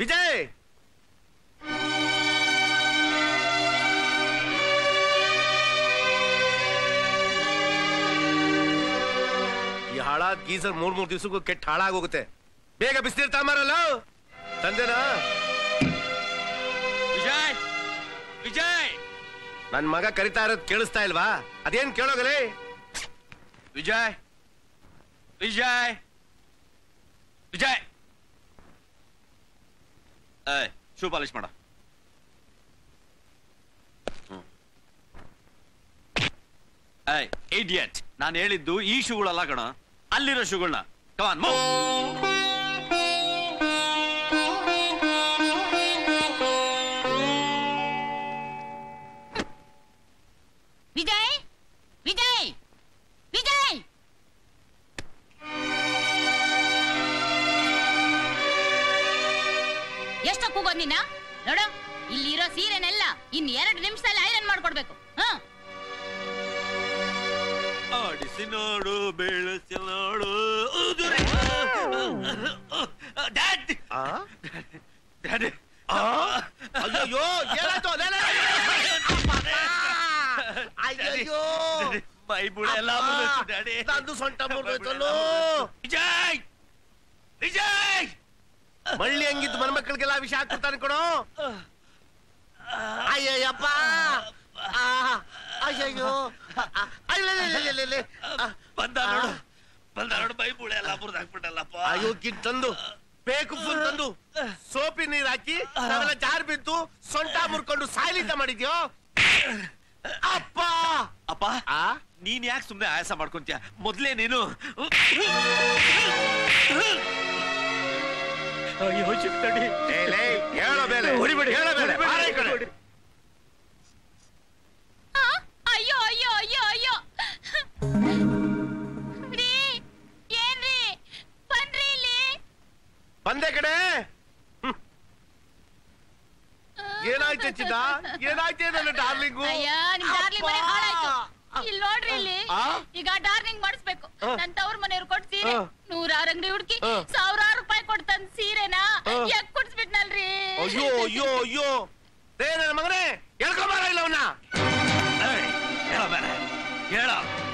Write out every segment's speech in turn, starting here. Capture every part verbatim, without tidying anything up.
ವಿಜಯ್ ಈ ಹಾಳಾದ ಗೀಸರ್ ಮೂರ್ ಮೂರ್ ದಿವಸಕ್ಕೂ ಕೆಟ್ಟ ಹಾಳಾಗೋಗುತ್ತೆ. ಬೇಗ ಬಿಸಿನೀರ್ ತಾಂಬಾರಲ್ಲ ತಂದೆನಾ? ವಿಜಯ್ ವಿಜಯ್ ನನ್ ಮಗ ಕರಿತಾ ಇರೋದ್ ಕೇಳಿಸ್ತಾ ಇಲ್ವಾ? ಅದೇನ್ ಕೇಳೋಗಲೇ? ವಿಜಯ್ ವಿಜಯ್ ವಿಜಯ್ ಏಯ್ ಶೂ ಪಾಲಿಶ್ ಮಾಡ. ಏಯ್ ಇಡಿಯಟ್, ನಾನು ಹೇಳಿದ್ದು ಈ ಶೂಗಳಲ್ಲ ಕಣ, ಅಲ್ಲಿರೋ ಶೂಗಳನ್ನ. Come on move. ವಿಜಯ್ ವಿಜಯ್ ವಿಜಯ್ ಎಷ್ಟು ಕೂಗೋದ್ ನಿನ್ನ? ನೋಡು, ಇಲ್ಲಿರೋ ಸೀರೆನೆಲ್ಲ ಇನ್ ಎರಡು ನಿಮಿಷದಲ್ಲಿ ಐರನ್ ಮಾಡ್ಕೊಡ್ಬೇಕು. ಹ ಆಡಿಸಿ ನೋಡು, ಬೆಳೆಸಿ ನೋಡು. ಡ್ಯಾಡ್ ಡ್ಯಾಡ್ ಅಯ್ಯೋ ಏನಾಯ್ತು? ಅಯ್ಯೋ ಮೈ ಬುಳೆ ಎಲ್ಲ ಡ್ಯಾಡಿ. ನಂದು ಸೊಂಟ ಮುರಿದೋಯ್ತಲ್ಲೋ. ವಿಜಯ್ ವಿಜಯ್ ಮಳ್ಳಿ ಹಂಗಿದ್ದು ಮನ ಮಕ್ಕಳಿಗೆಲ್ಲ ವಿಷ ಹಾಕ್ಬಿಡ್ತಾನೆ ಕೊಡು. ಅಯ್ಯಯ್ಯಪ್ಪ, ಅಯ್ಯಯ್ಯೋ ಬಂದ ನೋಡು, ಬಂದ ನೋಡು, ಮೈ ಬುಳೆ ಎಲ್ಲ ಮುರಿದು ಹಾಕ್ಬಿಟ್ಟಲ್ಲಪ್ಪ. ಅಯ್ಯೋ ಕಿಟ್ ತಂದು ಬೇಕು ಫುಲ್ ತಂದು ಸೋಪಿ ನೀರ್ ಹಾಕಿ ನಾವೆಲ್ಲ ಜಾರ್ ಬಿದ್ದು ಸೊಂಟ ಮುರ್ಕೊಂಡು ಸಾಯ್ಲಿಂದ ಮಾಡಿದ್ಯೋ ಅಪ್ಪ. ಅಪ್ಪ ನೀನ್ ಯಾಕೆ ಸುಮ್ನೆ ಆಯಾಸ ಮಾಡ್ಕೊಂತೀಯ? ಮೊದ್ಲೇ ನೀನು ಹೇಳೋ ಬೇಲೆ ಹೊಡಿಬೇಡಿ, ಹೇಳೋ ಬೇಲೆ. ಅಯ್ಯೋ ಅಯ್ಯೋ ಅಯ್ಯೋ ಅಯ್ಯೋ ರೀ, ಏನ್ರಿ ಬನ್ರಿ ಇಲ್ಲಿ. ಬಂದೆ ಕಡೆ. ಏನಾಯ್ತು ಚಿನ್ನ? ಏನಾಯ್ತು ನನ್ನ ಡಾರ್ಲಿಂಗು? ಅಯ್ಯ ನಿಮ್ ಡಾರ್ಲಿಂಗ್ ಮನೆ ಹಾಳಾಯ್ತು. ಇಲ್ಲಿ ನೋಡ್ರಿ, ಇಲ್ಲಿ ಈಗ ಡಾರ್ಲಿಂಗ್ ಮಾಡಿಸ್ಬೇಕು. ನನ್ ತವ್ರ ಮನೆಯವ್ರು ಕೊಟ್ಟು ಸೀರೆ ನೂರಾರು ಅಂಗಡಿ ಹುಡುಕಿ ಸಾವಿರಾರು ರೂಪಾಯಿ ಕೊಡ್ತಂದ್ ಸೀರೆನ ಯಾಕೆ ಕುಡ್ಸ್ಬಿಟ್ನಲ್ರಿ? ಅಯ್ಯೋ ಅಯ್ಯೋ ಅಯ್ಯೋ ರೇ ನನ್ನ ಮಗನೇ, ಹೇಳ್ಕೊಂಬಾರ ಇಲ್ಲ ಅವನ್ನ. ಹೇಳ ಬೇಡ, ಹೇಳ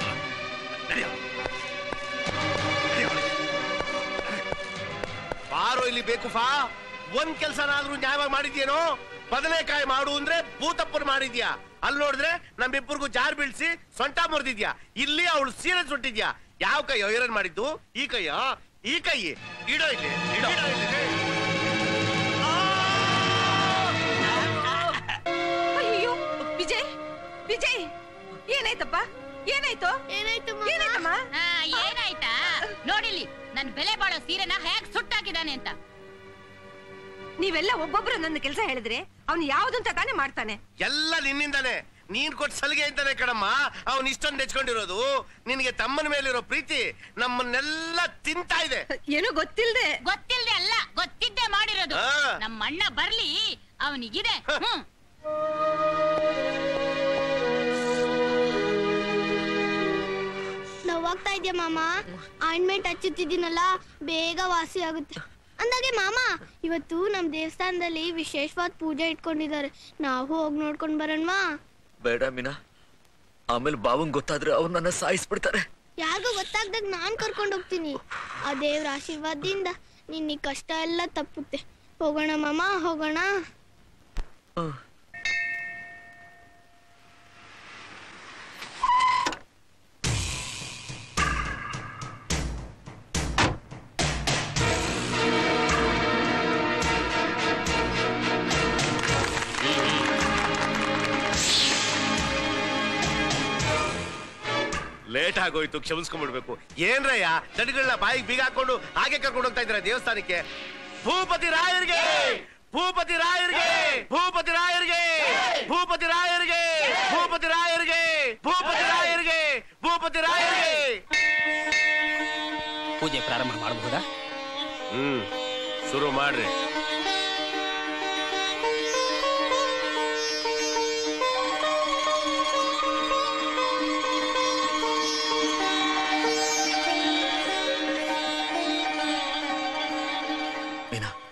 ಬಾರೋ ಇಲ್ಲಿ ಬೇಕು ಫಾ. ಒಂದ್ ಕೆಲ್ಸನಾದ್ರೂ ನ್ಯಾಯವಾಗಿ ಮಾಡಿದ್ಯೇನೋ? ಬದನೆಕಾಯಿ ಮಾಡು ಅಂದ್ರೆ ಭೂತಪ್ಪನ್ ಮಾಡಿದ್ಯಾ. ಅಲ್ಲಿ ನೋಡಿದ್ರೆ ನಮ್ಮಿಬ್ಬರಿಗೂ ಜಾರ್ ಬೀಳ್ಸಿ ಸೊಂಟ ಮುರಿದಿದ್ಯಾ. ಇಲ್ಲಿ ಅವಳು ಸೀರೆ ಸುಟ್ಟಿದ್ಯಾ. ಯಾವ ಕೈ ಐರನ್ ಮಾಡಿದ್ದು? ಈ ಕೈಯ? ಈ ಕೈ ಇಡೋ ಇಲ್ಲಿ, ಇಡೋ. ಅಯ್ಯೋ ವಿಜಯ್ ವಿಜಯ್, ಏನಾಯ್ತಪ್ಪ? ಏನಾಯ್ತು? ಏನಾಯ್ತು ಏನಾಯ್ತಮ್ಮ? ಏನಾಯ್ತಾ? ನೋಡಿಲ್ಲಿ ನನ್ ಬೆಲೆ ಬಾಳೋ ಸೀರೆನ ಹೇಗ್ ಸುಟ್ಟಾಕಿದಾನೆ ಅಂತ. ನೀವೆಲ್ಲ ಒಬ್ಬೊಬ್ರು ನನ್ನ ಕೆಲಸ ಹೇಳಿದ್ರೆ ಅವ್ನು ಯಾವ್ದಂತ ತಾನೇ ಮಾಡ್ತಾನೆ. ಎಲ್ಲ ನಿನ್ನಿಂದಾನೆ, ನೀನ್ ಕೊಟ್ಟು ಸಲಿಗೆ ಅಂತಾನೆ ಕಣಮ್ಮ ಅವನ್ ಇಷ್ಟೊಂದು ನೆಚ್ಕೊಂಡಿರೋದು. ನಿನ್ಗೆ ತಮ್ಮನ ಮೇಲಿರೋ ಪ್ರೀತಿ ನಮ್ಮನ್ನೆಲ್ಲ ತಿಂತಾ ಇದೆ. ಏನೋ ಗೊತ್ತಿಲ್ದೆ ಗೊತ್ತಿಲ್ದೆ ಅಲ್ಲ, ಗೊತ್ತಿದ್ದೆ ಮಾಡಿರೋದು. ನಮ್ಮ ಅಣ್ಣ ಬರ್ಲಿ, ಅವನಿಗಿದೆ. ಹ್ಮ್ ನೋವಾಗ್ತಾ ಇದೆಯಾ ಮಾಮ? ಆಯಿಂಟ್ಮೆಂಟ್ ಹಚ್ಚುತ್ತಿದ್ದೀನಲ್ಲ, ಬೇಗ ವಾಸಿ ಆಗುತ್ತೆ. ಅಂದಾಗೆ ಮಾಮ, ಇವತ್ತು ನಮ್ ದೇವಸ್ಥಾನದಲ್ಲಿ ವಿಶೇಷವಾದ ಪೂಜೆ ಇಟ್ಕೊಂಡಿದ್ದಾರೆ. ನಾವು ಹೋಗಿ ನೋಡ್ಕೊಂಡ್ ಬರೋಣವಾ? ಬೇಡ ಮೀನಾ, ಆಮೇಲೆ ಬಾವಂಗ್ ಗೊತ್ತಾದ್ರೆ ಅವ್ರು ನನ್ನ ಸಾಯಿಸ್ಬಿಡ್ತಾರೆ. ಯಾರಿಗೂ ಗೊತ್ತಾಗ್ದಾಗ ನಾನ್ ಕರ್ಕೊಂಡು ಹೋಗ್ತೀನಿ. ಆ ದೇವ್ರ ಆಶೀರ್ವಾದದಿಂದ ನಿನ್ನ ಕಷ್ಟ ಎಲ್ಲ ತಪ್ಪುತ್ತೆ. ಹೋಗೋಣ ಮಾಮ, ಹೋಗೋಣ. ಲೇಟ್ ಆಗೋಯ್ತು, ಕ್ಷಮಿಸ್ಕೊಂಡ್ಬಿಡ್ಬೇಕು. ಏನ್ರಯ್ಯ ಚಡಿಗಳನ್ನ ಬಾಯಿಗೆ ಬೀಗ ಹಾಕೊಂಡು ಹಾಗೆ ಕರ್ಕೊಂಡು ಹೋಗ್ತಾ ಇದ್ರ ದೇವಸ್ಥಾನಕ್ಕೆ? ಭೂಪತಿ ರಾಯರಿಗೆ, ಭೂಪತಿ ರಾಯರಿಗೆ, ಭೂಪತಿ ರಾಯರಿಗೆ, ಭೂಪತಿ ರಾಯರಿಗೆ, ಭೂಪತಿ ರಾಯರಿಗೆ, ಭೂಪತಿ ರಾಯರಿಗೆ, ಭೂಪತಿ ರಾಯರಿಗೆ. ಪೂಜೆ ಪ್ರಾರಂಭ ಮಾಡಬಹುದಾ? ಹ್ಮ್, ಶುರು ಮಾಡ್ರಿ.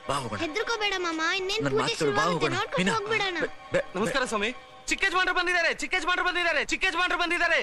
ಬಾ ಹೋಗೋಣ. ಹೆದರ್ಕೋಬೇಡ ಮಾಮ, ಇನ್ನೇನ್ ನನ್ ಪೂಜೆ ಮಾತು ಶುರು ಬಾ ಆಗುತ್ತೆ, ಹೋಗೋಣ. ನೋಡ್ಕೊಂಡು ಮೀನಾ, ಹೋಗ್ಬಿಡೋಣ. ಬೆ- ಬೆ- ನಮಸ್ಕಾರ ಸ್ವಾಮಿ. ಚಿಕ್ಕಜ್ಮಾನ್ರು ಬಂದಿದ್ದಾರೆ, ಚಿಕ್ಕಜ್ಮಾನ್ರು ಬಂದಿದ್ದಾರೆ, ಚಿಕ್ಕಜ್ಮಾನ್ರು ಬಂದಿದ್ದಾರೆ.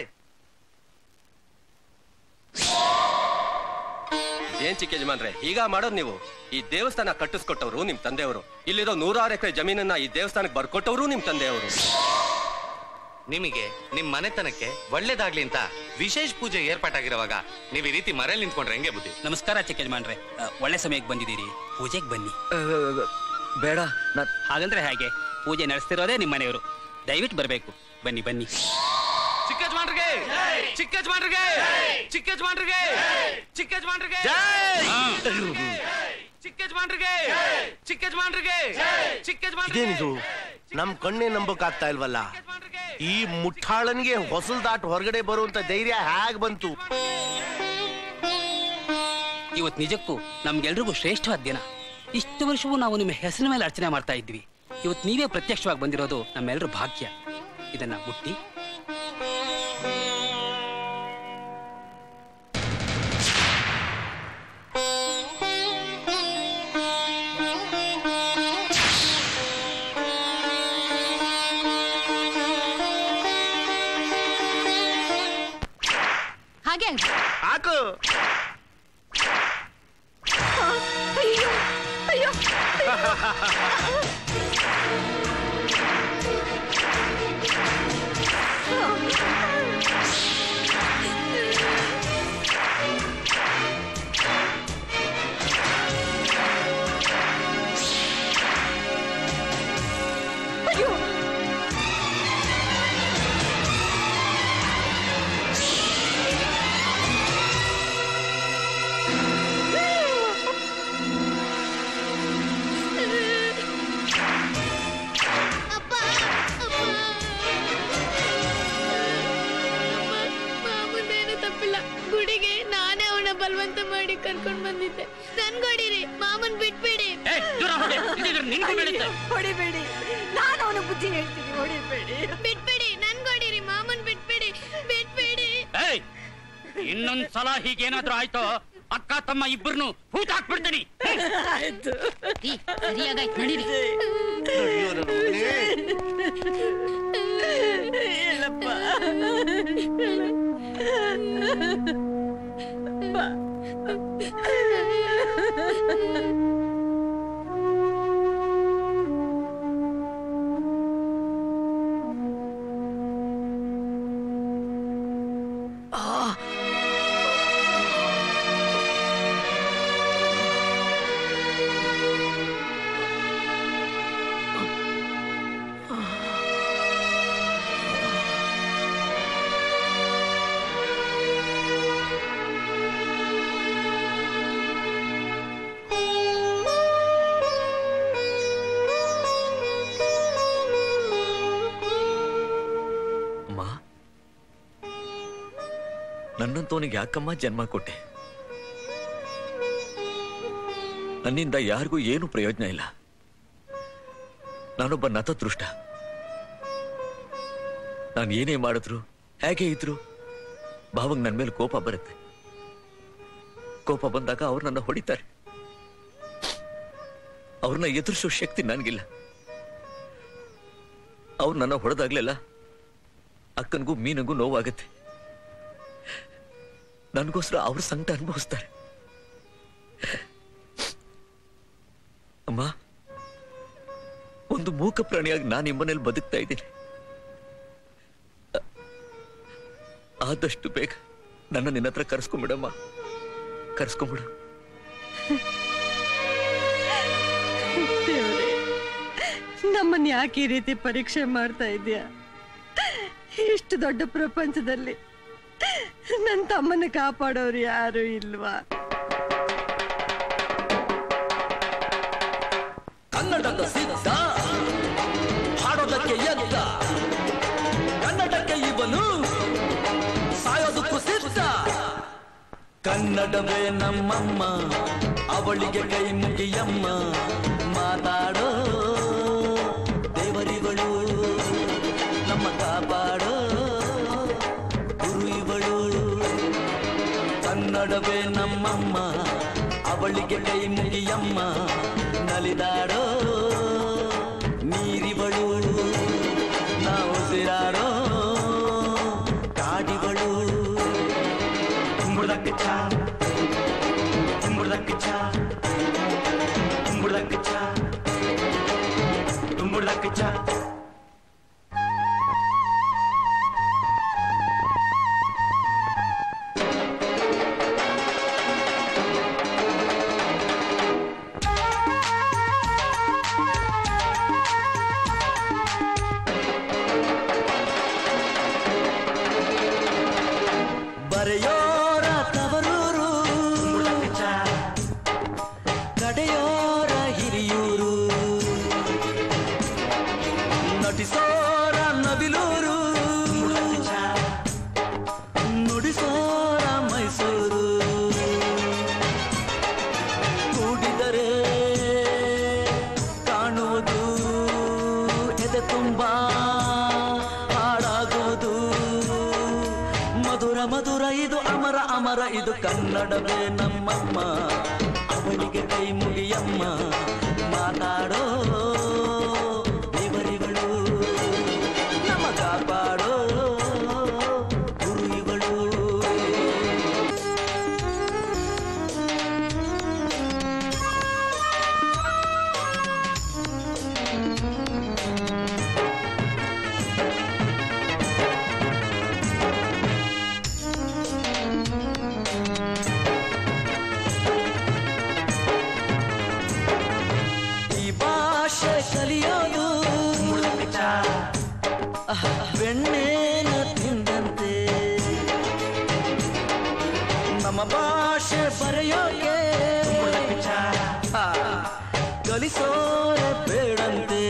ಏನ್ ಚಿಕ್ಕ ಯಜಮಾನ್ರೆ ಈಗ ಮಾಡೋದು ನೀವು? ಈ ದೇವಸ್ಥಾನ ಕಟ್ಟಿಸ್ಕೊಟ್ಟವ್ರು ನಿಮ್ ತಂದೆಯವರು. ಇಲ್ಲಿರೋ ನೂರಾರು ಎಕರೆ ಜಮೀನನ್ನ ಈ ದೇವಸ್ಥಾನಕ್ಕೆ ಬರ್ಕೊಟ್ಟವ್ರು ನಿಮ್ ತಂದೆಯವರು. ನಿಮಗೆ ನಿಮ್ ಮನೆತನಕ್ಕೆ ಒಳ್ಳೇದಾಗ್ಲಿ ಅಂತ ವಿಶೇಷ ಪೂಜೆ ಏರ್ಪಾಟಾಗಿರುವಾಗ ನೀವ್ ಈ ರೀತಿ ಮರೆಯಲ್ಲಿ ನಿಂತ್ಕೊಂಡ್ರೆ ಹೆಂಗೆ ಬುದ್ಧಿ? ನಮಸ್ಕಾರ ಚಿಕ್ಕಜ್ಮಾನ್ರೆ, ಒಳ್ಳೆ ಸಮಯಕ್ಕೆ ಬಂದಿದ್ದೀರಿ. ಪೂಜೆಗೆ ಬನ್ನಿ. ಅಹ್, ಬೇಡ ನಾನ್ ಹಾಗಂದ್ರೆ ಹಾಗೆ, ಪೂಜೆ ನಡೆಸ್ತಿರೋದೇ ನಿಮ್ಮ ಮನೆಯವರು. ದಯವಿಟ್ಟು ಬರಬೇಕು. ಬನ್ನಿ ಬನ್ನಿ. ಚಿಕ್ಕಜ್ಮಾನ್ರಿಗೆ, ಚಿಕ್ಕಜ್ಮಾನ್ರಿಗೆ, ಚಿಕ್ಕಜ್ಮಾನ್ರಿಗೆ, ಚಿಕ್ಕಜ್ಮಾನ್ರಿಗೆ, ಚಿಕ್ಕಜ್ಮಾನ್ರಿಗೆ, ಚಿಕ್ಕಜ್ಮಾನ್ರಿಗೆ, ಚಿಕ್ಕಜ್ಮಾನ್ರಿಗೆ. ಇದೇನಿದು? ನಮ್ ಕಣ್ಣೇ ನಂಬಕ್ ಆಗ್ತಾ ಇಲ್ವಲ್ಲ. ಈ ಮುಟ್ಟಾಳನ್ಗೆ ಹೊಸಲ್ ದಾಟ್ ಹೊರಗಡೆ ಬರುವಂತ ಧೈರ್ಯ ಹೇಗ್ ಬಂತು? ಇವತ್ತು ನಿಜಕ್ಕೂ ನಮ್ಗೆಲ್ರಿಗೂ ಶ್ರೇಷ್ಠವಾದ ದಿನ. ಇಷ್ಟು ವರ್ಷವೂ ನಾವು ನಿಮ್ಮ ಹೆಸರಿನ ಮೇಲೆ ಅರ್ಚನೆ ಮಾಡ್ತಾ ಇದ್ವಿ. ಇವತ್ತು ನೀವೇ ಪ್ರತ್ಯಕ್ಷವಾಗಿ ಬಂದಿರೋದು ನಮ್ಮೆಲ್ಲರ ಭಾಗ್ಯ. ಇದನ್ನ ಮುಟ್ಟಿ. ಹಾಗೆ ಹಾಕು. ಅಯ್ಯೋ ಅಯ್ಯೋ ಅಯ್ಯೋ ಅಪ್ಪ ಅಪ್ಪ ಮಾಮಂದೇನು ತಪ್ಪಿಲ್ಲ. ಗುಡಿಗೆ ನಾನೇ ಅವನ ಬಲವಂತ ಮಾಡಿ ಕರ್ಕೊಂಡ್ ಬಂದಿದ್ದೆ. ನನ್ಗೊಡಿರಿ, ಮಾಮನ್ ಬಿಟ್ಬಿಡಿ. ಹೊಡಿಬೇಡಿ, ನಾನು ಅವನ ಬುದ್ಧಿ ಹೇಳ್ತೀನಿ. ಹೊಡಿಬೇಡಿ, ಬಿಟ್ಬಿಡಿ, ನನ್ಗೊಡಿರಿ, ಮಾಮನ್ ಬಿಟ್ಬಿಡಿ, ಬಿಟ್ಬಿಡಿ. ಇನ್ನೊಂದ್ ಸಲ ಹೀಗೇನಾದ್ರೂ ಆಯ್ತೋ ಅಕ್ಕ ತಮ್ಮ ಇಬ್ಬರನ್ನು ಹೂತ್ ಹಾಕ್ಬಿಡ್ತೀನಿ. ಆಯ್ತು. ಸರಿಯಾಗಾಯ್ತು, ನಡೀರಿ. ಅಯ್ಯೋ ನನ್ನ ಮಗನೇ. ಹೇಳಪ್ಪ. ಬಾ. ಅಮ್ಮ, ನನ್ನಂತವನಿಗೆ ಯಾಕಮ್ಮ ಜನ್ಮ ಕೊಟ್ಟೆ? ನನ್ನಿಂದ ಯಾರಿಗೂ ಏನು ಪ್ರಯೋಜನ ಇಲ್ಲ. ನಾನೊಬ್ಬ ನತದೃಷ್ಟ. ನಾನು ಏನೇ ಮಾಡಿದ್ರು, ಹೇಗೆ ಇದ್ರು, ಭಾವಂಗ್ ನನ್ನ ಮೇಲೆ ಕೋಪ ಬರುತ್ತೆ. ಕೋಪ ಬಂದಾಗ ಅವ್ರು ನನ್ನ ಹೊಡಿತಾರೆ. ಅವ್ರನ್ನ ಎದುರಿಸೋ ಶಕ್ತಿ ನನಗಿಲ್ಲ. ಅವ್ರು ನನ್ನ ಹೊಡೆದಾಗ್ಲೆಲ್ಲ ಅಕ್ಕನಿಗೂ ಮೀನಿಗೂ ನೋವಾಗುತ್ತೆ. ನನಗೋಸ್ಕರ ಅವ್ರ ಸಂಕಟ ಅನುಭವಿಸ್ತಾರೆ. ಅಮ್ಮ, ಒಂದು ಮೂಕ ಪ್ರಾಣಿಯಾಗಿ ನಾನು ನಿಮ್ಮನೇಲಿ ಬದುಕ್ತಾ ಇದ್ದೀನಿ. ಆದಷ್ಟು ಬೇಗ ನನ್ನ ನಿನ್ನ ಹತ್ರ ಕರೆಸ್ಕೊಂಡ್ಬಿಡಮ್ಮ, ಕರೆಸ್ಕೊಂಡ್ಬಿಡು. ದೇವ್ರೇ, ನಮ್ಮನ್ನ ಯಾಕೆ ಈ ರೀತಿ ಪರೀಕ್ಷೆ ಮಾಡ್ತಾ ಇದೀಯಾ? ಇಷ್ಟು ದೊಡ್ಡ ಪ್ರಪಂಚದಲ್ಲಿ ನನ್ನ ತಮ್ಮನ್ನ ಕಾಪಾಡೋರು ಯಾರು ಇಲ್ವಾ? ಕನ್ನಡದ ಸಿದ್ಧ ಹಾಡೋದಕ್ಕೆ ಎದ್ದ, ಕನ್ನಡಕ್ಕೆ ಇವನು ಸಾಯೋದಕ್ಕೂ ಸಿದ್ಧ. ಕನ್ನಡವೇ ನಮ್ಮಮ್ಮ, ಅವಳಿಗೆ ಕೈ ಮುಗಿಯಮ್ಮ. ಮಾತಾಡೋ ದೇವರಿಗಳು, ನಮ್ಮ ಕಾಪಾಡೋ ಗುರು ಇವಳು. ಕನ್ನಡವೇ ನಮ್ಮಮ್ಮ, ಅವಳಿಗೆ ಕೈ ಮುಗಿಯಮ್ಮ ನಲಿದಾಡೋ ನೀರಿವಳು ನಾವು ಉಸಿರಾಡೋ ಕಾಡಿವಳು ಕುಂಬುಳದಕ್ಕ ಚಾ ಕುಂಬುಳದಕ್ಕ ಚಾ ಕುಂಬುಳದಕ್ಕ ಚಾ ಕುಂಬುಳದಕ್ಕ ಚಾ ಬರೆಯೋರ ತವರೂರು ಕಡೆಯೋರ ಹಿರಿಯೂರು ನಟಿಸೋರ ನವಿಲೂರು ನುಡಿಸೋರ ಮೈಸೂರು ಕೂಡಿದರೆ ಕಾಣುವುದು ಎದೆ ತುಂಬ ಹಾಡಾಗುವುದು ಮಧುರ ಮಧುರ ಇದು ಅಮರ ಅಮರ ಇದು ಕನ್ನಡವೇ ನಮ್ಮಮ್ಮ ಅವಳಿಗೆ ಕೈ ಮುಗಿಯಮ್ಮ ಮಾತಾಡೋ ದೇವರಿಗಳು ನಮ್ಮ ಕಾಪಾಡೋ ಗುರು ಇವಳು ಕಲಿಯೋದು ಬೆಣ್ಣೇನ ತಿಂದಂತೆ ನಮ್ಮ ಭಾಷೆ ಬರೆಯೋಕೆ ಕಲಿಸೋರೆ ಬೇಡಂತೆ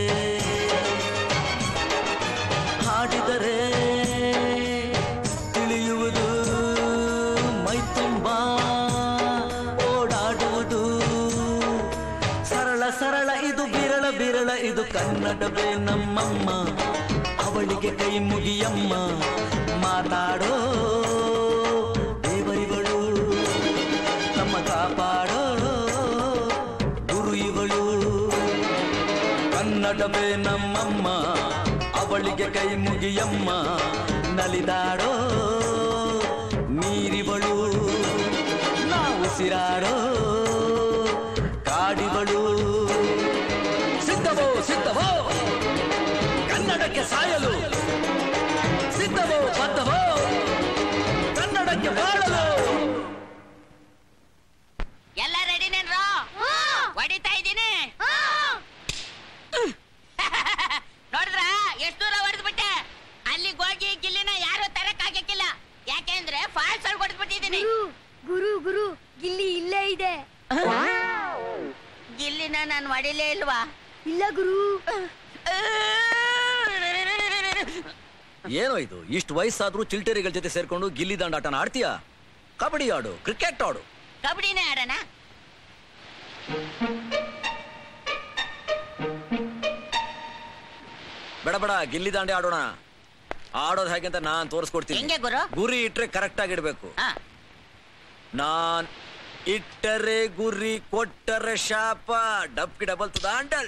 ಹಾಡಿದರೆ ತಿಳಿಯುವುದು ಮೈ ತುಂಬ ಓಡಾಡುವುದು ಸರಳ ಸರಳ ಇದು ಬಿರಳ ಬಿರಳ ಇದು ಕನ್ನಡವೇ ನಮ್ಮಮ್ಮ ಅವಳಿಗೆ ಕೈ ಮುಗಿಯಮ್ಮ ಮಾತಾಡೋ ದೇವರಿಗಳು ನಮ್ಮ ಕಾಪಾಡೋ ಗುರು ಇವಳು ಕನ್ನಡವೇ ನಮ್ಮಮ್ಮ ಅವಳಿಗೆ ಕೈ ಮುಗಿಯಮ್ಮ ನಲಿದಾಡೋ ನೀರಿವಳು ನಾವು ಉಸಿರಾಡೋ ಕಾಡಿವಳು ಸಿದ್ಧವೋ ಸಿದ್ಧವೋ ಕನ್ನಡಕ್ಕೆ ಸಾಯಲು ಸಿದ್ಧವೋ ಬದ್ಧವೋ ಕನ್ನಡಕ್ಕೆ ಬಾಳಲು ಎಲ್ಲ ರೆಡಿನೇನ್ರೋ ಹೊಡಿತಾ ಇದ್ದೀನಿ ನೋಡಿದ್ರ ಎಷ್ಟು ದೂರ ಹೊಡೆದು ಬಿಟ್ಟೆ ಅಲ್ಲಿಗೆ ಹೋಗಿ ಗಿಲ್ಲಿನ ಯಾರು ತರಕ್ ಆಗಕ್ಕಿಲ್ಲ ಯಾಕೆಂದ್ರೆ ಫಾಲ್ಸ್ ಅಲ್ಲಿ ಹೊಡೆದು ಬಿಟ್ಟಿದ್ದೀನಿ ಗುರು ಗುರು ಗಿಲ್ಲಿ ಇಲ್ಲೇ ಇದೆ ಗಿಲ್ಲಿನ ನಾನು ಹೊಡಿಲೇ ಇಲ್ವಾ ಇಲ್ಲ ಗುರು ಏನೋ ಇದು ಇಷ್ಟು ವಯಸ್ಸಾದ್ರೂ ಚಿಲ್ಟರಿಗಳ ಜೊತೆ ಸೇರ್ಕೊಂಡು ಗಿಲ್ಲಿ ದಾಂಡಾಟನ ಆಡ್ತೀಯಾ? ಕಬಡ್ಡಿ ಆಡು, ಕ್ರಿಕೆಟ್ ಆಡು. ಕಬಡ್ಡಿನೇ ಆಡೋಣ. ಬೇಡ ಬೇಡ, ಗಿಲ್ಲಿ ದಾಂಡೆ ಆಡೋಣ. ಆಡೋದು ಹೇಗೆ ಅಂತ ನಾನ್ ತೋರಿಸ್ಕೊಡ್ತೀನಿ. ಹೆಂಗೆ ಗುರು? ಗುರಿ ಇಟ್ರೆ ಕರೆಕ್ಟ್ ಆಗಿಡ್ಬೇಕು. ನಾನ್ ಇಟ್ಟರೆ ಗುರಿ, ಕೊಟ್ಟರೆ ಶಾಪ, ಡಬ್ಕಿ ಡಬಲ್ ದಾಂಡಲ್.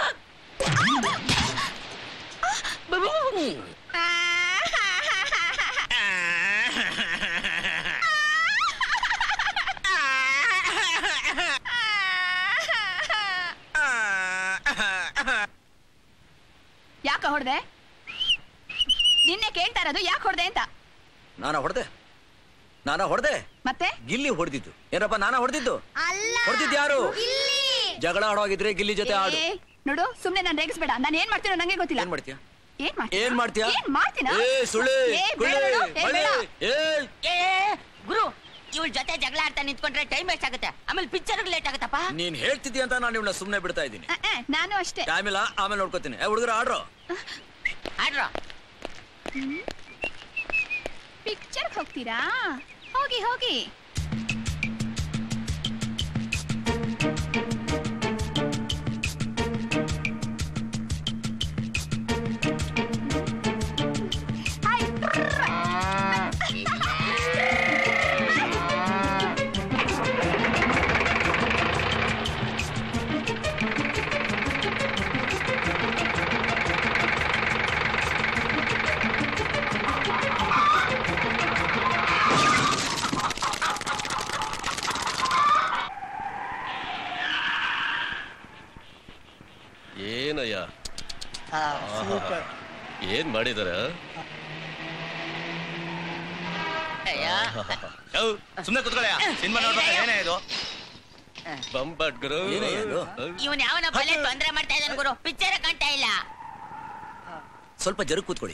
ಯಾಕ ಹೊಡೆದೆ? ನಿನ್ನೆ ಕೇಳ್ತಾ ಇರೋದು ಯಾಕೆ ಹೊಡೆದೆ ಅಂತ. ನಾನ ಹೊಡೆದೆ ನಾನ ಹೊಡೆದೆ ಮತ್ತೆ ಗಿಲ್ಲಿ ಹೊಡೆದಿದ್ದು. ಏನಪ್ಪ ನಾನ ಹೊಡೆದಿದ್ದು? ಹೊಡೆದಿದ್ದು ಯಾರು? ಜಗಳ ಆಡೋಗಿದ್ರೆ ಗಿಲ್ಲಿ ಜೊತೆ ಆಡು. ನೋಡು, ಸುಮ್ನೆ ನಾನು ರೇಗಿಸ್ಬೇಡ. ನಾನು ಏನ್ ಮಾಡ್ತೀನೋ ನಂಗೆ ಗೊತ್ತಿಲ್ಲ. ಏನ್ ಮಾಡ್ತೀಯ? ಏನ್ ಮಾಡ್ತೀಯ? ಏನ್ ಮಾಡ್ತೀಯ? ಏನ್ ಮಾಡ್ತೀನಾ? ಏ ಸುಳ್ಳೆ, ಗುರು, ಇವಳ ಜೊತೆ ಜಗಳ ಆಡ್ತಾ ನಿಂತ್ಕೊಂಡ್ರೆ ಟೈಮ್ ವೇಸ್ಟ್ ಆಗುತ್ತೆ. ಆಮೇಲೆ ಪಿಕ್ಚರ್ ಲೇಟ್ ಆಗುತ್ತಪ್ಪ. ನೀನ್ ಹೇಳ್ತಿದ್ದಿ ಅಂತ ನಾನು ಇವಳನ್ನ ಸುಮ್ನೆ ಬಿಡ್ತಾ ಇದ್ದೀನಿ. ನಾನು ಅಷ್ಟೇ. ಟೈಮ್ ಇಲ್ಲ, ಆಮೇಲೆ ನೋಡ್ಕೋತೀನಿ. ಹುಡುಗರು ಆಡ್ರೋ ಆಡ್ರೋ. ಪಿಕ್ಚರ್ ಹೋಗ್ತೀರಾ? ಹೋಗಿ ಹೋಗಿ. ಏನಯ್ಯ ಏನ್ ಮಾಡಿದಾರ? ಸುಮ್ನೆ ಕುತ್ಕೊಳ್ಳಯ್ಯ, ಸಿನಿಮಾ ನೋಡ್ಬೇಕು. ಏನೇ ಇದು ಬಂಬಟ್ ಗುರು? ಇವನ್ ಯಾವನ ಬಲೆ ತೊಂದ್ರೆ ಮಾಡ್ತಾ ಇದ್ದಾನೆ ಗುರು, ಪಿಕ್ಚರ್ ಕಾಣ್ತಾ ಇಲ್ಲ. ಸ್ವಲ್ಪ ಜರುಗ್ ಕೂತ್ಕೊಳ್ಳಿ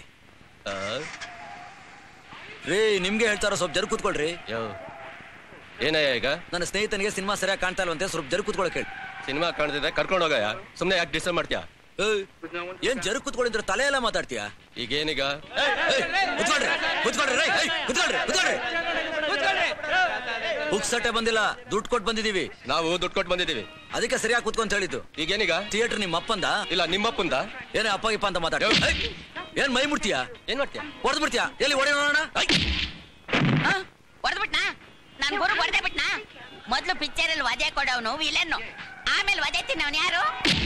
ರೀ. ನಿಮ್ಗೆ ಹೇಳ್ತಾರ, ಸ್ವಲ್ಪ ಜರುಗ್ ಕೂತ್ಕೊಳ್ರಿ. ಏನಯ್ಯ ಈಗ? ನನ್ನ ಸ್ನೇಹಿತನಿಗೆ ಸಿನಿಮಾ ಸರಿಯಾಗಿ ಕಾಣ್ತಾ ಇಲ್ವಂತೆ, ಸ್ವಲ್ಪ ಜರುಗ್ ಕೂತ್ಕೊಳಕ್ ಹೇಳಿ. ಸಿನಿಮಾ ಕಾಣ್ತಿದ್ರೆ ಕರ್ಕೊಂಡು ಹೋಗಯ್ಯ, ಸುಮ್ನೆ ಯಾಕೆ ಡಿಸ್ಟರ್ಬ್ ಮಾಡ್ತೀಯ? ಏನ್ ಜರುಗ್ ಕೂತ್ಕೊಂಡಿದ್ರೆ ತಲೆ ಎಲ್ಲ ಮಾತಾಡ್ತೀಯ? ಈಗೇನೀಗ? ಕೂತ್ಕೊಳ್ರಿ ಕೂತ್ಕೊಳ್ರಿ ರೈ ಕೂತ್ಕೊಳ್ರಿ ಕೂತ್ಕೊಳ್ರಿ. ಪುಕ್ಸಟ್ಟೆ ಬಂದಿಲ್ಲ, ದುಡ್ಡು ಕೊಟ್ಟು ಬಂದಿದೀವಿ. ನಾವು ದುಡ್ಡು ಕೊಟ್ಟು ಬಂದಿದೀವಿ, ಅದಕ್ಕೆ ಸರಿಯಾಗಿ ಕೂತ್ಕೊಂತ ಹೇಳಿದ್ದು. ಈಗೇನೀಗ? ಥಿಯೇಟರ್ ನಿಮ್ಮ ಅಪ್ಪಂದ? ಇಲ್ಲ ನಿಮ್ಮಪ್ಪಂದ. ಏನೇ ಅಪ್ಪ ಇಪ್ಪ ಅಂತ ಮಾತಾಡ. ಏನ್ ಮೈ ಮುಡ್ತೀಯಾ? ಏನ್ ಮಾಡ್ತೀಯ? ಹೊಡೆದ್ ಬಿಡ್ತೀಯಾ? ಎಲ್ಲಿ ಹೊಡೆ ನೋಡೋಣ. ಹೊಡೆದ್ಬಿಟ್ನಾ? ನನ್ ಗುರು ಹೊಡೆದೇ ಬಿಟ್ನಾ? ಮೊದ್ಲು ಪಿಕ್ಚರ್ ಅಲ್ಲಿ ವಧೆ ಕೊಡವನು ವಿಲನ್ನು, ಆಮೇಲೆ ವಧೆ ತಿನ್ನವನು ಯಾರು?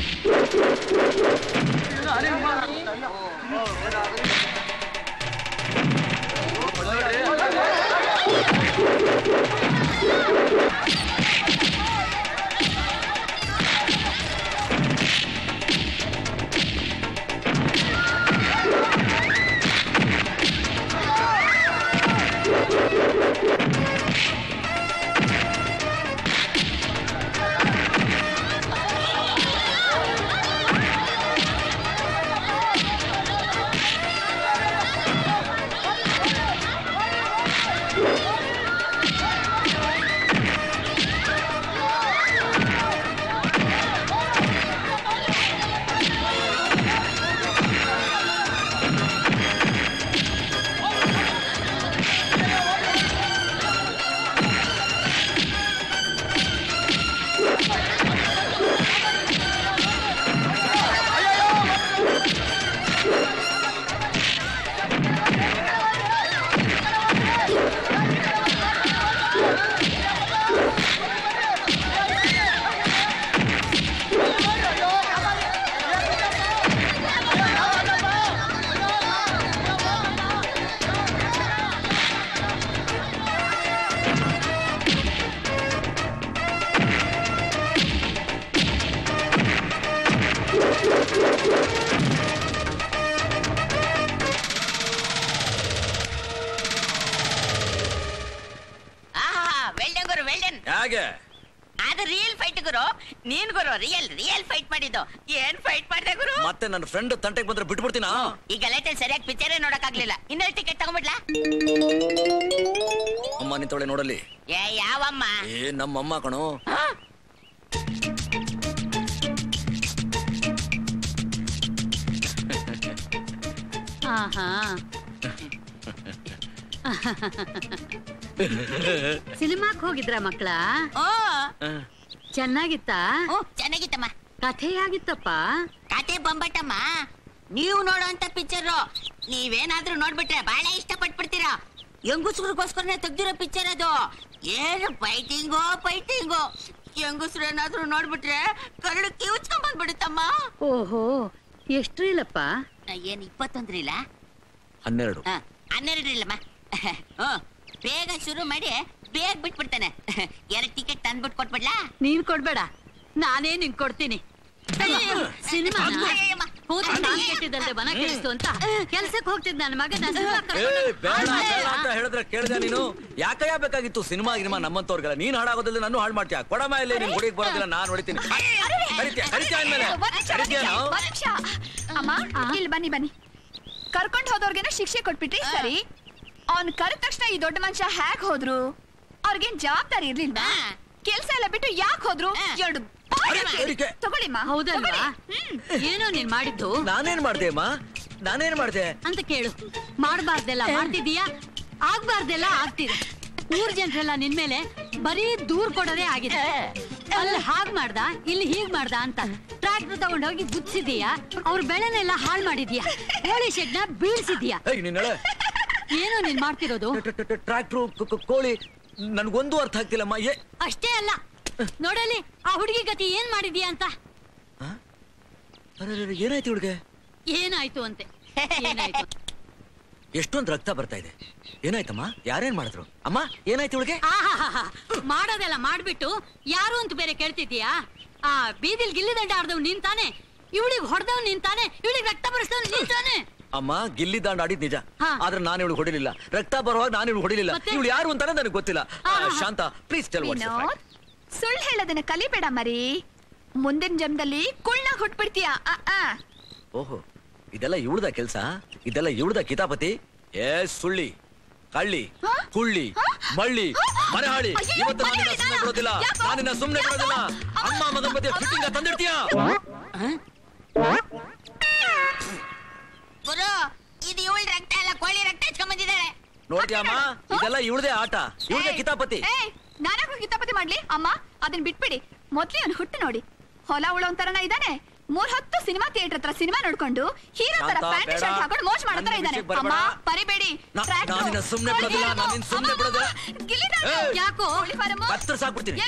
ಅದು ರಿಯಲ್ ಫೈಟ್ ಗುರು. ನೀನ್ ಗುರು ರಿಯಲ್ ರಿಯಲ್ ಫೈಟ್ ಮಾಡಿದ್ದು. ಏನ್ ಫೈಟ್ ಮಾಡ್ದೆ ಗುರು? ಮತ್ತೆ ನನ್ನ ಫ್ರೆಂಡ್ ತಂಟೆಗೆ ಬಂದ್ರೆ ಬಿಟ್ಬಿಡ್ತೀನ. ಈ ಗಲಾಟೆ ಸರಿಯಾಗಿ ಪಿಕ್ಚರೇ ನೋಡಕ್ ಆಗ್ಲಿಲ್ಲ. ಇನ್ನೊಂದು ಟಿಕೆಟ್ ತಗೊಂಡ್ಬಿಡ್ಲಾ? ಅಮ್ಮ ನಿಂತೊಳೆ ನೋಡಲಿ. ಏ ಯಾವಮ್ಮ? ಏ ನಮ್ಮಮ್ಮ ಕಣೋ. ಸಿನಿಮಾಕ್ ಹೋಗಿದ್ರ ಮಕ್ಳ? ಚೆನ್ನಾಗಿತ್ತ? ಚೆನ್ನಾಗಿತ್ತಮ್ಮ. ಕಥೆ ಆಗಿತ್ತಪ್ಪ? ಕಥೆ ಬೊಂಬಟ್ಟಮ್ಮ. ನೀವು ನೋಡೋಂತ ಪಿಕ್ಚರ್ ನೀವೇನಾದ್ರೂ ನೋಡ್ಬಿಟ್ರೆ ಬಹಳ ಇಷ್ಟ ಪಟ್ಬಿಡ್ತೀರಾ. ಹೆಂಗುಸ್ರಿಗೋಸ್ಕರನೇ ತೆಗ್ದಿರೋ ಪಿಕ್ಚರ್ ಅದು. ಏನು ಫೈಟಿಂಗೋ ಫೈಟಿಂಗೋ. ಹೆಂಗುಸ್ರು ಏನಾದ್ರೂ ನೋಡ್ಬಿಟ್ರೆ ಕರಡು ಕಿವುಚ್ಕೊಂಡ್ ಬಂದ್ಬಿಡುತ್ತಮ್ಮ. ಓಹೋ, ಎಷ್ಟು ಇಲ್ಲಪ್ಪ? ಏನ್ ಇಪ್ಪತ್ತೊಂದ್ರಿಲ್ಲ? ಹನ್ನೆರಡು. ಹನ್ನೆರಡು ಇಲ್ಲಮ್ಮ. ಬೇಗ ಶುರು ಮಾಡಿ ಬೇಗ ಬಿಟ್ಬಿಡ್ತಾನೆ. ಎರಡು ಟಿಕೆಟ್ ತಂದ್ಬಿಟ್ಟು ಕೊಟ್ಬಿಡ್ಲಾ? ನೀನ್ ಕೊಡ್ಬೇಡ, ನಾನೇ ನಿಂಗ್ ಕೊಡ್ತೀನಿ. ಸಿನಿಮಾ ಕೆಟ್ಟಿದ್ದಂತೆ ಮನ ಕೆಡಿಸ್ತು ಅಂತ ಕೆಲ್ಸಕ್ಕೆ ಹೋಗ್ತಿದ್ ನನ್ನ ಮಗನ ಹೇಳಿದ್ರೆ ಕೇಳಿದೆ ನೀನು? ಯಾಕಯ್ಯ ಬೇಕಾಗಿತ್ತು ಸಿನಿಮಾ ಗಿನಿಮಾ ನಮ್ಮಂತವ್ರಿಗೆಲ್ಲ? ನೀನ್ ಹಾಳಾಗೋದಿಲ್ಲ, ನಾನು ಹಾಳು ಮಾಡ್ತೀಯ. ಕೊಡಮ ಇಲ್ಲ, ನಿನ್ ಹುಡುಗಿ ಬರೋದಿಲ್ಲ, ನಾನ್ ಹೊಡಿತೀನಿ. ಅಮ್ಮ ಇಲ್ಲಿ ಬನ್ನಿ ಬನ್ನಿ. ಕರ್ಕೊಂಡ್ ಹೋದವ್ರಿಗೇನೋ ಶಿಕ್ಷೆ ಕೊಟ್ಬಿಟ್ರಿ, ಸರಿ. ಅವ್ನ್ ಕರೆದ ತಕ್ಷಣ ಈ ದೊಡ್ಡ ಮನುಷ್ಯ ಹ್ಯಾಕ್ ಹೋದ್ರು? ಅವ್ರಿಗೇನ್ ಜವಾಬ್ದಾರಿ ಇರ್ಲಿಲ್ವಾ? ಕೆಲ್ಸ ಎಲ್ಲ ಬಿಟ್ಟು ಯಾಕೆ ಹೋದ್ರು? ಎರಡು ತಗೊಳ್ಳಿಮ್ಮ. ಹೌದಲ್ವಾ? ಏನೋ ನೀನ್ ಮಾಡಿದ್ದು? ನಾನೇನ್ ಮಾಡ್ದೆ ಅಮ್ಮ? ನಾನೇನ್ ಮಾಡ್ದೆ ಅಂತ ಕೇಳು. ಮಾಡ್ಬಾರ್ದೆಲ್ಲ ಮಾಡ್ತಿದೀಯಾ, ಆಗ್ಬಾರ್ದೆಲ್ಲ ಆಗ್ತಿದೆ. ಊರ್ ಜನರೆಲ್ಲ ನಿನ್ಮೇಲೆ ಬರೀ ದೂರ್ ಕೊಡೋದೇ ಆಗಿದೆ. ಅಲ್ಲಿ ಹಾಗ್ ಮಾಡ್ದ, ಇಲ್ಲಿ ಹೀಗ್ ಮಾಡ್ದ ಅಂತ ಟ್ರಾಕ್ಟರ್ ತಗೊಂಡ್ ಹೋಗಿ ಗುದ್ಸಿದೀಯಾ. ಅವ್ರ ಬೆಳೆನೆಲ್ಲ ಹಾಳ್ ಮಾಡಿದ್ಯಾ, ಕೋಳಿ ಶೆಡ್ ನ ಬೀಳ್ಸಿದ್ಯಾ. ಏನೋ ನೀನ್ ಮಾಡ್ತಿರೋದು? ಟ್ರಾಕ್ಟ್ರು ಕೋಳಿ ನನ್ಗೊಂದು ಅರ್ಥ ಆಗ್ತಿಲ್ಲಮ್ಮ. ಅಷ್ಟೇ ಅಲ್ಲ, ನೋಡಲಿ ಆ ಹುಡುಗಿ ಗತಿ ಏನ್ ಮಾಡಿದ್ಯಾ ಅಂತ. ಏನಾಯ್ತು ಹುಡುಗ? ಏನಾಯ್ತು ಅಂತೆ? ಏನಾಯ್ತು? ಎಷ್ಟೊಂದು ರಕ್ತ ಬರ್ತಾ ಇದೆ. ಏನಾಯ್ತಮ್ಮ? ಯಾರೇನ್ ಮಾಡಿದ್ರು ಅಮ್ಮ? ಏನಾಯ್ತು ಹುಡುಗ? ಮಾಡೋದೆಲ್ಲ ಮಾಡ್ಬಿಟ್ಟು ಯಾರು ಅಂತ ಬೇರೆ ಕೇಳ್ತಿದ್ಯಾ? ಆ ಬೀದಿಲ್ ಗಿಲ್ಲಿ ದಂಡ ಆಡ್ದವ್ ನೀನ್ ತಾನೆ? ಇವಳಿಗೆ ಹೊಡೆದವ್ ನಿಂತಾನೆ, ಇವಳಿಗೆ ರಕ್ತ ಬರಿಸ್ತವ್ ನಿಂತಾನೆ. ಅಮ್ಮ ಗಿಲ್ಲಿ ದಾಂಡ್ ಆಡಿದ್ ನಿಜ, ಆದ್ರೆ ನಾನು ಇವಳು ಹೊಡಿಲಿಲ್ಲ. ರಕ್ತ ಬರುವಾಗ ನಾನು ಇವಳು ಹೊಡಿಲಿಲ್ಲ. ಇವಳು ಯಾರು ಅಂತಾನೆ ನನಗೆ ಗೊತ್ತಿಲ್ಲ. Shanta please tell what's the fact. ಸುಳ್ಳು ಹೇಳೋದನ್ನ ಕಲಿಬೇಡ ಮರಿ, ಮುಂದಿನ ಜನ್ಮದಲ್ಲಿ ಕುಳ್ಳ ಹುಟ್ಬಿಡ್ತೀಯ. ಓಹೋ, ಇದೆಲ್ಲ ಇವಳ್ದ ಕೆಲ್ಸ, ಇದೆಲ್ಲ ಇವಳ್ದ ಕಿತಾಪತಿ. ಏ ಸುಳ್ಳಿ, ಕಳ್ಳಿ, ಕುಳ್ಳಿ, ಮಳ್ಳಿ, ಮರೆಹಾಳಿ, ಇವತ್ತು ನಾನಿನ್ನ ಸುಮ್ಮನೆ ಬಿಡೋದಿಲ್ಲ, ನಾನಿನ್ನ ಸುಮ್ಮನೆ ಬಿಡೋದಿಲ್ಲ. ಅಮ್ಮ ಮಗನ ಮಧ್ಯೆ ಫಿಟ್ಟಿಂಗ್ ತಂದಿಡ್ತೀಯ. ಗುರು, ಇದು ಇವಳ ರಕ್ತ ಅಲ್ಲ, ಕೋಳಿ ರಕ್ತ ಹಚ್ಕೊಂಡ್ ಬಂದಿದ್ದಾಳೆ. ನೋಡ್ತೀಯಮ್ಮ, ಇದೆಲ್ಲ ಇವಳದೇ ಆಟ, ಇವಳದೇ ಕಿತಾಪತಿ. ನಾನಾಗೂ ಕಿತಾಪತಿ ಮಾಡ್ಲಿ? ಅಮ್ಮ ಅದನ್ನ ಬಿಟ್ಬಿಡಿ. ಮೊದ್ಲೇ ಅವ್ನು ಹುಟ್ಟು ನೋಡಿ, ಹೊಲ ಉಳ ಒಂಥರನ ಇದ್ದಾನೆ. ಮೂರ್ ಹತ್ತು ಸಿನಿಮಾ ಥಿಯೇಟರ್ ಹತ್ರ ಸಿನಿಮಾ ನೋಡ್ಕೊಂಡು ಹೀರೋ ತರ ಪ್ಯಾಂಟ್ ಶರ್ಟ್ ಹಾಕೊಂಡು ಮೋಜ್ ಮಾಡ್ತಾರ ಇದ್ದಾನೆ. ಅಮ್ಮ ಪರಿಬೇಡಿ. ಸುಮ್ನೆ ಬಿಡೋದಿಲ್ಲ, ನಾನು ಸುಮ್ನೆ ಬಿಡೋದಿಲ್ಲ. ಯಾಕೋ ಕತ್ತರಿಸಾಕ್ಬಿಡ್ತೀನಿ.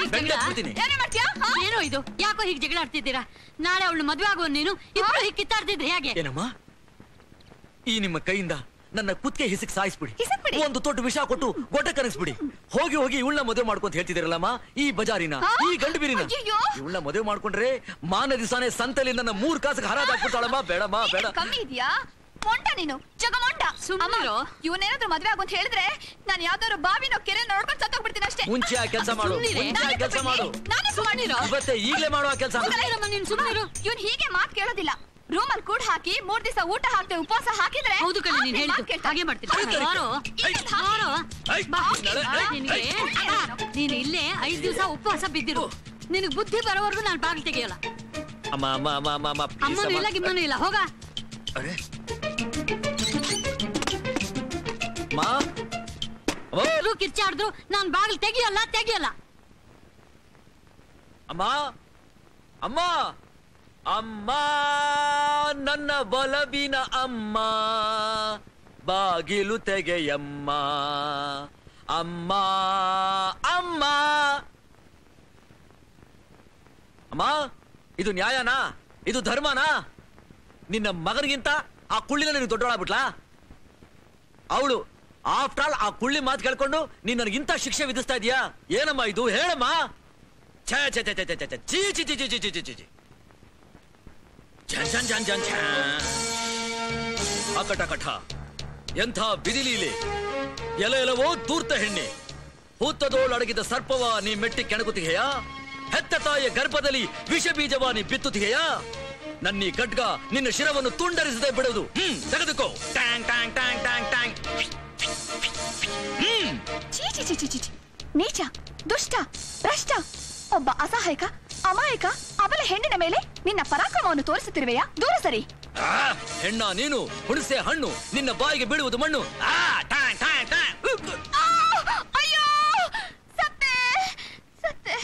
ಏನೋ ಇದು, ಯಾಕೋ ಹೀಗೆ ಜಗಳ ಆಡ್ತಿದ್ದೀರಾ? ನಾಳೆ ಅವಳು ಮದ್ವೆ ಆಗೋ ನೀನು ಇಬ್ರು ಹೀಗೆ ಕಿತ್ತಾಡ್ತಿದ್ರಿ ಹೇಗೆ? ಏನಮ್ಮ, ಈ ನಿಮ್ಮ ಕೈಯಿಂದ ನನ್ನ ಕುತ್ತಿಗೆ ಹಿಸಕ್ ಸಾಯಿಸ್ಬಿಡಿ, ಒಂದು ತೊಟ್ಟು ವಿಷ ಕೊಟ್ಟು ಗೊಡ್ಡ ಕನಸ್ಬಿಡಿ. ಹೋಗಿ ಹೋಗಿ ಇವಳನ್ನ ಮದುವೆ ಮಾಡ್ಕೊಂತ ಹೇಳ್ತಿದ್ದೀರಲ್ಲಮ್ಮ, ಈ ಬಜಾರಿನ, ಈ ಗಂಡು ಬೀರಿನ. ಇವಳನ್ನ ಮದುವೆ ಮಾಡ್ಕೊಂಡ್ರೆ ಮಾನ ದಿವಸಾನೆ ಸಂತಲಿ ನನ್ನ ಮೂರ್ ಕಾಸಿಗೆ ಹರಾಜ್ ಹಾಕ್ಬಿಡ್ತಾಳಮ್ಮ. ಬೇಡಮ್ಮ ಬೇಡ. ಕಮ್ಮಿ ಇದೆಯಾ ಮೊಂಟ ನೀನು, ಜಗಮೊಂಟ. ಇವನೇನಾದ್ರೂ ಮದ್ವೆ ಆಗು ಅಂತ ಹೇಳಿದ್ರೆ ನಾನು ಯಾವ್ದಾದ್ರು ಬಾವಿನೋ ಕೆರೆ ನೋಡ್ಕೊಂಡು ಸತ್ತೋಗ್ಬಿಡ್ತೀನಿ ಅಷ್ಟೇ. ಮುಂಚೆ ಆ ಕೆಲಸ ಮಾಡು, ಮುಂಚೆ ಆ ಕೆಲಸ ಮಾಡು. ಇವತ್ತೇ ಈಗಲೇ ಮಾಡುವ ಕೆಲಸ. ಇವನ್ ಹೀಗೆ ಮಾತ್ ಕೇಳೋದಿಲ್ಲ. ರೂಮಲ್ಲಿ ಕೂಡ ಹಾಕಿ ಮೂರ್ ದಿವಸ ಊಟ ಹಾಕ್ತೆ ಉಪವಾಸ ಹಾಕಿದ್ರೆ ಹೌದು ಕಣೆ, ನೀನ್ ಹೇಳಿದ್ದು ಹಾಗೆ ಮಾಡ್ತೀನಿ. ನೀನು ಇಲ್ಲೇ ಐದ್ ದಿವಸ ಉಪವಾಸ ಬಿದ್ದಿರು, ನಿನಗ್ ಬುದ್ಧಿ ಬರೋವರೆಗೂ ನಾನು ಬಾಗಿಲು ತೆಗೆಯಲ್ಲ. ಅಮ್ಮ ಅಮ್ಮ ಅಮ್ಮ ಅಮ್ಮ ಅಮ್ಮ ಅಮ್ಮನೂ ಇಲ್ಲ ಗಿಮ್ಮನೂ ಇಲ್ಲ, ಹೋಗ. ಕಿರ್ಚಾಡಿದ್ರು ನಾನ್ ಬಾಗಿಲು ತೆಗಿಯಲ್ಲ ತೆಗಿಯಲ್ಲ. ಅಮ್ಮ ಅಮ್ಮ ಅಮ್ಮ, ನನ್ನ ಬಲಬಿನ ಅಮ್ಮ, ಬಾಗಿಲು ತೆಗೆಯಮ್ಮ. ಅಮ್ಮ ಅಮ್ಮ ಅಮ್ಮ, ಇದು ನ್ಯಾಯನಾ? ಇದು ಧರ್ಮನಾ? ನಿನ್ನ ಮಗನಿಗಿಂತ ಆ ಕುಳ್ಳಿನ ನಿನಗೆ ದೊಡ್ಡವಳಾಗ್ಬಿಟ್ಲಾ? ಅವಳು ಆಫ್ಟರ್ ಆಲ್ ಆ ಕುಳ್ಳಿ ಮಾತು ಕೇಳ್ಕೊಂಡು ನೀನ್ ನನಗಿಂತ ಶಿಕ್ಷೆ ವಿಧಿಸ್ತಾ ಇದೀಯಾ? ಏನಮ್ಮ ಇದು, ಹೇಳಮ್ಮ. ಛೇ ಛೇ ಛೇ ಛೇ ಛೇ ಛೇ ಚೀ ಚಿ ಚಿ ಚಿ ಚಿ ಚಿ ಚಿ ಚಿ ಜನ್ ಜನ್ ಜನ್ ಜನ್ ಅಕಟಕಟ, ಎಂಥ ಬಿದಿಲೀಲೆ, ಎಲ ಎಲವೋ ದೂರ್ತ ಹೆಣ್ಣೆ, ಹೂತದೋಳು ಅಡಗಿದ ಸರ್ಪವ ನೀ ಮೆಟ್ಟಿ ಕೆಣಕುತ್ತಿಗೆಯ, ಹೆತ್ತ ತಾಯಿಯ ಗರ್ಭದಲ್ಲಿ ವಿಷ ಬೀಜವ ನೀ ಬಿತ್ತುತ್ತಿಗೆಯ, ನನ್ನೀ ಖಡ್ಗ ನಿನ್ನ ಶಿರವನ್ನು ತುಂಡರಿಸದೆ ಬಿಡುವುದು. ಹ್ಮ್ ತೆಗೆದುಕೋ. ಟ್ಯಾಂಗ್ ಟ್ಯಾಂಗ್ ಟ್ಯಾಂಗ್ ಟ್ಯಾಂಗ್ ಟ್ಯಾಂಗ್. ಹ್ಮ್ ಚೀ ಚಿ ಚಿ ಚಿ ಚಿ ನೀಚ, ದುಷ್ಟ, ಭ್ರಷ್ಟ, ಒಬ್ಬ ಅಸಹಾಯಕ, ಅಮಾಯಕ, ಅಬಲ ಹೆಣ್ಣಿನ ಮೇಲೆ ನಿನ್ನ ಪರಾಕ್ರಮವನ್ನು ತೋರಿಸುತ್ತಿರುವೆಯಾ? ದೂರ ಸರಿ. ಹೆಣ್ಣ ನೀನು, ಹುಣಸೆ ಹಣ್ಣು, ನಿನ್ನ ಬಾಯಿಗೆ ಬೀಳುವುದು ಮಣ್ಣು. ಅಯ್ಯೋ ಸತ್ತೆ ಸತ್ತೆ.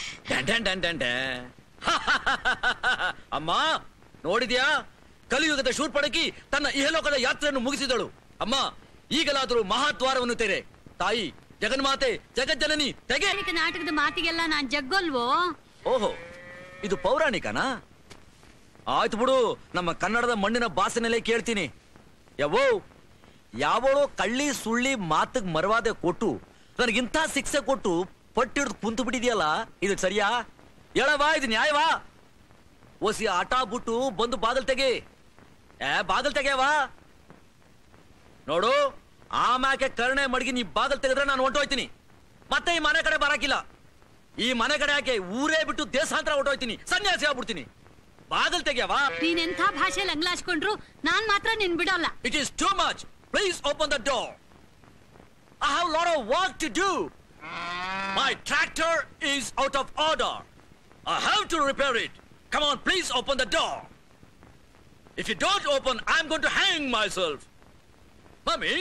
ಅಮ್ಮ ನೋಡಿದ್ಯಾ, ಕಲಿಯುಗದ ಶೂರ್ಪಣಕಿ ತನ್ನ ಇಹಲೋಕದ ಯಾತ್ರೆಯನ್ನು ಮುಗಿಸಿದಳು. ಅಮ್ಮ ಈಗಲಾದರೂ ಮಹಾದ್ವಾರವನ್ನು ತೆರೆ. ತಾಯಿ ಜಗನ್ಮಾತೆ ಜಗಜ್ಜನನಿ ತೆಗೆ. ನಾಟಕದ ಮಾತಿಗೆಲ್ಲ ನಾನ್ ಜಗ್ಗೋಲ್ವೋ? ಓಹೋ, ಇದು ಪೌರಾಣಿಕನಾ? ಆಯ್ತು ಬಿಡು, ನಮ್ಮ ಕನ್ನಡದ ಮಣ್ಣಿನ ಬಾಸನೆಲೆ ಕೇಳ್ತೀನಿ. ಯಾವೋ ಯಾವಳೋ ಕಳ್ಳಿ ಸುಳ್ಳಿ ಮಾತಿಗೆ ಮರವಾದೆ ಕೊಟ್ಟು ನನಗಿಂತ ಶಿಕ್ಷೆ ಕೊಟ್ಟು ಪಟ್ಟಿಡ್ದು ಕುಂತು ಬಿಟ್ಟಿದ್ಯಲ್ಲ, ಇದು ಸರಿಯಾ? ಹೇಳವಾ, ಇದು ನ್ಯಾಯವಾ? ಓಸಿ ಆಟ ಬಿಟ್ಟು ಬಂದು ಬಾಗಲ್ ತೆಗೆ. ಏ ಬಾಗಲ್ ತೆಗೆಯವಾ? ನೋಡು, ಆಮ್ಯಾಕೆ ಕರ್ಣೆ ಮಡಗಿ ನೀ ಬಾಗಲ್ ತೆಗೆದ್ರೆ ನಾನು ಹೊಂಟೋಯ್ತೀನಿ. ಮತ್ತೆ ಈ ಮನೆ ಕಡೆ ಬರಾಕಿಲ್ಲ. ಈ ಮನೆ ಕಡೆ ಯಾಕೆ ಊರೇ ಬಿಟ್ಟು ದೇಶಾಂತರ ಹೊಂಟೋಯ್ತೀನಿ, ಸನ್ಯಾಸಿ ಆಗ್ಬಿಡ್ತೀನಿ. ಬಾಗಲ್ ತೆಗೆಯವಾ? ನೀನೆಂಥ ಭಾಷೆಯಲ್ಲಿ ಅಂಗ್ಲಾಸ್ಕೊಂಡ್ರು ನಾನ್ ಮಾತ್ರ ನಿನ್ ಬಿಡಲ್ಲ. It is too much. Please open the door. I have lot of work to do. My tractor is out of order. I have to repair it. Come on, please open the door. If you don't open, I am going to hang myself. Mummy.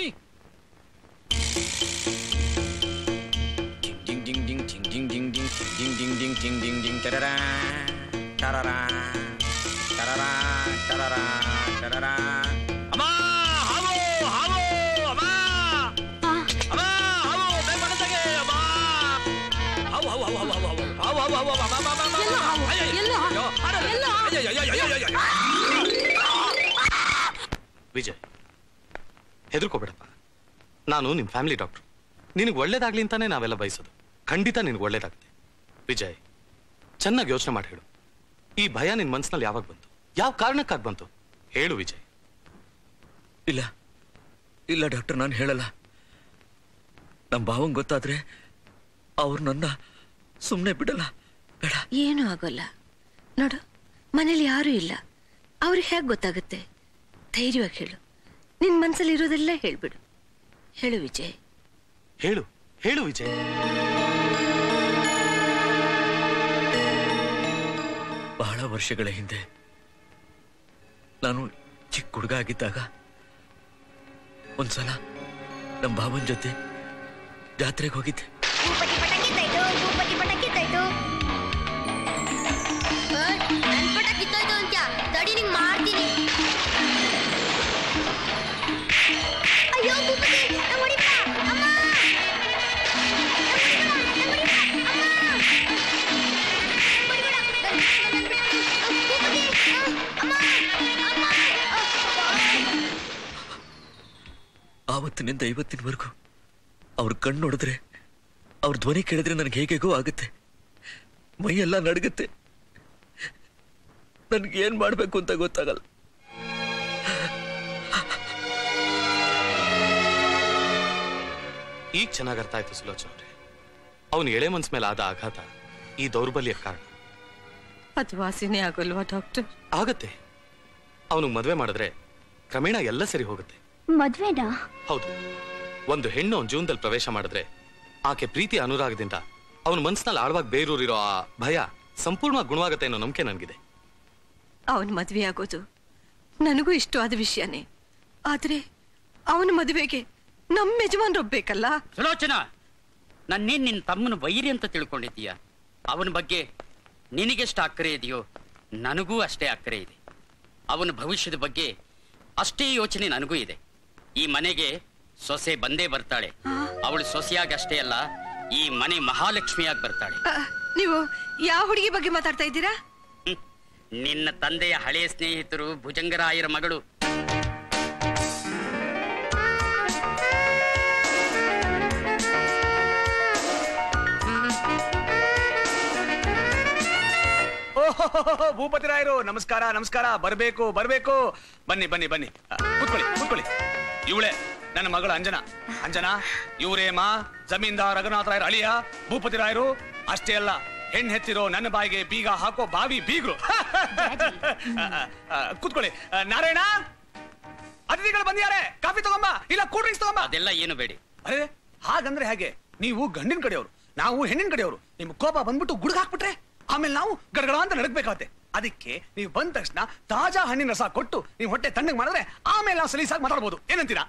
Ding ding ding ding ding ding ding ding ding ding ding ding ding tarara tarara tarara tarara tarara. Amma havo havo amma amma havo me manatage amma havo havo havo havo havo havo havo havo amma amma ಎಲ್ಲೋ ಹavo ಎಲ್ಲೋ ಎಲ್ಲೋ. ವಿಜಯ್, ಹೆದರ್ಕೋಬೇಡಪ್ಪ. ನಾನು ನಿಮ್ family doctor. ನಿನಗೆ ಒಳ್ಳೇದಾಗ್ಲಿ ಅಂತಾನೆ ನಾವೆಲ್ಲ ಬಯಸೋದು. ಖಂಡಿತ ನಿನಗೆ ಒಳ್ಳೇದಾಗುತ್ತೆ. ವಿಜಯ್, ಚೆನ್ನಾಗಿ ಯೋಚನೆ ಮಾಡಿ ಹೇಳು, ಈ ಭಯ ನಿನ್ ಮನ್ಸಿನಲ್ಲಿ ಯಾವಾಗ ಬಂತು? ಯಾವ ಕಾರಣಕ್ಕಾಗಿ ಬಂತು ಹೇಳು ವಿಜಯ್. ಇಲ್ಲ ಇಲ್ಲ ಡಾಕ್ಟರ್, ನಾನು ಹೇಳಲ್ಲ. ನಮ್ಮ ಭಾವಂಗ್ ಗೊತ್ತಾದ್ರೆ ಅವ್ರು ನನ್ನ ಸುಮ್ಮನೆ ಬಿಡಲ್ಲ. ಬೇಡ. ಏನೂ ಆಗೋಲ್ಲ. ನೋಡು, ಮನೇಲಿ ಯಾರೂ ಇಲ್ಲ. ಅವ್ರಿಗೆ ಹೇಗೆ ಗೊತ್ತಾಗುತ್ತೆ? ಧೈರ್ಯವಾಗಿ ಹೇಳು. ನಿನ್ ಮನ್ಸಲ್ಲಿ ಇರೋದೆಲ್ಲ ಹೇಳ್ಬಿಡು. ಹೇಳು ವಿಜಯ್. ಹೇಳು ಹೇಳು ವಿಜಯ್. ಬಹಳ ವರ್ಷಗಳ ಹಿಂದೆ ನಾನು ಚಿಕ್ಕ ಹುಡುಗ ಆಗಿದ್ದಾಗ ಒಂದ್ಸಲ ನಮ್ಮ ಭಾವನ್ ಜೊತೆ ಜಾತ್ರೆಗೆ ಹೋಗಿದ್ದೆ. ಆವತ್ತಿನಿಂದ ಇವತ್ತಿನವರೆಗೂ ಅವ್ರ ಕಣ್ಣು ನೋಡಿದ್ರೆ, ಅವ್ರ ಧ್ವನಿ ಕೇಳಿದ್ರೆ ನನಗೆ ಹೇಗೆಗೋ ಆಗುತ್ತೆ. ಮೈಯೆಲ್ಲ ನಡುಗುತ್ತೆ. ನನ್ಗೆ ಏನ್ ಮಾಡ್ಬೇಕು ಅಂತ ಗೊತ್ತಾಗಲ್ಲ. ಈಗ ಚೆನ್ನಾಗಿ ಅರ್ಥ ಆಯ್ತು ಸುಲೋಚನ ಅವ್ರೆ. ಅವನು ಎಳೆ ಮನ್ಸ್ ಮೇಲೆ ಆದ ಆಘಾತ ಈ ದೌರ್ಬಲ್ಯ ಕಾರಣ. ಅದು ವಾಸಿನೇ ಆಗೋಲ್ವಾ ಡಾಕ್ಟರ್? ಆಗತ್ತೆ. ಅವನಿಗೆ ಮದ್ವೆ ಮಾಡಿದ್ರೆ ಕ್ರಮೇಣ ಎಲ್ಲ ಸರಿ ಹೋಗುತ್ತೆ. ಮದ್ವೆನಾ? ಹೌದು. ಒಂದು ಹೆಣ್ಣು ಅವನ ಜೀವನದಲ್ಲಿ ಪ್ರವೇಶ ಮಾಡಿದ್ರೆ ಆಕೆ ಪ್ರೀತಿ ಅನುರಾಗದಿಂದ ಅವನ ಮನ್ಸಿನಲ್ಲಿ ಆಳವಾಗಿ ಬೇರೂರಿರೋ ಆ ಭಯ ಸಂಪೂರ್ಣವಾಗಿ ಗುಣವಾಗತ್ತೆ ಅನ್ನೋ ನಂಬಿಕೆ ನನಗಿದೆ. ಅವನ್ ಮದ್ವೆ ಆಗೋದು ನನಗೂ ಇಷ್ಟವಾದ ವಿಷಯನೇ. ಆದ್ರೆ ಅವನ ಮದುವೆಗೆ ನಮ್ಮ ಯಜಮಾನ್ರೊಬ್ಬೇಕಲ್ಲ. ಸುಲೋಚನಾ, ನನ್ನೇನ್ ನಿನ್ನ ತಮ್ಮನ ವೈರಿ ಅಂತ ತಿಳ್ಕೊಂಡಿದ್ದೀಯ? ಅವನ ಬಗ್ಗೆ ನಿನಗೆಷ್ಟು ಅಕ್ಕರೆ ಇದೆಯೋ ನನಗೂ ಅಷ್ಟೇ ಅಕ್ಕರೆ ಇದೆ. ಅವನ ಭವಿಷ್ಯದ ಬಗ್ಗೆ ಅಷ್ಟೇ ಯೋಚನೆ ನನಗೂ ಇದೆ. ಈ ಮನೆಗೆ ಸೊಸೆ ಬಂದೇ ಬರ್ತಾಳೆ. ಅವಳು ಸೊಸೆಯಾಗಿ ಅಷ್ಟೇ ಅಲ್ಲ, ಈ ಮನೆ ಮಹಾಲಕ್ಷ್ಮಿಯಾಗಿ ಬರ್ತಾಳೆ. ನೀವು ಯಾವ ಹುಡುಗಿ ಬಗ್ಗೆ ಮಾತಾಡ್ತಾ ಇದ್ದೀರಾ? ನಿನ್ನ ತಂದೆಯ ಹಳೆಯ ಸ್ನೇಹಿತರು ಭುಜಂಗರಾಯರ ಮಗಳು. ಭೂಪತಿ ರಾಯರು ನಮಸ್ಕಾರ ನಮಸ್ಕಾರ. ಬರ್ಬೇಕು ಬರ್ಬೇಕು. ಬನ್ನಿ ಬನ್ನಿ ಬನ್ನಿ, ಕೂತ್ಕೊಳ್ಳಿ ಕೂತ್ಕೊಳ್ಳಿ. ಇವಳೆ ನನ್ನ ಮಗಳು ಅಂಜನಾ. ಅಂಜನಾ ಇವರೇ ಮಾ ಜಮೀನ್ದಾರ್ ರಘುನಾಥ ರಾಯರ ಅಳಿಯ ಭೂಪತಿ ರಾಯರು. ಅಷ್ಟೇ ಅಲ್ಲ, ಹೆಣ್ಣು ಹೆತ್ತಿರೋ ನನ್ನ ಬಾಯಿಗೆ ಬೀಗ ಹಾಕೋ ಬಾವಿ ಬೀಗ್ರು. ಕೂತ್ಕೊಳ್ಳಿ. ನಾರಾಯಣ, ಅತಿಥಿಗಳು ಬಂದಿದ್ದಾರೆ. ಕಾಫಿ ತಗೊಂಬ, ಇಲ್ಲ ಕೂಲ್ ಡ್ರಿಂಕ್ಸ್ ತಗೊಂಬ. ಅದೆಲ್ಲ ಏನು ಬೇಡಿ. ಅರೆ ಹಾಗಂದ್ರೆ ಹೇಗೆ? ನೀವು ಗಂಡಿನ ಕಡೆಯವರು, ನಾವು ಹೆಣ್ಣಿನ ಕಡೆಯವರು. ನಿಮ್ ಕೋಪ ಬಂದ್ಬಿಟ್ಟು ಗುಡುಗ ಹಾಕ್ಬಿಟ್ರೆ ಆಮೇಲೆ ನಾವು ಗಡಗಡ ಅಂತ ನಡಕ್ಬೇಕಾಗತ್ತೆ. ಅದಕ್ಕೆ ನೀವು ಬಂದ ತಕ್ಷಣ ತಾಜಾ ಹಣ್ಣಿನ ರಸ ಕೊಟ್ಟು ನೀವು ಹೊಟ್ಟೆ ತಣ್ಣಗೆ ಮಾಡಿದ್ರೆ ಆಮೇಲೆ ನಾವು ಸಲೀಸಾಗಿ ಮಾತಾಡ್ಬೋದು. ಏನಂತೀರಾ?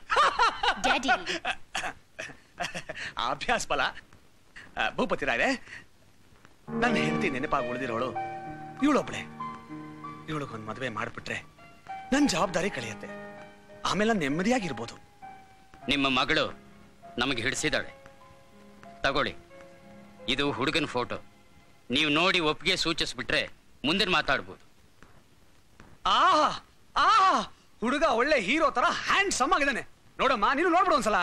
ಅಭ್ಯಾಸ ಫಲ. ಭೂಪತಿ ರಾಯರೇ, ನನ್ನ ಹೆಂಡತಿ ನೆನಪಾಗಿ ಉಳಿದಿರೋಳು ಇವಳೊಬ್ಳೆ. ಇವಳಿಗೊಂದು ಮದುವೆ ಮಾಡ್ಬಿಟ್ರೆ ನನ್ನ ಜವಾಬ್ದಾರಿ ಕಳೆಯುತ್ತೆ. ಆಮೇಲೆ ನಾನು ನೆಮ್ಮದಿಯಾಗಿರ್ಬೋದು. ನಿಮ್ಮ ಮಗಳು ನಮಗೆ ಹಿಡಿಸಿದಾಳೆ. ತಗೊಳ್ಳಿ, ಇದು ಹುಡುಗನ ಫೋಟೋ. ನೀವು ನೋಡಿ ಒಪ್ಪಿಗೆ ಸೂಚಿಸ್ಬಿಟ್ರೆ ಮುಂದಿನ ಮಾತಾಡ್ಬೋದು. ಆಹಾ ಆಹಾ, ಹುಡುಗ ಒಳ್ಳೆ ಹೀರೋ ತರ ಹ್ಯಾಂಡ್ ಸಮ್ ಆಗಿದ್ದಾನೆ. ನೋಡಮ್ಮ, ನೀನು ನೋಡ್ಬಿಡು ಒಂದ್ಸಲ.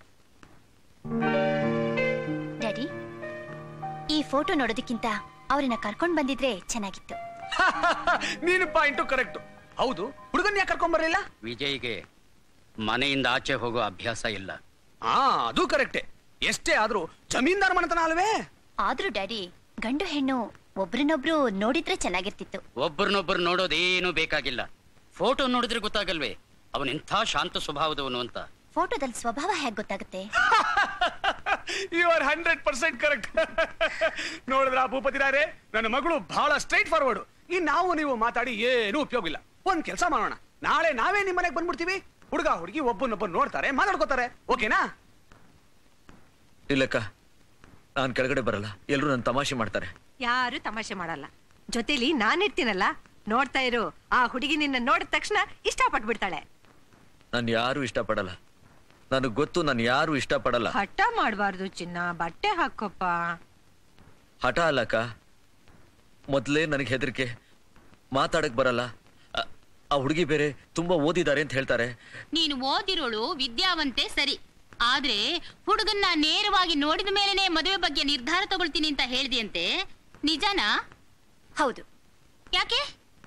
ಡ್ಯಾಡಿ, ಈ ಫೋಟೋ ನೋಡೋದಕ್ಕಿಂತ ಅವ್ರನ್ನ ಕರ್ಕೊಂಡ್ ಬಂದಿದ್ರೆ ಚೆನ್ನಾಗಿತ್ತು. ನೀನು ಪಾಯಿಂಟು ಕರೆಕ್ಟ್. ಹೌದು, ಹುಡುಗನ್ ಯಾಕೆ ಕರ್ಕೊಂಡ್ ಬರಲಿಲ್ಲ? ವಿಜಯ್ಗೆ ಮನೆಯಿಂದ ಆಚೆ ಹೋಗೋ ಅಭ್ಯಾಸ ಇಲ್ಲ. ಆ ಅದು ಕರೆಕ್ಟೆ. ಎಷ್ಟೇ ಆದ್ರೂ ಜಮೀನ್ದಾರ್ ಮನೆತನ ಅಲ್ವೇ? ಆದ್ರೂ ಡ್ಯಾಡಿ, ಗಂಡು ಹೆಣ್ಣು ಒಬ್ರನ್ನೊಬ್ರು ನೋಡಿದ್ರೆ ಚೆನ್ನಾಗಿರ್ತಿತ್ತು. ಒಬ್ಬರನ್ನೊಬ್ಬರು ನೋಡೋದೇನು ಬೇಕಾಗಿಲ್ಲ. ಫೋಟೋ ನೋಡಿದ್ರೆ ಗೊತ್ತಾಗಲ್ವೇ ಅವನೆಂಥ ಶಾಂತ ಸ್ವಭಾವದವನು ಅಂತ. ಫೋಟೋದಲ್ಲಿ ಸ್ವಭಾವ ಹೇಗೆ ಗೊತ್ತಾಗುತ್ತೆ? You are hundred percent correct. ನೋಡಿದ್ರ ಭೂಪತಿ ರಾಯರೇ, ನನ್ನ ಮಗಳು ಬಹಳ ಸ್ಟ್ರೈಟ್ ಫಾರ್ವರ್ಡ್. ಈ ನಾವು ನೀವು ಮಾತಾಡಿ ಏನು ಉಪಯೋಗ ಇಲ್ಲ. ಒಂದ್ ಕೆಲಸ ಮಾಡೋಣ, ನಾಳೆ ನಾವೇ ನಿಮ್ ಮನೆಗೆ ಬಂದ್ಬಿಡ್ತೀವಿ. ಹುಡುಗ ಹುಡುಗಿ ಒಬ್ಬನೊಬ್ಬರು ನೋಡ್ತಾರೆ, ಮಾತಾಡ್ಕೋತಾರೆ. ಓಕೆನಾ? ಇಲ್ಲಕ್ಕ, ನಾನ್ ಕೆಳಗಡೆ ಬರಲ್ಲ. ಎಲ್ರು ನನ್ ತಮಾಷೆ ಮಾಡ್ತಾರೆ. ಯಾರು ತಮಾಷೆ ಮಾಡಲ್ಲ. ಜೊತೆಲಿ ನಾನಿರ್ತೀನಲ್ಲ, ನೋಡ್ತಾ ಇರು. ಆ ಹುಡುಗಿ ನಿನ್ನ ನೋಡಿದ ತಕ್ಷಣ ಇಷ್ಟಪಟ್ಬಿಡ್ತಾಳೆ. ನಾನು ಯಾರು ಇಷ್ಟಪಡಲ್ಲ. ನನಗ್ ಗೊತ್ತು, ನಾನು ಯಾರು ಇಷ್ಟಪಡಲ್ಲ. ಹಠ ಮಾಡಬಾರ್ದು ಚಿನ್ನ, ಬಟ್ಟೆ ಹಾಕೋಪ್ಪ. ಹಠ ಅಲ್ಲಕ್ಕ, ಮೊದ್ಲೇ ನನಗೆ ಹೆದರಿಕೆ, ಮಾತಾಡಕ್ ಬರಲ್ಲ. ಆ ಹುಡುಗಿ ಬೇರೆ ತುಂಬಾ ಓದಿದ್ದಾರೆ ಅಂತ ಹೇಳ್ತಾರೆ. ನೀನು ಓದಿರೋಳು ವಿದ್ಯಾವಂತೆ ಸರಿ, ಆದ್ರೆ ಹುಡುಗನ್ನ ನೇರವಾಗಿ ನೋಡಿದ ಮೇಲೆನೆ ಮದುವೆ ಬಗ್ಗೆ ನಿರ್ಧಾರ ತಗೊಳ್ತೀನಿ ಅಂತ ಹೇಳ್ದಿಯಂತೆ, ನಿಜನಾ? ಹೌದು. ಯಾಕೆ?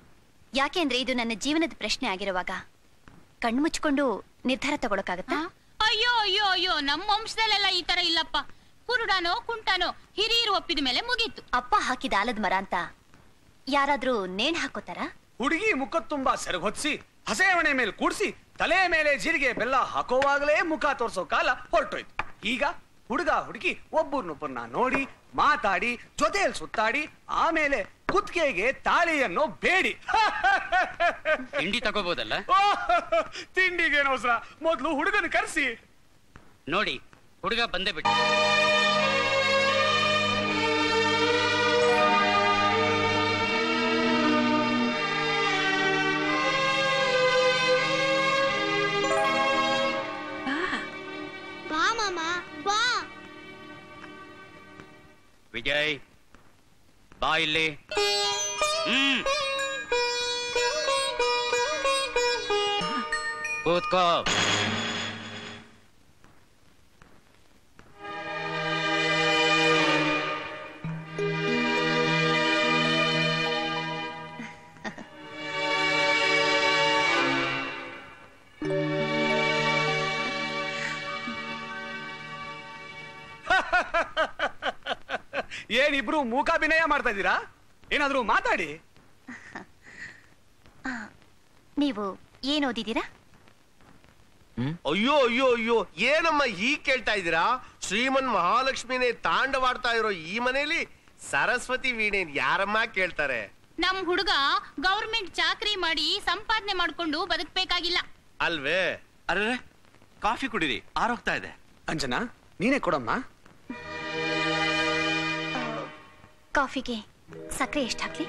ಯಾಕೆಂದ್ರೆ ಇದು ನನ್ನ ಜೀವನದ ಪ್ರಶ್ನೆ ಆಗಿರುವಾಗ ಕಣ್ಮುಚ್ಕೊಂಡು ನಿರ್ಧಾರ ತಗೊಳಕಾಗತ್ತಾ? ಅಯ್ಯೋ ಅಯ್ಯೋ ಅಯ್ಯೋ ನಮ್ಮ ವಂಶದಲ್ಲೆಲ್ಲ ಈ ತರ ಇಲ್ಲಪ್ಪ. ಕುರುಡಾನೋ ಕುಂಟಾನೋ ಹಿರಿಯರು ಒಪ್ಪಿದ ಮೇಲೆ ಮುಗೀತು. ಅಪ್ಪ ಹಾಕಿದ ಆಲದ ಮರ ಅಂತ ಯಾರಾದ್ರೂ ನೇಣ್ ಹಾಕೋತಾರ? ಹುಡುಗಿ ಮುಖ ತುಂಬಾ ಸೆರಗೊತ್ಸಿ ಹಸೆಮಣೆ ಮೇಲೆ ಕೂಡ್ಸಿ ತಲೆ ಮೇಲೆ ಜೀರಿಗೆ ಬೆಲ್ಲ ಹಾಕೋವಾಗಲೇ ಮುಖ ತೋರ್ಸೋ ಕಾಲ ಹೊರಟೋಯ್ತು. ಈಗ ಹುಡುಗ ಹುಡುಗಿ ಒಬ್ಬರನ್ನೊಬ್ಬರನ್ನ ನೋಡಿ ಮಾತಾಡಿ ಜೊತೆಯಲ್ಲಿ ಸುತ್ತಾಡಿ ಆಮೇಲೆ ಕುತ್ತಿಗೆಗೆ ತಾಳಿಯನ್ನು ಬೇಡಿ ತಿಂಡಿ ತಗೋಬಹುದಲ್ಲ? ತಿಂಡಿಗೆ ಅವಸರ, ಮೊದ್ಲು ಹುಡುಗನ ಕರೆಸಿ. ನೋಡಿ ಹುಡುಗ ಬಂದೇ ಬಿಟ್ಟು. ಬಾ ಮಾಮ ಬಾ. ವಿಜಯ್ ಬಾ ಇಲ್ಲಿ. ಹ್ಮ್ ಕೂತ್ಕೋ. ಏನಿಬ್ರು ಮೂಕಾಭಿನಯ ಮಾಡ್ತಾ ಇದ್ದೀರಾ? ಏನಾದ್ರೂ ಮಾತಾಡಿ. ನೀವು ಏನ್ ಓದಿದ್ದೀರಾ? ಅಯ್ಯೋ ಅಯ್ಯೋ ಅಯ್ಯೋ ಏನಮ್ಮ ಹೀಗ್ ಕೇಳ್ತಾ ಇದ್ದೀರಾ? ಶ್ರೀಮನ್ ಮಹಾಲಕ್ಷ್ಮಿನೇ ತಾಂಡವಾಡ್ತಾ ಇರೋ ಈ ಮನೇಲಿ ಸರಸ್ವತಿ ವೀಣೆನ್ ಯಾರಮ್ಮ ಕೇಳ್ತಾರೆ? ನಮ್ ಹುಡುಗ ಗೌರ್ಮೆಂಟ್ ಚಾಕ್ರಿ ಮಾಡಿ ಸಂಪಾದನೆ ಮಾಡ್ಕೊಂಡು ಬದುಕ್ಬೇಕಾಗಿಲ್ಲ ಅಲ್ವೇ? ಅರೆ ಕಾಫಿ ಕುಡಿರಿ, ಆರೋಗ್ತಾ ಇದೆ. ಅಂಜನಾ ನೀನೇ ಕೊಡಮ್ಮ. ಕಾಫಿಗೆ ಸಕ್ಕರೆ ಎಷ್ಟು ಹಾಕ್ಲಿ?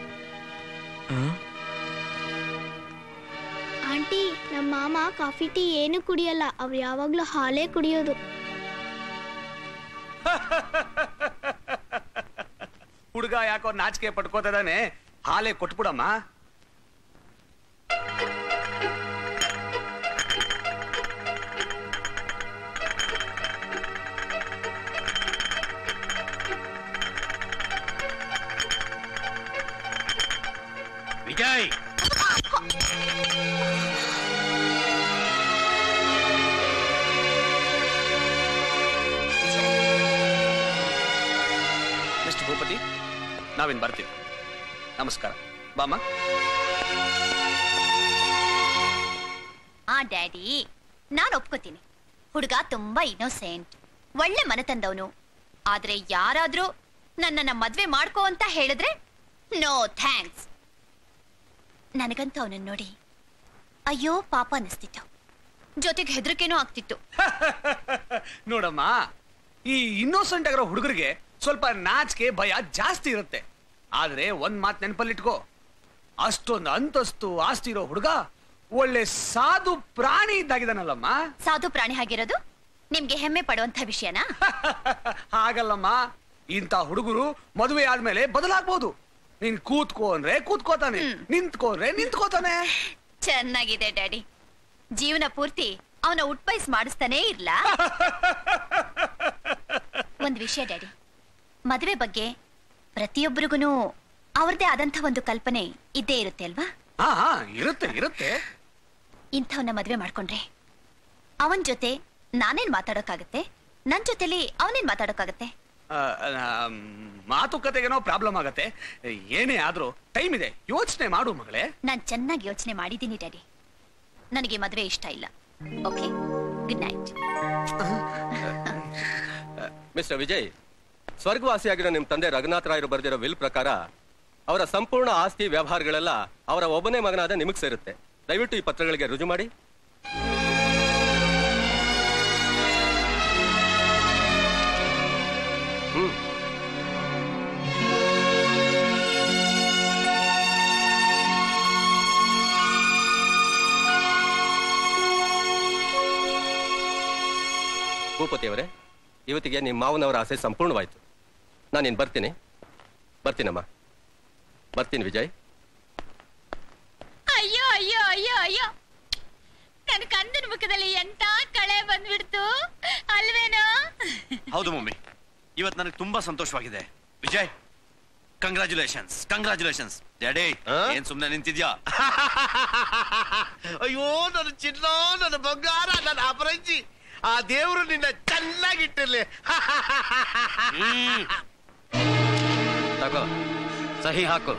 ಆಂಟಿ ನಮ್ಮ ಮಾಮ ಕಾಫಿ ಟೀ ಏನು ಕುಡಿಯಲ್ಲ, ಅವ್ರು ಯಾವಾಗ್ಲೂ ಹಾಲೇ ಕುಡಿಯೋದು. ಹುಡುಗ ಯಾಕೋ ನಾಚಿಕೆ ಪಡ್ಕೋತಿದಾನೆ, ಹಾಲೇ ಕೊಟ್ಬಿಡಮ್ಮ. ವಿಜಯ್ ಮಿಸ್ಟರ್ ಭೂಪತಿ, ನಾವಿನ್ ಬರ್ತೀವಿ. ನಮಸ್ಕಾರ. ಬಾಮ್ಮ. ಆ ಡ್ಯಾಡಿ, ನಾನ್ ಒಪ್ಕೋತೀನಿ. ಹುಡುಗ ತುಂಬಾ ಇನ್ನೋಸೆಂಟ್, ಒಳ್ಳೆ ಮನತಂದವನು. ಆದ್ರೆ ಯಾರಾದ್ರೂ ನನ್ನನ್ನ ಮದ್ವೆ ಮಾಡ್ಕೋ ಅಂತ ಹೇಳಿದ್ರೆ ನೋ ಥ್ಯಾಂಕ್ಸ್. ನನಗಂತೂ ಅವನನ್ನ ನೋಡಿ ಅಯ್ಯೋ ಪಾಪ ಅನಿಸ್ತಿತ್ತು, ಜೊತೆಗೆ ಹೆದರಿಕೆನೂ ಆಗ್ತಿತ್ತು. ನೋಡಮ್ಮ, ಈ ಇನ್ನೋಸೆಂಟ್ ಆಗಿರೋ ಹುಡುಗರಿಗೆ ಸ್ವಲ್ಪ ನಾಚಿಕೆ ಭಯ ಜಾಸ್ತಿ ಇರುತ್ತೆ. ಆದ್ರೆ ಒಂದ್ ಮಾತ್ ನೆನಪಲ್ಲಿಟ್ಕೋ, ಅಷ್ಟೊಂದು ಅಂತಸ್ತು ಆಸ್ತಿ ಇರೋ ಹುಡುಗ ಒಳ್ಳೆ ಸಾಧು ಪ್ರಾಣಿ ಇದ್ದಾಗಿದ್ದಾನಲ್ಲಮ್ಮ. ಸಾಧು ಪ್ರಾಣಿ ಆಗಿರೋದು ನಿಮ್ಗೆ ಹೆಮ್ಮೆ ಪಡುವಂತ ವಿಷಯನಾ? ಹಾಗಲ್ಲಮ್ಮ, ಇಂಥ ಹುಡುಗರು ಮದುವೆ ಆದ್ಮೇಲೆ ಬದಲಾಗ್ಬೋದು. ನೀನ್ ಕೂತ್ಕೋ ಅಂದ್ರೆ ಕೂತ್ಕೋತಾನೆ, ನಿಂತ್ಕೋ ಅಂದ್ರೆ ನಿಂತ್ಕೋತಾನೆ. ಚೆನ್ನಾಗಿದೆ ಡ್ಯಾಡಿ, ಜೀವನ ಪೂರ್ತಿ ಅವನ ಉಟ್ಪೈಸ್ ಮಾಡಿಸ್ತಾನೇ ಇರ್ಲಾ? ಒಂದ್ ವಿಷಯ ಡ್ಯಾಡಿ, ಮದುವೆ ಬಗ್ಗೆ ಪ್ರತಿಯೊಬ್ಬರಿಗೂ ಅವ್ರದೇ ಆದಂತ ಒಂದು ಕಲ್ಪನೆ ಇದ್ದೇ ಇರುತ್ತೆ ಅಲ್ವಾ? ಹಾ ಇರುತ್ತೆ ಇರುತ್ತೆ. ಇಂಥವನ್ನ ಮದುವೆ ಮಾಡ್ಕೊಂಡ್ರೆ ಅವನ್ ಜೊತೆ ನಾನೇನ್ ಮಾತಾಡೋಕಾಗತ್ತೆ, ನನ್ ಜೊತೆಲಿ ಅವನೇನ್ ಮಾತಾಡೋಕಾಗತ್ತೆ? ಮಾತುಕತೆಗೇನೋ ಪ್ರಾಬ್ಲಮ್ ಆಗತ್ತೆ. ಏನೇ ಆದ್ರೂ ಟೈಮ್ ಇದೆ, ಯೋಚನೆ ಮಾಡು ಮಗಳೇ. ನಾನ್ ಚೆನ್ನಾಗಿ ಯೋಚನೆ ಮಾಡಿದ್ದೀನಿ ಡ್ಯಾಡಿ, ನನಗೆ ಮದುವೆ ಇಷ್ಟ ಇಲ್ಲ. Okay, good night. Mister Vijay, ಸ್ವರ್ಗವಾಸಿಯಾಗಿರೋ ನಿಮ್ ತಂದೆ ರಘುನಾಥ ರಾಯರು ಬರೆದಿರೋ ವಿಲ್ ಪ್ರಕಾರ ಅವರ ಸಂಪೂರ್ಣ ಆಸ್ತಿ ವ್ಯವಹಾರಗಳೆಲ್ಲ ಅವರ ಒಬ್ಬನೇ ಮಗನಾದ ನಿಮಗ್ ಸೇರುತ್ತೆ. ದಯವಿಟ್ಟು ಈ ಪತ್ರಗಳಿಗೆ ರುಜು ಮಾಡಿ. ಹ್ಮ್ ಭೂಪತಿಯವರೇ, ಇವತ್ತಿಗೆ ನಿಮ್ಮ ಮಾವನವರ ಆಸೆ ಸಂಪೂರ್ಣವಾಯ್ತು. ನಾನಿನ್ ಬರ್ತೀನಿ. ಬರ್ತೀನಮ್ಮ, ಬರ್ತೀನಿ ವಿಜಯ್. ಅಯ್ಯೋ ಅಯ್ಯೋ ಅಯ್ಯೋ ಅಯ್ಯೋ, ನನ್ ಕಂದನ ಮುಖದಲ್ಲಿ ಎಂತ ಕಳೆ ಬಂದ್ಬಿಡ್ತು ಅಲ್ವೇನೋ? ಹೌದು ಮಮ್ಮಿ, ಇವತ್ತು ನನಗೆ ತುಂಬಾ ಸಂತೋಷವಾಗಿದೆ. ವಿಜಯ್, ಕಂಗ್ರಾಚುಲೇಷನ್ಸ್ ಕಂಗ್ರಾಚುಲೇಷನ್ಸ್ ಡ್ಯಾಡಿ ಏನ್ ಸುಮ್ನೆ ನಿಂತಿದ್ಯಾ? ಅಯ್ಯೋ ನನ್ನ ಚಿನ್ನ, ನನ್ನ ಬಂಗಾರ, ನನ್ನ ಅಪರಂಜಿ, ಆ ದೇವರು ನಿನ್ನ ಚೆನ್ನಾಗಿಟ್ಟಿರ್ಲಿ. ತಗೋ ಸಹಿ ಹಾಕು.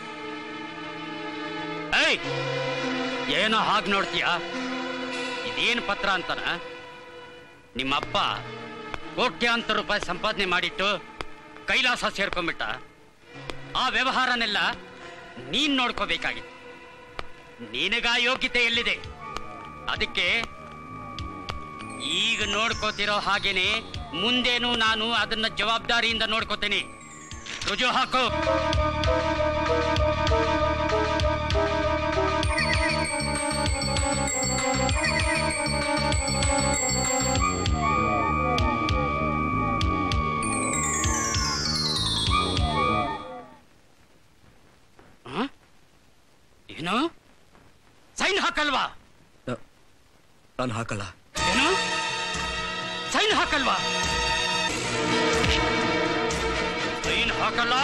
ಏಯ್ ಏನೋ ಹಾಗೆ ನೋಡ್ತೀಯ? ಇದೇನು ಪತ್ರ ಅಂತನ? ನಿಮ್ಮಪ್ಪ ಕೋಟ್ಯಾಂತರ ರೂಪಾಯಿ ಸಂಪಾದನೆ ಮಾಡಿಟ್ಟು ಕೈಲಾಸ ಸೇರ್ಕೊಂಡ್ಬಿಟ್ಟ. ಆ ವ್ಯವಹಾರನೆಲ್ಲ ನೀನ್ ನೋಡ್ಕೋಬೇಕಾಗಿತ್ತು. ನಿನಗ ಯೋಗ್ಯತೆ ಎಲ್ಲಿದೆ? ಅದಕ್ಕೆ ಈಗ ನೋಡ್ಕೋತಿರೋ ಹಾಗೇನೆ ಮುಂದೇನು ನಾನು ಅದನ್ನ ಜವಾಬ್ದಾರಿಯಿಂದ ನೋಡ್ಕೋತೀನಿ. ರುಜು ಹಾಕು. ಏನು ಸೈನ್ ಹಾಕಲ್ವಾ? ನಾನು ಹಾಕಲ್ಲ. ಏನು ಸೈನ್ ಹಾಕಲ್ವಾ? ಸೈನ್ ಹಾಕಲ್ಲ?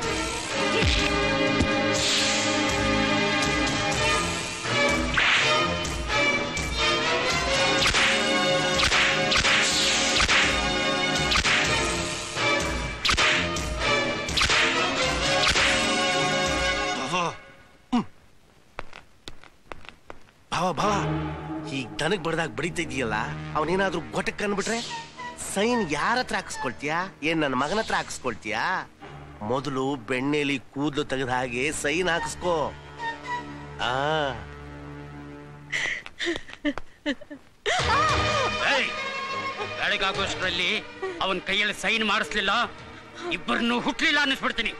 ಭಾವ ಭಾವ, ಈಗ ದನಕ್ ಬಡ್ದಾಗ ಬಡಿತಾ ಇದೀಯಲ್ಲ, ಅವನೇನಾದ್ರೂ ಗೊಟಕ್ ಅನ್ಬಿಟ್ರೆ ಸೈನ್ ಯಾರ ಹತ್ರ ಹಾಕಿಸ್ಕೊಳ್ತೀಯಾ? ಏನ್ ನನ್ನ ಮಗನ ಹತ್ರ ಹಾಕಿಸ್ಕೊಳ್ತೀಯಾ? ಮೊದಲು ಬೆಣ್ಣೆಲಿ ಕೂದಲು ತೆಗೆದ ಹಾಗೆ ಸೈನ್ ಹಾಕಿಸ್ಕೋ. ಆ ಬೆಳಗಾಗೋಷ್ಟ್ರಲ್ಲಿ ಅವನ್ ಕೈಯಲ್ಲಿ ಸೈನ್ ಮಾಡಿಸ್ಲಿಲ್ಲ, ಇಬ್ಬರನ್ನು ಹುಟ್ಲಿಲ್ಲ ಅನ್ನಿಸ್ಬಿಡ್ತೀನಿ.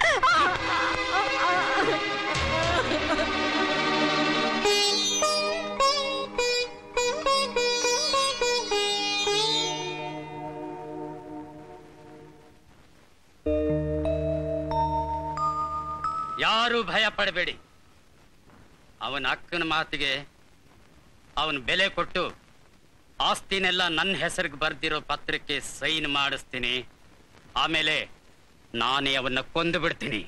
ಯಾರು ಭಯ ಪಡಬೇಡಿ. ಅವನ ಅಕ್ಕನ ಮಾತಿಗೆ ಅವನ ಬೆಲೆ ಕೊಟ್ಟು ಆಸ್ತಿನೆಲ್ಲ ನನ್ನ ಹೆಸರಿಗೆ ಬರ್ದಿರೋ ಪತ್ರಕ್ಕೆ ಸೈನ್ ಮಾಡಿಸ್ತೀನಿ. ಆಮೇಲೆ ನಾನೇ ಅವನ್ನ ಕೊಂದು ಬಿಡ್ತೀನಿ.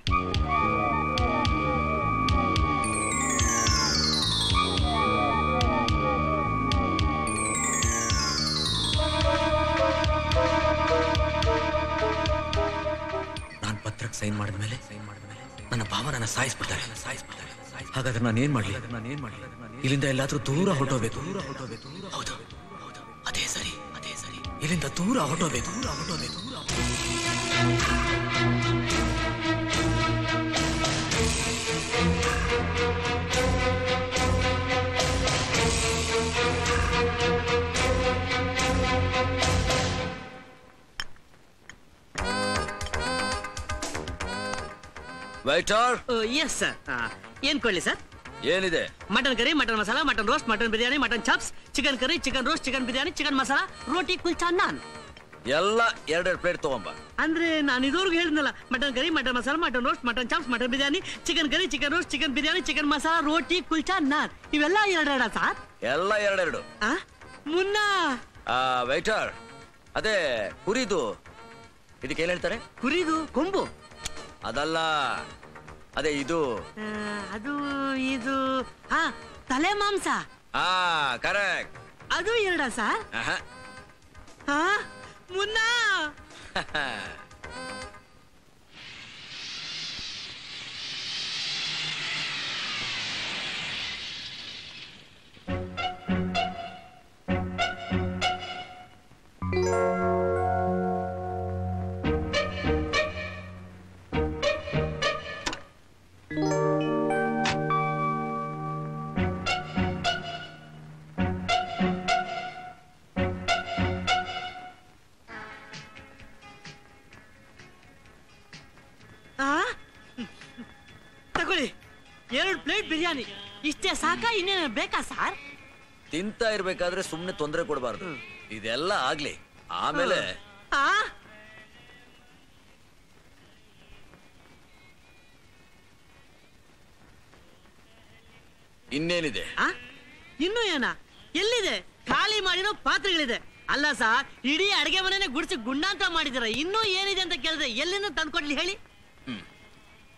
ನಾನು ಪತ್ರಕ್ಕೆ ಸೈನ್ ಮಾಡಿದ್ಮೇಲೆ ಸೈನ್ ಮಾಡಿದ್ಮೇಲೆ ನನ್ನ ಭಾವ ನನ್ನ ಸಾಯಿಸ್ಬಿಡ್ತಾರೆ ಸಾಯಿಸ್ಬಿಡ್ತಾರೆ ಹಾಗಾದ್ರೆ ನಾನು ಏನ್ ಮಾಡ್ಲಿ? ನಾನು ಏನ್ ಮಾಡ್ಲಿ? ಇಲ್ಲಿಂದ ಎಲ್ಲಾದ್ರೂ ದೂರ ಹೊರಟೋಬೇಕು. ದೂರ ಹೊರಟೋಬೇಕು. ಹೌದು ಹೌದು, ಅದೇ ಸರಿ ಅದೇ ಸರಿ. ಇಲ್ಲಿಂದ ದೂರ ಹೊರಟೋಬೇಕು. ದೂರ ಹೊರಟೋಬೇಕು. ವೈಟರ್. Yes sir. ಏನ್ ಕೊಡ್ಲಿ ಸರ್? ಏನಿದೆ? Mutton curry, mutton masala, mutton roast, mutton biryani, mutton chops, chicken curry, chicken roast, chicken biryani, chicken masala, roti, kulcha, naan. ಎಲ್ಲ ಎರಡೆರಡು ಪ್ಲೇಟ್ ತಗೊಂಬ. ಅಂದ್ರೆ ನಾನು ಇದುವರೆಗೂ ಹೇಳಿದ್ನಲ್ಲ, mutton curry, mutton masala, mutton roast, mutton chops, mutton biryani, chicken curry, chicken roast, chicken biryani, chicken masala, roti, kulcha, naan. ಇವೆಲ್ಲ ಎರಡೆರಡ ಸರ್? ಎಲ್ಲ ಎರಡೆರಡು. ಮುನ್ನ ವೈಟರ್, ಅದೇ ಕುರಿದು ಇದಕ್ಕೆ ಏನ್ ಹೇಳ್ತಾರೆ? ಕುರಿದು ಕೊಂಬು. ಅದಲ್ಲ, ಅದೇ ಇದು. ಅದು ಇದು ಹಾ ತಲೆ ಮಾಂಸ. ಹಾ ಕರೆಕ್ಟ್. ಅದು ಎರಡ ಸರ್? ಹಾ ಮುನ್ನ. ತಗೊಳ್ಳಿ, ಎರಡು ಪ್ಲೇಟ್ ಬಿರಿಯಾನಿ. ಇಷ್ಟೇ ಸಾಕ? ಇನ್ನೇನು ಬೇಕಾ ಸರ್? ತಿಂತಾ ಇರ್ಬೇಕಾದ್ರೆ ಸುಮ್ನೆ ತೊಂದರೆ ಕೊಡಬಾರ್ದು. ಇದೆಲ್ಲ ಆಗ್ಲಿ, ಆಮೇಲೆ ಇನ್ನೇನಿದೆ? ಇನ್ನು ಏನ? ಎಲ್ಲಿದೆ? ಖಾಲಿ ಮಾಡಿರೋ ಪಾತ್ರೆಗಳಿದೆ. ಅಲ್ಲ ಸರ್, ಇಡೀ ಅಡಿಗೆ ಮನೆನೇ ಗುಡಿಸಿ ಗುಂಡಾಂತ ಮಾಡಿದಿರ. ಇನ್ನೂ ಏನಿದೆ ಅಂತ ಕೇಳಿದ್ರೆ ಎಲ್ಲಿಂದ ತಂದ್ಕೊಡ್ಲಿ ಹೇಳಿ?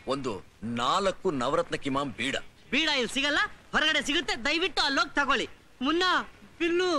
ಒಂದು ನಾಲ್ಕು ನವರತ್ನ ಕಿಮಾಂ ಬೀಡ. ಬೀಡ ಇಲ್ಲಿ ಸಿಗಲ್ಲ, ಹೊರಗಡೆ ಸಿಗುತ್ತೆ, ದಯವಿಟ್ಟು ಅಲ್ಲೋಗಿ ತಗೊಳ್ಳಿ. ಮುನ್ನ ಬಿಲ್ಲು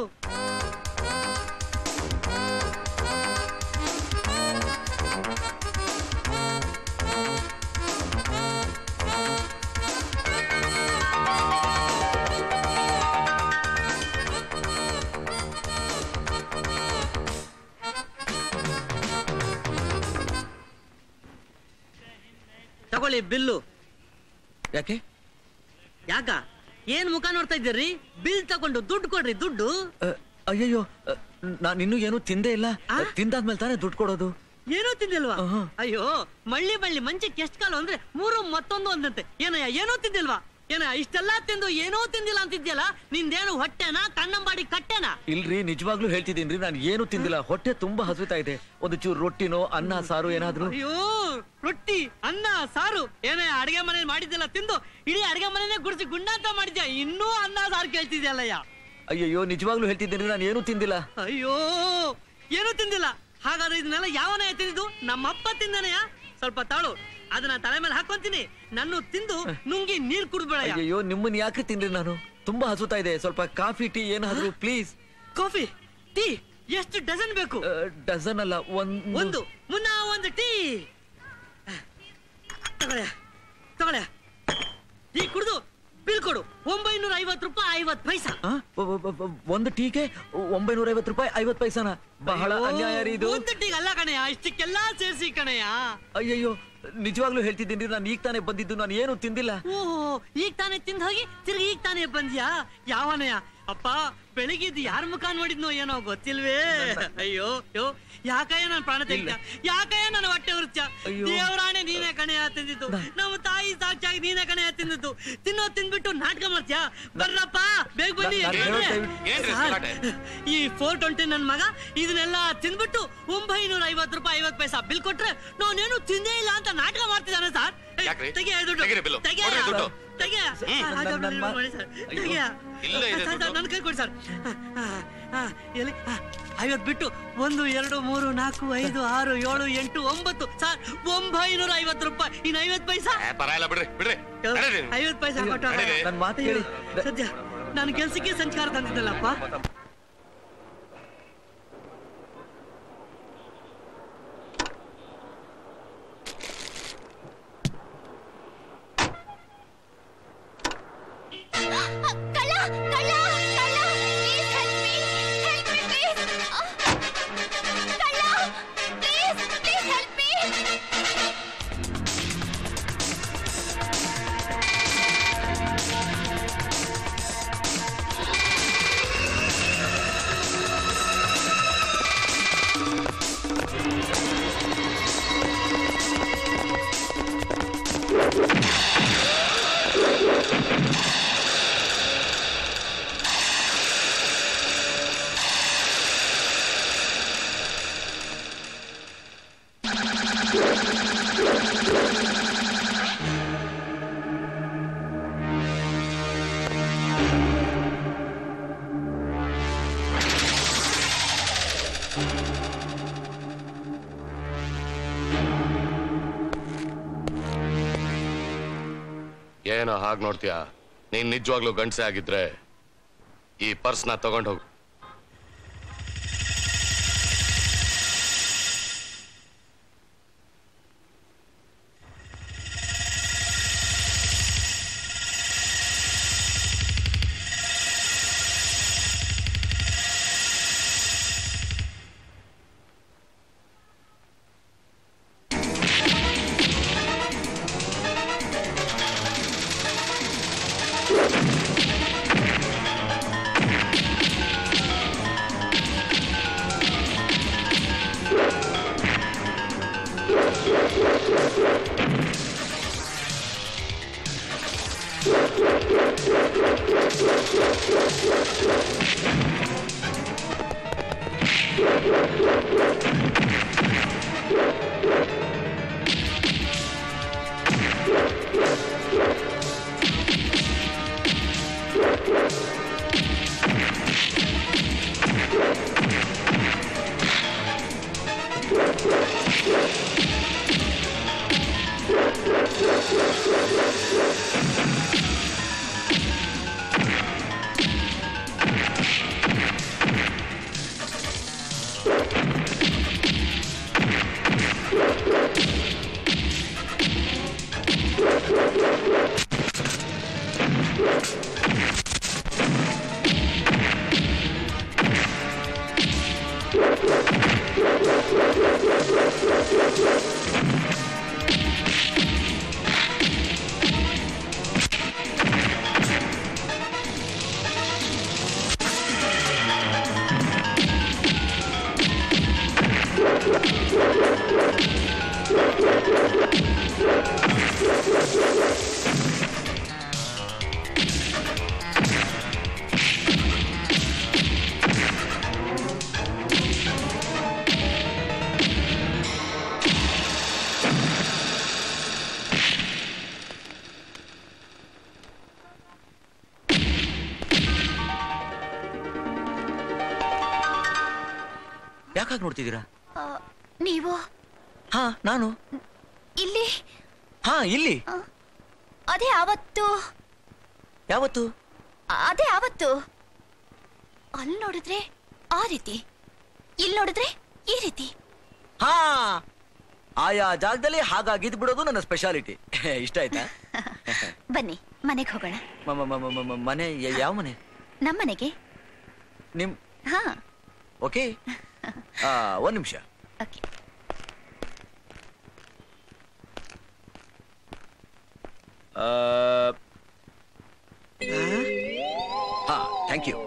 ತಗೊಳ್ಳಿ ಬಿಲ್ಲು. ಯಾಕೆ ಯಾಕ ಏನ್ ಮುಖ ನೋಡ್ತಾ ಇದ್ದೀರಿ? ಬಿಲ್ ತಗೊಂಡು ದುಡ್ಡು ಕೊಡ್ರಿ. ದುಡ್ಡು ಅಯ್ಯಯ್ಯೋ, ನಾನು ಇನ್ನೂ ಏನೂ ತಿಂದೇ ಇಲ್ಲ. ತಿಂದಾದ್ಮೇಲೆ ತಾನೇ ದುಡ್ಡು ಕೊಡೋದು. ಏನೂ ತಿಂದಿಲ್ವಾ? ಅಯ್ಯೋ, ಮಳ್ಳಿ ಬಳ್ಳಿ ಮಂಚಕ್ಕೆ ಎಷ್ಟು ಕಾಲು ಅಂದ್ರೆ ಮೂರು ಮತ್ತೊಂದು ಒಂದಂತೆ. ಏನಯ್ಯ ಏನೂ ತಿಂದಿಲ್ವಾ? ಏನಯ್ಯ ಇಷ್ಟೆಲ್ಲಾ ತಿಂದು ಏನೂ ತಿಂದಿಲ್ಲ ಅಂತಿದ್ಯಲ್ಲ, ನಿಂದೇನು ಹೊಟ್ಟೆನಾ ಕಣ್ಣಂಬಾಡಿ ಕಟ್ಟೆನಾ? ಇಲ್ರಿ, ನಿಜವಾಗ್ಲೂ ಹೇಳ್ತಿದ್ದೀನ್ರಿ, ನಾನು ಏನು ತಿಂದಿಲ್ಲ. ಹೊಟ್ಟೆ ತುಂಬಾ ಹಸುತ್ತಾ ಇದೆ. ಒಂದು ಚೂರು ರೊಟ್ಟಿನೋ ಅನ್ನ ಸಾರು ಏನಾದ್ರು. ಅಯ್ಯೋ, ರೊಟ್ಟಿ ಅನ್ನ ಸಾರು ಏನಯ್ಯ ಅಡಿಗೆ ಮನೇಲಿ ಮಾಡಿದ್ದೆಲ್ಲ ತಿಂದು ಇಡೀ ಅಡಿಗೆ ಮನೇನೆ ಗುಡಿಸಿ ಗುಂಡಾಂತ ಮಾಡಿದ್ಯಾ, ಇನ್ನೂ ಅನ್ನ ಸಾರು ಕೇಳ್ತಿದ್ಯಲ್ಲಯ್ಯ. ಅಯ್ಯಯ್ಯೋ, ನಿಜವಾಗ್ಲೂ ಹೇಳ್ತಿದ್ದೀನಿ, ನಾನು ಏನು ತಿಂದಿಲ್ಲ. ಅಯ್ಯೋ, ಏನು ತಿಂದಿಲ್ಲ? ಹಾಗಾದ್ರೆ ಇದನ್ನೆಲ್ಲ ಯಾವನಯ್ಯ ತಿಂದಿದ್ದು? ನಮ್ಮಪ್ಪ ತಿಂದನಯ್ಯ. ಸ್ವಲ್ಪ ತಾಳು, ಅದನ್ನ ತಲೆ ಮೇಲೆ ಹಾಕೊಂತೀನಿ. ನನ್ನ ತಿಂದು ನುಂಗಿ ನೀರ್ ಕುಡ್ಬೇಡ. ಅಯ್ಯೋ, ನಿಮ್ಮನ್ನ ಯಾಕೆ ತಿಂದ್ರಿ? ನಾನು ತುಂಬಾ ಹಸುತ್ತಾ ಇದೆ. ಸ್ವಲ್ಪ ಕಾಫಿ ಟೀ ಏನಾದ್ರು ಪ್ಲೀಸ್. ಕಾಫಿ ಟೀ ಎಷ್ಟು ಡಜನ್ ಬೇಕು? ಡಜನ್ ಅಲ್ಲ, ಒಂದು. ಒಂದು ಮುನ್ನ ಒಂದು ಟೀ ತಗೊಳ್ಳ ತಗೊಳ್ಳ. ಟೀ ಕುಡ್ದು ಬಿಲ್ ಕೊಡು. ಒಂಬೈನೂರ ಐವತ್ತು ರೂಪಾಯಿ ಐವತ್ತು ಪೈಸಾ. ಒಂದು ಟೀಗೆ ಒಂಬೈನೂರ ಐವತ್ತು ರೂಪಾಯಿ ಐವತ್ತು ಪೈಸಾನ? ಬಹಳ ಅನ್ಯಾಯ ರೀ ಇದು. ಒಂದು ಟೀಗೆ ಅಲ್ಲ ಕಣಯ್ಯ, ಇಷ್ಟಕ್ಕೆಲ್ಲಾ ಸೇರಿಸಿ ಕಣಯ್ಯ. ಅಯ್ಯಯ್ಯೋ, ನಿಜವಾಗ್ಲೂ ಹೇಳ್ತಿದ್ದೀನಿ, ನಾನು ಈಗ ತಾನೇ ಬಂದಿದ್ದು, ನಾನು ಏನು ತಿಂದಿಲ್ಲ. ಓಹೋ, ಈಗ ತಾನೇ ತಿಂದ ಹೋಗಿ ತಿರ್ಗಿ ಈಗ ತಾನೇ ಬಂದ್ಯಾ? ಯಾವನಯ್ಯ? ಅಪ್ಪ, ಬೆಳಿಗ್ಗೆದ್ದು ಯಾರ ಮುಖ ನೋಡಿದ್ನೋ ಏನೋ ಗೊತ್ತಿಲ್ವೇ. ಅಯ್ಯೋ ಅಯ್ಯೋ, ಯಾಕಯ್ಯ ನಾನು ಪ್ರಾಣ ತೆಗಿತ? ಯಾಕಯ್ಯ ನನ್ನ ಹೊಟ್ಟೆ ಉರ್ಚ? ದೇವರಾಣೆ ನೀನೇ ಕಣೆಯ ತಿಂದಿದ್ದು, ನಮ್ಮ ತಾಯಿ ಸಾಕ್ಷಿಯಾಗಿ ನೀನೇ ಕಣೆಯ ತಿಂದಿದ್ದು. ತಿನ್ನೋ ತಿಂದ್ಬಿಟ್ಟು ನಾಟಕ ಮಾಡ್ತೀಯಾ? ಬರ್ರಪ್ಪ, ಬೇಗ ಬನ್ನಿ. ಈ ಫೋರ್ ಟ್ವೆಂಟಿ ನನ್ ಮಗ ಇದನ್ನೆಲ್ಲ ತಿಂದ್ಬಿಟ್ಟು ಒಂಬೈನೂರ ಐವತ್ತು ರೂಪಾಯಿ ಐವತ್ತು ಪೈಸಾ ಬಿಲ್ ಕೊಟ್ರೆ ನಾನೇನು ತಿಂದೇ ಇಲ್ಲ ಅಂತ ನಾಟಕ ಮಾಡ್ತಿದ್ದಾನೆ ಸರ್. ತೆಗಿಯ ದುಡ್ಡು, ತೆಗಿಯ ತೆಗಿಯ ನನ್ನ ಕೈ ಕೊಡಿ ಸರ್. ಎಲ್ಲಿ ಐವತ್ತು ಬಿಟ್ಟು ಒಂದು ಎರಡು ಮೂರು ನಾಲ್ಕು ಐದು ಆರು ಏಳು ಎಂಟು ಒಂಬತ್ತು ಸರ್, ಒಂಬೈನೂರ ಐವತ್ತು ರೂಪಾಯಿ. ಇನ್ನು ಐವತ್ತು ಪೈಸಾ ಐವತ್ತು ಪೈಸಾ ಕೊಟ್ಟು ಸದ್ಯ ನಾನು ಕೆಲ್ಸಕ್ಕೆ ಸಂಸ್ಕಾರ ತಂದಿದ್ದಲ್ಲಪ್ಪ. ಏನೋ ಹಾಗೆ ನೋಡ್ತೀಯಾ? ನೀನ್ ನಿಜವಾಗ್ಲೂ ಗಂಡಸೆ ಆಗಿದ್ರೆ ಈ ಪರ್ಸ್ನ ತಗೊಂಡು ಹೋಗು. ಯಾಕಾಗಿ ನೋಡ್ತಿದ್ದೀರಾ? ನೀವು ಹಾ ನಾನು ಇಲ್ಲಿ ಹಾ ಇಲ್ಲಿ ಅದೇ ಆವತ್ತು ಯಾವತ್ತು ಅದೇ ಆವತ್ತು ಅಲ್ಲಿ ನೋಡಿದ್ರೆ ಆ ರೀತಿ, ಇಲ್ಲಿ ನೋಡಿದ್ರೆ ಈ ರೀತಿ. ಹಾ ಆಯಾ ಜಾಗದಲ್ಲಿ ಹಾಗಾಗಿದ್ ಬಿಡೋದು ನನ್ನ ಸ್ಪೆಷಾಲಿಟಿ. ಇಷ್ಟ ಆಯ್ತಾ? ಬನ್ನಿ ಮನೆಗೆ ಹೋಗೋಣ. ಮ- ಮ- ಮ- ಮ- ಮನೆ ಯ- ಯಾವ ಮನೆ? ನಮ್ಮನೆಗೆ. ನಿಮ್ ಹಾ ಓಕೆ. ಒಂದ್ ನಿಮಿಷ. ಓಕೆ. ಹಾ ಥ್ಯಾಂಕ್ ಯು.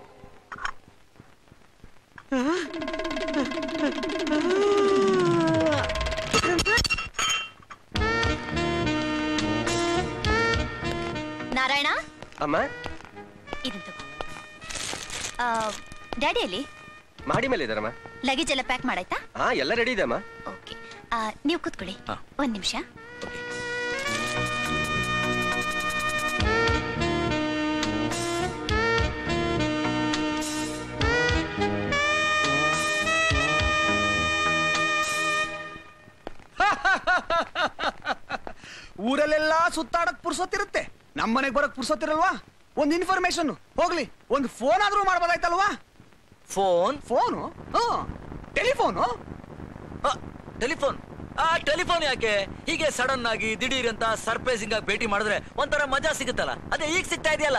ನಾರಾಯಣ ಅಮ್ಮ, ಇದನ್ನ ತಗೋ. ಡ್ಯಾಡಿಯಲ್ಲಿ ಮಾಡಿ ಮೇಲೆ ಇದಾರಮ್ಮ. ಲಗೇಜ್ ಎಲ್ಲ ಪ್ಯಾಕ್ ಮಾಡಾಯ್ತಾ? ಹಾ ಎಲ್ಲ ರೆಡಿ ಇದೆ ಅಮ್ಮ. ಓಕೆ, ನೀವು ಕೂತ್ಕೊಳ್ಳಿ ಒಂದ್ ನಿಮಿಷ. ಊರಲ್ಲೆಲ್ಲ ಸುತ್ತಾಡಕ್ ಪುರ್ಸೊತ್ತಿರುತ್ತೆ, ನಮ್ಮನೆಗೆ ಬರಕ್ ಪುರ್ಸೊತ್ತಿರಲ್ವಾ? ಒಂದ್ ಇನ್ಫಾರ್ಮೇಶನ್ ಹೋಗ್ಲಿ, ಒಂದ್ ಫೋನ್ ಆದ್ರೂ ಮಾಡ್ಬೋದಾಯ್ತಲ್ವಾ? ಫೋನ್ ಫೋನು ಟೆಲಿಫೋನು ಟೆಲಿಫೋನ್ ಆ ಟೆಲಿಫೋನ್ ಯಾಕೆ ಹೀಗೆ ಸಡನ್ ಆಗಿ ದಿಢೀರ್ ಅಂತ ಸರ್ಪ್ರೈಸಿಂಗ್ ಆಗಿ ಭೇಟಿ ಮಾಡಿದ್ರೆ ಒಂಥರ ಮಜಾ ಸಿಗುತ್ತಲ್ಲ, ಅದೇ ಈಗ ಸಿಗ್ತಾ ಇದೆಯಲ್ಲ.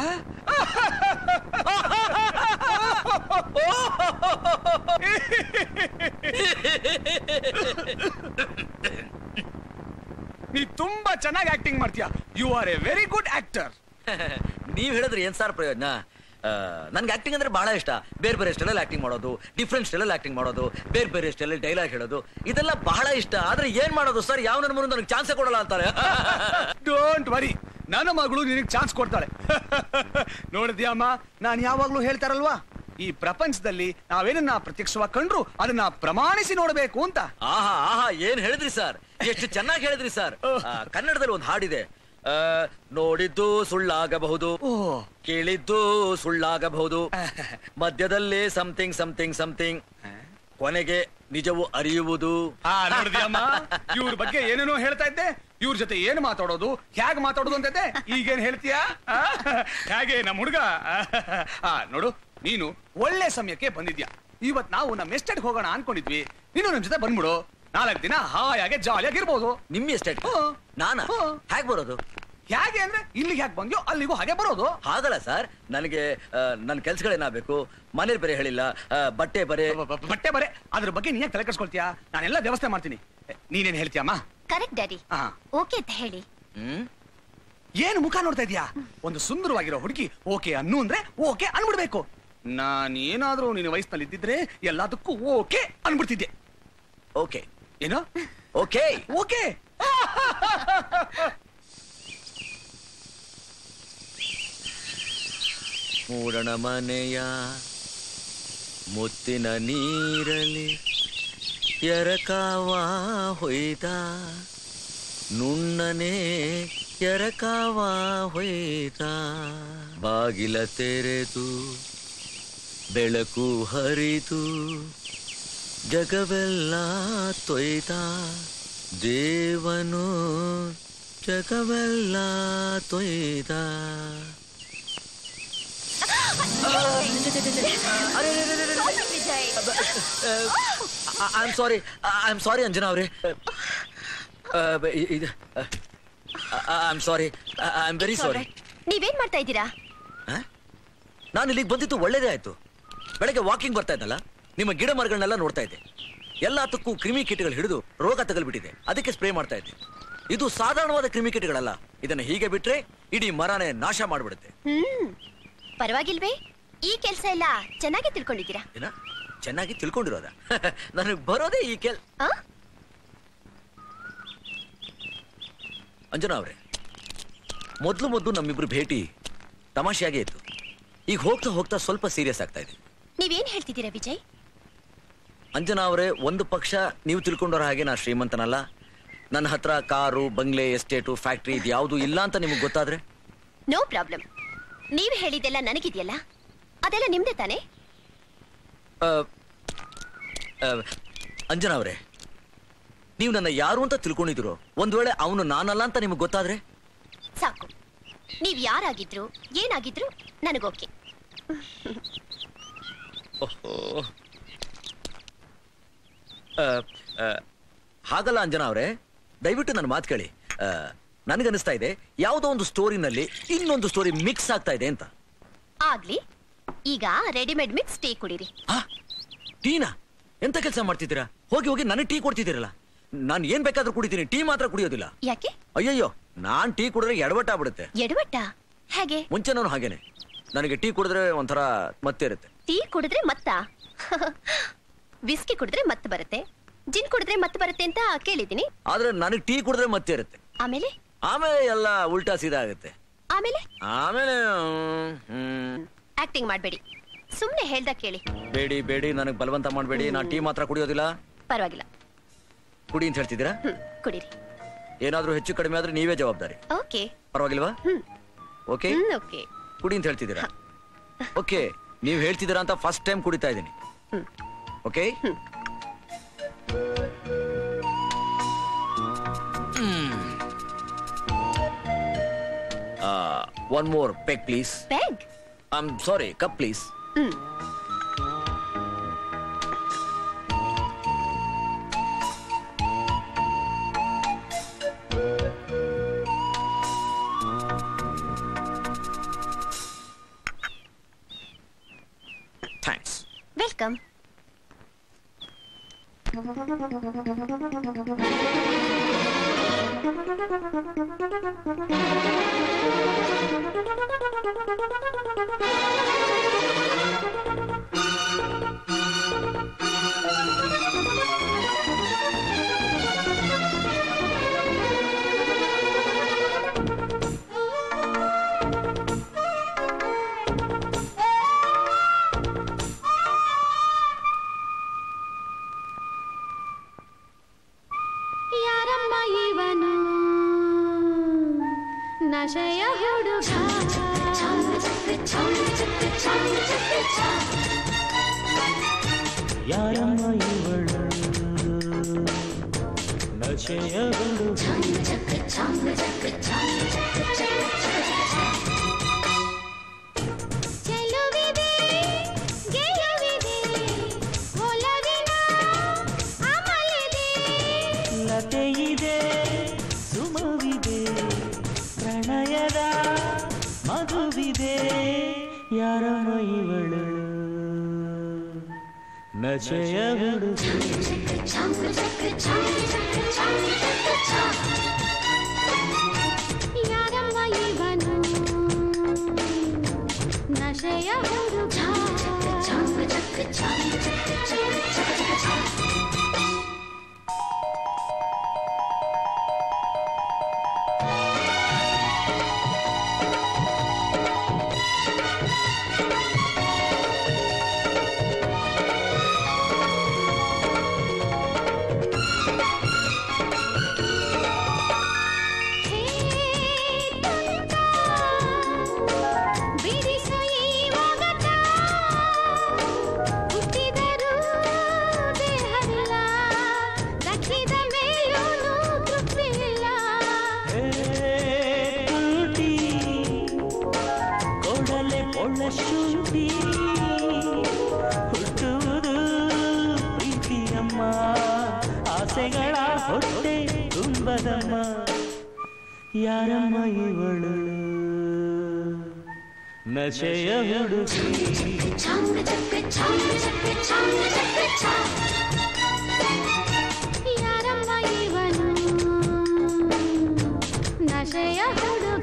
ನೀ ತುಂಬಾ ಚೆನ್ನಾಗಿ ಆಕ್ಟಿಂಗ್ ಮಾಡ್ತೀಯ. You are a very good actor. ನೀವ್ ಹೇಳಿದ್ರೆ ಏನ್ ಸಾರ್ ಪ್ರಯೋಜನ? ನನ್ಗೆ ಆಕ್ಟಿಂಗ್ ಅಂದ್ರೆ ಬಹಳ ಇಷ್ಟ. ಬೇರೆ ಬೇರೆ ಸ್ಟೈಲಲ್ಲಿ ಆಕ್ಟಿಂಗ್ ಮಾಡೋದು, ಡಿಫ್ರೆಂಟ್ ಸ್ಟೈಲಲ್ಲಿ ಆಕ್ಟಿಂಗ್ ಮಾಡೋದು, ಬೇರೆ ಬೇರೆ ಸ್ಟೈಲಲ್ಲಿ ಡೈಲಾಗ್ ಹೇಳೋದು, ಇದೆಲ್ಲ ಬಹಳ ಇಷ್ಟ. ಆದ್ರೆ ಏನ್ ಮಾಡೋದು ಸರ್, ಯಾವ ನನ್ನ ಮುಂದೆ ನನಗೆ ಚಾನ್ಸೇ ಕೊಡಲ್ಲ ಅಂತಾರೆ. ಡೋಂಟ್ ವರಿ, ನನ್ನ ಮಗಳು ನಿನಗೆ ಚಾನ್ಸ್ ಕೊಡ್ತಾಳೆ. ನೋಡಿದ್ಯಾಮ್ಮ, ನಾನು ಯಾವಾಗ್ಲೂ ಹೇಳ್ತಾರಲ್ವಾ, ಈ ಪ್ರಪಂಚದಲ್ಲಿ ನಾವೇನನ್ನ ಪ್ರತ್ಯಕ್ಷವಾಗಿ ಕಂಡ್ರು ಅದನ್ನ ಪ್ರಮಾಣಿಸಿ ನೋಡಬೇಕು ಅಂತ. ಆಹಾ ಆಹಾ ಏನ್ ಹೇಳಿದ್ರಿ ಸರ್, ಎಷ್ಟು ಚೆನ್ನಾಗಿ ಹೇಳಿದ್ರಿ ಸರ್. ಕನ್ನಡದಲ್ಲಿ ಒಂದು ಹಾಡಿದೆ, ನೋಡಿದ್ದು ಸುಳ್ಳಾಗಬಹುದು, ಕೇಳಿದ್ದು ಸುಳ್ಳಾಗಬಹುದು, ಮಧ್ಯದಲ್ಲಿ ಸಮಥಿಂಗ್ ಸಮಥಿಂಗ್ ಸಮಥಿಂಗ್, ಕೊನೆಗೆ ನಿಜವು ಅರಿಯುವುದು. ನೋಡಿದ್ಯಮ್ಮ, ಇವ್ರ ಬಗ್ಗೆ ಏನೇನೋ ಹೇಳ್ತಾ ಇದ್ದೆ, ಇವ್ರ ಜೊತೆ ಏನ್ ಮಾತಾಡೋದು, ಹೇಗ್ ಮಾತಾಡೋದು ಅಂತ ಇದ್ದೆ. ಈಗೇನ್ ಹೇಳ್ತೀಯಾ? ಹೇಗೆ ನಮ್ಮ ಹುಡುಗ? ನೋಡು, ನೀನು ಒಳ್ಳೆ ಸಮಯಕ್ಕೆ ಬಂದಿದ್ಯಾ. ಇವತ್ ನಾವು ನಮ್ಮ ಎಸ್ಟೇಟ್ ಹೋಗೋಣ ಅನ್ಕೊಂಡಿದ್ವಿ, ನೀನು ನಮ್ ಜೊತೆ ಬಂದ್ಬಿಡು. ನಾಲ್ಕು ದಿನ ಹಾಯಾಗೆ ಜಾಲಿಯಾಗಿರ್ಬೋದು. ನಿಮ್ಮ ಎಸ್ಟೇಟ್? ನಾನಾ? ಹೇಗ್ ಬರೋದು? ಹೇಗೆ ಅಂದ್ರೆ ಇಲ್ಲಿಗೆ ಯಾಕೆ ಬಂದ್ಯೋ ಅಲ್ಲಿಗೂ ಹಾಗೆ ಬರೋದು. ಹಾಗಲ್ಲ ಸರ್, ನನಗೆ ನನ್ನ ಕೆಲ್ಸಗಳೇನಾಗಬೇಕು, ಮನೇಲಿ ಬೇರೆ ಹೇಳಿಲ್ಲ, ಬಟ್ಟೆ ಬರೆ ಬಟ್ಟೆ ಬರೆ ಅದ್ರ ಬಗ್ಗೆ ನೀನ್ ತಲೆ ಕೆಡ್ಸ್ಕೊಳ್ತೀಯಾ? ನಾನೆಲ್ಲ ವ್ಯವಸ್ಥೆ ಮಾಡ್ತೀನಿ. ನೀನೇನ್ ಹೇಳ್ತೀಯಮ್ಮ? ಕರೆಕ್ಟ್ ಡ್ಯಾಡಿ, ಓಕೆ ಅಂತ ಹೇಳಿ. ಹ್ಮ್ ಏನು ಮುಖ ನೋಡ್ತಾ ಇದೀಯಾ? ಒಂದು ಸುಂದರವಾಗಿರೋ ಹುಡುಗಿ ಓಕೆ ಅನ್ನು ಅಂದ್ರೆ ಓಕೆ ಅನ್ಬಿಡ್ಬೇಕು. ನಾನ್ ಏನಾದ್ರೂ ನಿನ್ನ ವಯಸ್ಸಿನಲ್ಲಿ ಇದ್ದಿದ್ರೆ ಎಲ್ಲದಕ್ಕೂ ಓಕೆ ಅನ್ಬಿಡ್ತಿದ್ದೆ. ಓಕೆ ಏನೋ ಓಕೆ ಓಕೆ. ಮೂಡಣ ಮನೆಯ ಮುತ್ತಿನ ನೀರಲಿ ಎರಕಾವ ಹೊಯ್ದ, ನುಣ್ಣನೆ ಎರಕಾವ ಹೊಯ್ದ, ಬಾಗಿಲ ತೆರೆದು ಬೆಳಕು ಹರಿದು ಜಗವೆಲ್ಲ ತೊಯ್ದ, ದೇವನು ಜಗವೆಲ್ಲ ತೊಯ್ದ. I am sorry, I am sorry Anjana ಅವರೇ, I am sorry, I am very sorry. ನೀವೇನ್ ಮಾಡ್ತಾ ಇದ್ದೀರಾ? ನಾನು ಇಲ್ಲಿಗೆ ಬಂದಿದ್ದು ಒಳ್ಳೇದೇ ಆಯ್ತು. ಬೆಳಗ್ಗೆ ವಾಕಿಂಗ್ ಬರ್ತಾ ಇದ್ದಲ್ಲ, ನಿಮ್ಮ ಗಿಡ ಮರಗಳನ್ನೆಲ್ಲ ನೋಡ್ತಾ ಇದ್ದೆ. ಎಲ್ಲದಕ್ಕೂ ಕ್ರಿಮಿ ಕೀಟಗಳು ಹಿಡಿದು ರೋಗ ತಗಲ್ಬಿಟ್ಟಿದೆ. ಅದಕ್ಕೆ ಸ್ಪ್ರೇ ಮಾಡ್ತಾ ಇದ್ದೆ. ಇದು ಸಾಧಾರಣವಾದ ಕ್ರಿಮಿ ಕೀಟಗಳಲ್ಲ. ಇದನ್ನ ಹೀಗೆ ಬಿಟ್ರೆ ಇಡೀ ಮರನೇ ನಾಶ ಮಾಡ್ಬಿಡುತ್ತೆ. ಹ್ಮ್ ಪರವಾಗಿಲ್ವೇ? ಈ ಕೆಲ್ಸ ಎಲ್ಲ ಚೆನ್ನಾಗಿ ತಿಳ್ಕೊಂಡಿದ್ದೀರಾ. ಏನ ಚೆನ್ನಾಗಿ ತಿಳ್ಕೊಂಡಿರೋದ? ನನಗೆ ಬರೋದೇ ಈ ಕೆಲ್ ಅಂಜನಾ ಅವ್ರೆ, ಮೊದ್ಲು ಮೊದ್ಲು ನಮ್ಮಿಬ್ರು ಭೇಟಿ ತಮಾಷೆಯಾಗೇ ಇತ್ತು. ಈಗ ಹೋಗ್ತಾ ಹೋಗ್ತಾ ಸ್ವಲ್ಪ ಸೀರಿಯಸ್ ಆಗ್ತಾ ಇದೆ. ನೀವೇನ್ ಹೇಳ್ತಿದ್ದೀರಾ ವಿಜಯ್? ಅಂಜನಾ ಅವರೇ, ಒಂದು ಪಕ್ಷ ನೀವು ತಿಳ್ಕೊಂಡವ್ರ ಹಾಗೆ ನಾ ಶ್ರೀಮಂತನಲ್ಲ. ನನ್ನ ಹತ್ರ ಕಾರು, ಬಂಗ್ಲೆ, ಎಸ್ಟೇಟು, ಫ್ಯಾಕ್ಟ್ರಿ ಇದು ಯಾವುದು ಇಲ್ಲ ಅಂತ ನಿಮಗೆ ಗೊತ್ತಾದ್ರೆ? No problem. ನೀವು ಹೇಳಿದೆಲ್ಲ ನನಗಿದೆಯಲ್ಲ, ಅದೆಲ್ಲ ನಿಮ್ದೇ ತಾನೇ? ಅಂಜನಾ ಅವರೇ, ನೀವು ನನ್ನ ಯಾರು ಅಂತ ತಿಳ್ಕೊಂಡಿದ್ರು, ಒಂದ್ ವೇಳೆ ಅವನು ನಾನಲ್ಲ ಅಂತ ನಿಮಗೆ ಗೊತ್ತಾದ್ರೆ? ಸಾಕು. ನೀವ್ ಯಾರಾಗಿದ್ರು ಏನಾಗಿದ್ರು ನನಗೋಕೆ. ಹಾಗಲ್ಲ ಅಂಜನಾ ಅವರೇ, ದಯವಿಟ್ಟು ನನ್ನ ಮಾತು ಕೇಳಿ. ನನಗನ್ನಿಸ್ತಾ ಇದೆ ಯಾವುದೋ ಒಂದು ಸ್ಟೋರಿನಲ್ಲಿ ಇನ್ನೊಂದು ಸ್ಟೋರಿ ಮಿಕ್ಸ್ ಆಗ್ತಾ ಇದೆ ಅಂತ. ಆಗ್ಲಿ, ಈಗ ರೆಡಿಮೇಡ್ ಮಿಕ್ಸ್ ಟೀ ಕುಡೀರಿ. ಟೀನಾ? ಎಂತ ಕೆಲಸ ಮಾಡ್ತಿದ್ದೀರಾ? ಹೋಗಿ ಹೋಗಿ ನನಗೆ ಟೀ ಕೊಡ್ತಿದ್ದೀರಲ್ಲ. ನಾನು ಏನ್ ಬೇಕಾದ್ರೂ ಕುಡಿತೀನಿ, ಟೀ ಮಾತ್ರ ಕುಡಿಯೋದಿಲ್ಲ. ಯಾಕೆ? ಅಯ್ಯಯ್ಯೋ, ನಾನ್ ಟೀ ಕುಡಿದ್ರೆ ಎಡವಟ್ಟ ಆಗ್ಬಿಡುತ್ತೆ. ಎಡವಟ್ಟ ಹೇಗೆ? ಮುಂಚೆ ನಾನು ಹಾಗೇನೆ. ನನಗೆ ಟೀ ಕುಡಿದ್ರೆ ಒಂಥರ ಮತ್ತೆ ಇರುತ್ತೆ. ಟೀ ಕುಡಿದ್ರೆ ಮತ್ತ? ವಿಸ್ಕಿ ಕುಡಿದ್ರೆ ಮತ್ತೆ ಬರುತ್ತೆ, ಜಿನ್ ಕುಡಿದ್ರೆ ಮತ್ತೆ ಬರುತ್ತೆ ಅಂತ ಕೇಳಿದ್ದೀನಿ. ಆದ್ರೆ ನನಗೆ ಟೀ ಕುಡಿದ್ರೆ ಮತ್ತೆ ಇರುತ್ತೆ. ಆಮೇಲೆ ಆಮೇಲೆ ಎಲ್ಲ ಉಲ್ಟಾ ಸೀದಾ ಆಗುತ್ತೆ. ಆಮೇಲೆ ಆಮೇಲೆ ಆಕ್ಟಿಂಗ್ ಮಾಡ್ಬೇಡಿ, ಸುಮ್ನೆ ಹೇಳ್ದ ಕೇಳಿ. ಬೇಡಿ ಬೇಡಿ, ನನಗೆ ಬಲವಂತ ಮಾಡಬೇಡಿ. ನಾ ಟೀ ಮಾತ್ರ ಕುಡಿಯೋದಿಲ್ಲ. ಪರವಾಗಿಲ್ಲ, ಕುಡಿ ಅಂತ ಹೇಳ್ತಿದ್ದೀರಾ? ಕುಡೀರಿ. ಏನಾದ್ರೂ ಹೆಚ್ಚು ಕಡಿಮೆ ಆದ್ರೆ ನೀವೇ ಜವಾಬ್ದಾರಿ. ಓಕೆ. ಪರವಾಗಿಲ್ವಾ? Okay okay. ಕುಡಿ ಅಂತ ಹೇಳ್ತಿದ್ದೀರಾ? ಓಕೆ, ನೀವು ಹೇಳ್ತಿದ್ದೀರಾ ಅಂತ ಫಸ್ಟ್ ಟೈಮ್ ಕುಡಿತಾ ಇದ್ದೀನಿ. Okay. One more peg please. Peg? I am sorry, cup please. Thanks. Welcome. ಯಾರಮ್ಮ ಇವನು ನಶೆಯ ಹುಡುಗ, ಯಾರಮ್ಮ ಇವಳು ನಶೆಯ ಹುಡುಗ, ಚೆಲುವಿದೆ ಗೆಲುವಿದೆ ಒಲವಿನ ಅಮಲಿದೆ, ಲತೆಯಿದೆ ಸುಮವಿದೆ ಪ್ರಣಯದ ಮಗುವಿದೆ, ಯಾರಮ್ಮ ಇವಳು ನಶೆಯ ಹುಡುಗ. ಯಾರಮ್ಮ ಇವನು ನಶೆಯ ಹುಡುಗ, ಬಿಡಿಸು ಈ ಒಗಟ, ಹುಟ್ಟಿದರೂ ದೇಹವಿಲ್ಲ, ದಕ್ಕಿದ ಮೇಲೂ ತೃಪ್ತಿಯಿಲ್ಲ. ಟೂಟಿ ಕೊಡಲೆ ಒಳ್ಳ ಶುಂಠಿ, ಹುಟ್ಟುವುದು ಪ್ರೀತಿಯಮ್ಮ, ಆಸೆಗಳ ಹೊಟ್ಟೆ ತುಂಬದಮ್ಮ, ಯಾರಮ್ಮ ಇವಳು ನಶೆಯ ಹುಡುಗಿ ಯಾರಮ್ಮ ಇವನು ನಶೆಯ ಹುಡುಗ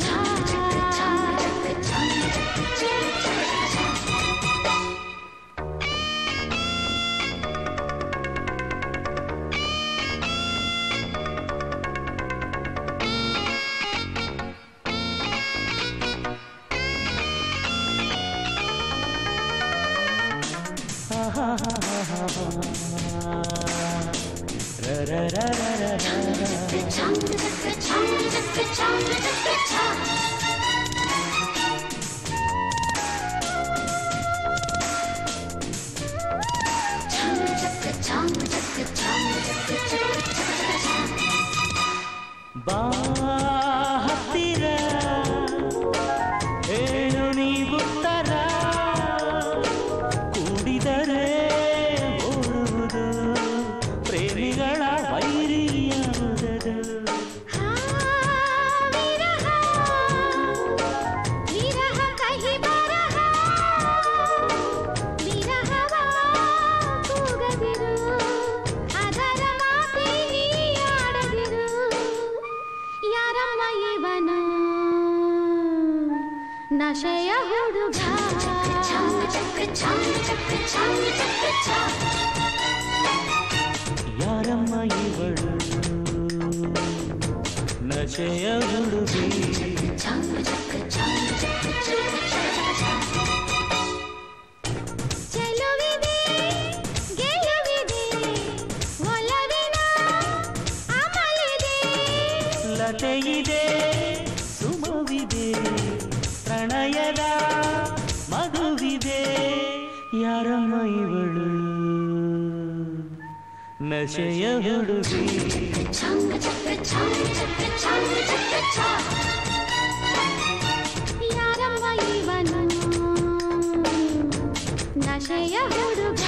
ಬಾ ಹತ್ತಿರ ಹೇಳು ನೀವು ತರ ಕೂಡಿದರೆ ಓಡುವುದು ಪ್ರೇಮಿಗಳ ವೈರಿಯಾಗುವುದು ವಿರಹ ಕಹಿ ಬರಹ ವಿರಹವ ಕೂಗದಿರು ಅದರ ಮಾತೆ ನೀ ಆಡದಿರು ಯಾರಮ್ಮ ಇವನು ನಶೆಯ ಹುಡುಗ ಯಾರಮ್ಮ ಇವಳು ನಶೆಯ ಹುಡುಗಿ ಚೆಲುವಿದೆ ಗೆಲುವಿದೆ ಒಲವಿನ ಅಮಲಿದೆ ಲತೆಯಿದೆ ಸುಮವಿದೆ ಪ್ರಣಯದ ಮಗುವಿದೆ ಯಾರಮ್ಮ ಇವಳು ನಶೆಯ ಹುಡುಗಿ ಯಾರಮ್ಮ ಇವನು ನಶೆಯ ಹುಡುಗ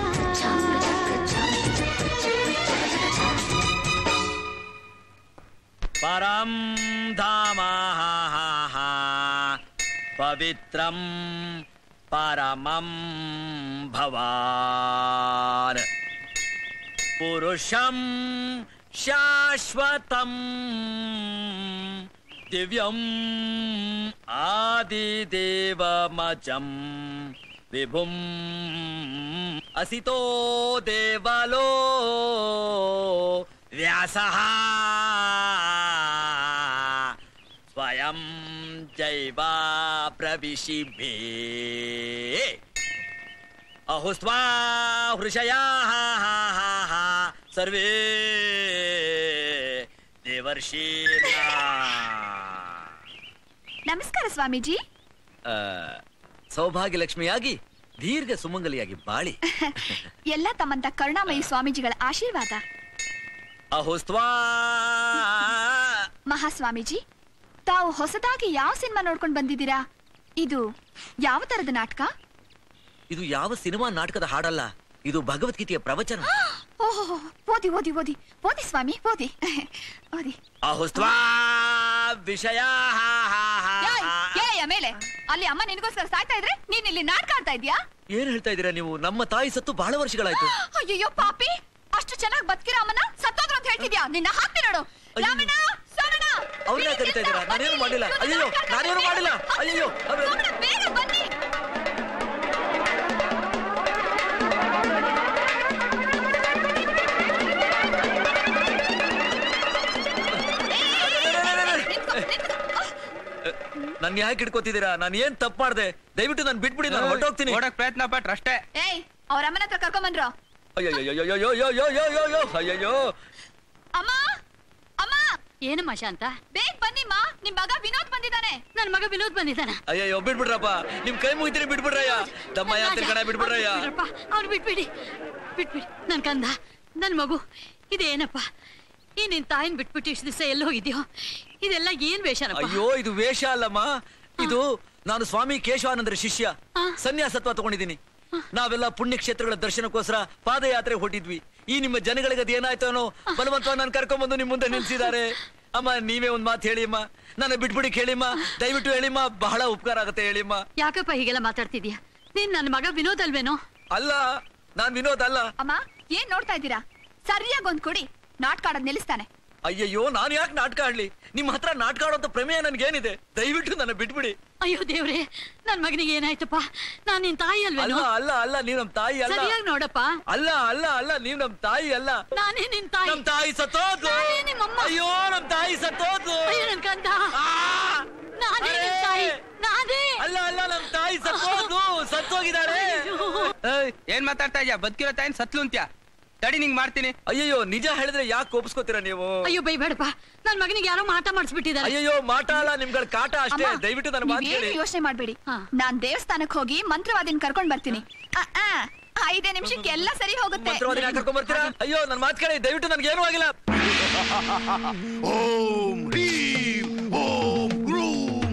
ಪರಂ ಧಾಮ ಪವಿತ್ರಂ ಪರಮಂ ಭವಾನ್ ಪುರುಷಂ ಶಾಶ್ವತಂ ದಿವ್ಯಂ ಆದಿದೇವಮಜಂ ವಿಭುಂ ಅಸಿತೋ ದೇವಲೋ ವ್ಯಾಸಃ ಸ್ವಯಂ ಜೈವ ಪ್ರವಿಶಿಭೇ ಅಹುಸ್ವಾ ಹೃಷಯಾಃ ಸರ್ವೇ ದೇವರ್ಷೀರ್ಣ. ನಮಸ್ಕಾರ ಸ್ವಾಮೀಜಿ. ಆ, ಸೌಭಾಗ್ಯ ಲಕ್ಷ್ಮಿಯಾಗಿ ದೀರ್ಘ ಸುಮಂಗಲಿಯಾಗಿ ಬಾಳಿ. ಎಲ್ಲ ತಮ್ಮಂತ ಕರುಣಾಮಯಿ ಸ್ವಾಮೀಜಿಗಳ ಆಶೀರ್ವಾದ. ಅಹುಸ್ವಾ ಮಹಾಸ್ವಾಮೀಜಿ, ತಾವು ಹೊಸದಾಗಿ ಯಾವ ಸಿನಿಮಾ ನೋಡ್ಕೊಂಡು ಬಂದಿದ್ದೀರಾ? ಇದು ಯಾವ ತರದ ನಾಟಕ? ಇದು ಯಾವ ಸಿನಿಮಾ ನಾಟಕದ ಹಾಡಲ್ಲ, ಇದು ಭಗವದ್ಗೀತೆಯ ಪ್ರವಚನ. ಓಹೋ, ಓದಿ ಓದಿ ಓದಿ ಓದಿ ಸ್ವಾಮಿ, ಓದಿ ಓದಿ. ಅಹುಸ್ವಾ ವಿಷಯ ಮೇಲೆ ಅಲ್ಲಿ ಅಮ್ಮ ನಿನಗೋಸ್ಕರ ಸಾಯ್ತಾ ಇದ್ರೆ ನೀನ್ ಇಲ್ಲಿ ನಾಟಕ ಆಡ್ತಾ ಇದ್ಯಾ? ಏನ್ ಹೇಳ್ತಾ ಇದೀರಾ ನೀವು? ನಮ್ಮ ತಾಯಿ ಸತ್ತು ಬಹಳ ವರ್ಷಗಳಾಯ್ತು. ಅಯ್ಯೋ ಪಾಪಿ, ಅಷ್ಟು ಚೆನ್ನಾಗಿ ಬದುಕಿರೋ ಅಮ್ಮನ ಸತ್ತೋದ್ರು ಅಂತ ಹೇಳ್ತಿದ್ಯಾ? ನಿನ್ನ ಹಾಕ್ತಿ ನೋಡು. ರಾಮಣ್ಣ, ಸೋಮಣ್ಣ, ಅವ್ರನ್ನ ಕರಿತಾ ಇದ್ದೀರಾ? ನಾನೇನು ಮಾಡಿಲ್ಲ. ಅಯ್ಯೋ, ನಾನೇನು ಮಾಡಿಲ್ಲ. ಅಯ್ಯೋ, ಬೇಗ ಬನ್ನಿ. ನನ್ ಯಾಕೆ ಹಿಡ್ಕೋತಿದ್ದೀರಾ? ನಾನು ಏನ್ ತಪ್ಪು ಮಾಡ್ದೆ? ದಯವಿಟ್ಟು ನಾನು ಬಿಟ್ಬಿಡಿ, ನಾನು ಹೊರಟೋಗ್ತೀನಿ. ಪ್ರಯತ್ನ ಪಟ್ರ ಅಷ್ಟೇ. ಏಯ್, ಅವ್ರ ಅಮ್ಮನ ಹತ್ರ ಕರ್ಕೊಂಡ್ ಬಂದ್ರು. ಅಯ್ಯೋ ಅಯ್ಯೋ ಅಮ್ಮ, ಅಮ್ಮ. ಏನಮ್ಮ ಶಾಂತ? ಬೇಗ ಬನ್ನಿಮ್ಮ, ನಿಮ್ ಮಗ ವಿನೋದ್ ಬಂದಿದ್ದಾನೆ. ನನ್ ಮಗ ವಿನೋದ್ ಬಂದಿದ್ದಾನ. ಅಯ್ಯೋ ಬಿಟ್ಬಿಡ್ರಪ್ಪ, ನಿಮ್ ಕೈ ಮುಗಿತೀನಿ, ಬಿಟ್ಬಿಡ್ರಯ್ಯ. ತಮ್ಮಯ್ಯ ತಿರ್ಗಣ ಬಿಟ್ಬಿಡ್ರಯ್ಯ. ಅವ್ನು ಬಿಟ್ಬಿಡಿ, ಬಿಟ್ಬಿಡಿ. ನನ್ ಕಂದ, ನನ್ ಮಗು, ಇದೇನಪ್ಪ? ಈ ನಿನ್ ತಾಯಿನ ಬಿಟ್ಬಿಟ್ಟು ಇಷ್ಟು ದಿವಸ ಎಲ್ಲಿ ಹೋಗಿದ್ಯೋ? ಇದೆಲ್ಲ ಏನ್ ವೇಷನಪ್ಪ? ಅಯ್ಯೋ, ಇದು ವೇಷ ಅಲ್ಲಮ್ಮ. ಇದು ನಾನು ಸ್ವಾಮಿ ಕೇಶವಾನಂದರ ಶಿಷ್ಯ, ಸನ್ಯಾಸತ್ವ ತಗೊಂಡಿದ್ದೀನಿ. ನಾವೆಲ್ಲ ಪುಣ್ಯಕ್ಷೇತ್ರಗಳ ದರ್ಶನಕ್ಕೋಸ್ಕರ ಪಾದಯಾತ್ರೆ ಹೊಟ್ಟಿದ್ವಿ. ಈ ನಿಮ್ಮ ಜನಗಳಿಗೆ ಅದು ಏನಾಯ್ತು ಅನ್ನೋ ಬಲವಂತ ನಾನು ಕರ್ಕೊಂಡ್ಬಂದು ನಿಮ್ ಮುಂದೆ ನಿಲ್ಸಿದ್ದಾರೆ. ಅಮ್ಮ ನೀವೇ ಒಂದ್ ಮಾತು ಹೇಳಿಮ್ಮ, ನನ್ನ ಬಿಟ್ಬಿಡಿ ಕೇಳಿಮ್ಮ, ದಯವಿಟ್ಟು ಹೇಳಿಮ್ಮ, ಬಹಳ ಉಪಕಾರ ಆಗತ್ತೆ ಹೇಳಿಮ್ಮ. ಯಾಕಪ್ಪ ಹೀಗೆಲ್ಲ ಮಾತಾಡ್ತಿದ್ಯಾ? ನೀನ್ ನನ್ನ ಮಗ ವಿನೋದ್ ಅಲ್ವೇನೋ? ಅಲ್ಲ, ನಾನ್ ವಿನೋದ್ ಅಲ್ಲ. ಅಮ್ಮ ಏನ್ ನೋಡ್ತಾ ಇದ್ದೀರಾ? ಸರಿಯಾಗಿ ಒಂದ್ ಕೊಡಿ, ನಾಟಕ ಆಡೋದ್ ನಿಲ್ಲಿಸ್ತಾನೆ. ಅಯ್ಯಯ್ಯೋ, ನಾನು ಯಾಕೆ ನಾಟಕ ಆಡ್ಲಿ? ನಿಮ್ ಹತ್ರ ನಾಟಕ ಆಡೋಂತ ಪ್ರಮೇಯ ನನ್ಗೇನಿದೆ? ದಯವಿಟ್ಟು ನನ್ನ ಬಿಟ್ಬಿಡಿ. ಅಯ್ಯೋ ದೇವ್ರೆ, ನನ್ ಮಗನಿಗೆ ಏನಾಯ್ತಪ್ಪ? ನಾನ್ ನಿನ್ ತಾಯಿ ಅಲ್ವೇನೋ? ಅಲ್ಲ ಅಲ್ಲ ಅಲ್ಲ, ನೀವ್ ನಮ್ ತಾಯಿ ಅಲ್ಲ. ಸರಿಯಾಗಿ ನೋಡಪ್ಪ. ಅಲ್ಲ ಅಲ್ಲ ಅಲ್ಲ, ನೀವ್ ನಮ್ ತಾಯಿ ಅಲ್ಲ. ನಾನೇ ನಿನ್ ತಾಯಿ. ನಮ್ ತಾಯಿ ಸತ್ತೋದ್ಲು. ನಿಮ್ಮಮ್ಮ. ಅಯ್ಯೋ, ನಮ್ ತಾಯಿ ಸತ್ತೋದ್ಲು. ಅಯ್ಯೋ ನನ್ ಕಂದ, ನಾನೇ ನಿನ್ ತಾಯಿ, ನಾನೇ. ಅಲ್ಲ ಅಲ್ಲ, ನಮ್ ತಾಯಿ ಸತ್ತೋದ್ಲು, ಸತ್ತೋಗಿದ್ದಾರೆ. ಏನ್ ಮಾತಾಡ್ತಾ ಇದ್ಯಾ? ಬದುಕಿರೋ ತಾಯಿನ ಸತ್ಲು ಅಂತ್ಯಾ? ತಡಿ, ನಿಂಗ್ ಮಾಡ್ತೀನಿ. ಅಯ್ಯೋ, ನಿಜ ಹೇಳಿದ್ರೆ ಯಾಕೆ ಕೋಪಿಸ್ಕೋತೀರಾ ನೀವು? ಅಯ್ಯೋ ಬೈಬೇಡಪ್ಪ, ನನ್ ಮಗನಿಗೆ ಯಾರೋ ಮಾಟ ಮಾಡಿಸ್ಬಿಟ್ಟಿದ್ದಾರೆ. ಅಯ್ಯೋ, ಮಾಟ ಅಲ್ಲ, ನಿಮ್ಗಳ ಕಾಟ ಅಷ್ಟೇ. ದಯವಿಟ್ಟು ನನ್ನ ಮಾತು ಕೇಳಿ. ಯೋಚನೆ ಮಾಡ್ಬೇಡಿ, ನಾನ್ ದೇವಸ್ಥಾನಕ್ಕೆ ಹೋಗಿ ಮಂತ್ರವಾದಿನ ಕರ್ಕೊಂಡ್ ಬರ್ತೀನಿ. ಐದೇ ನಿಮಿಷಕ್ಕೆ ಎಲ್ಲ ಸರಿ ಹೋಗುತ್ತೆ. ಮಂತ್ರವಾದಿನ ಕರ್ಕೊಂಡ್ ಬರ್ತೀರಾ? ಅಯ್ಯೋ, ನನ್ ಮಾತು ಕೇಳಿ, ದಯವಿಟ್ಟು ನನ್ಗೆ ಏನೂ ಆಗಿಲ್ಲ. ಓಂ ಹ್ರೀಂ ಓಂ ಗ್ರೂಂ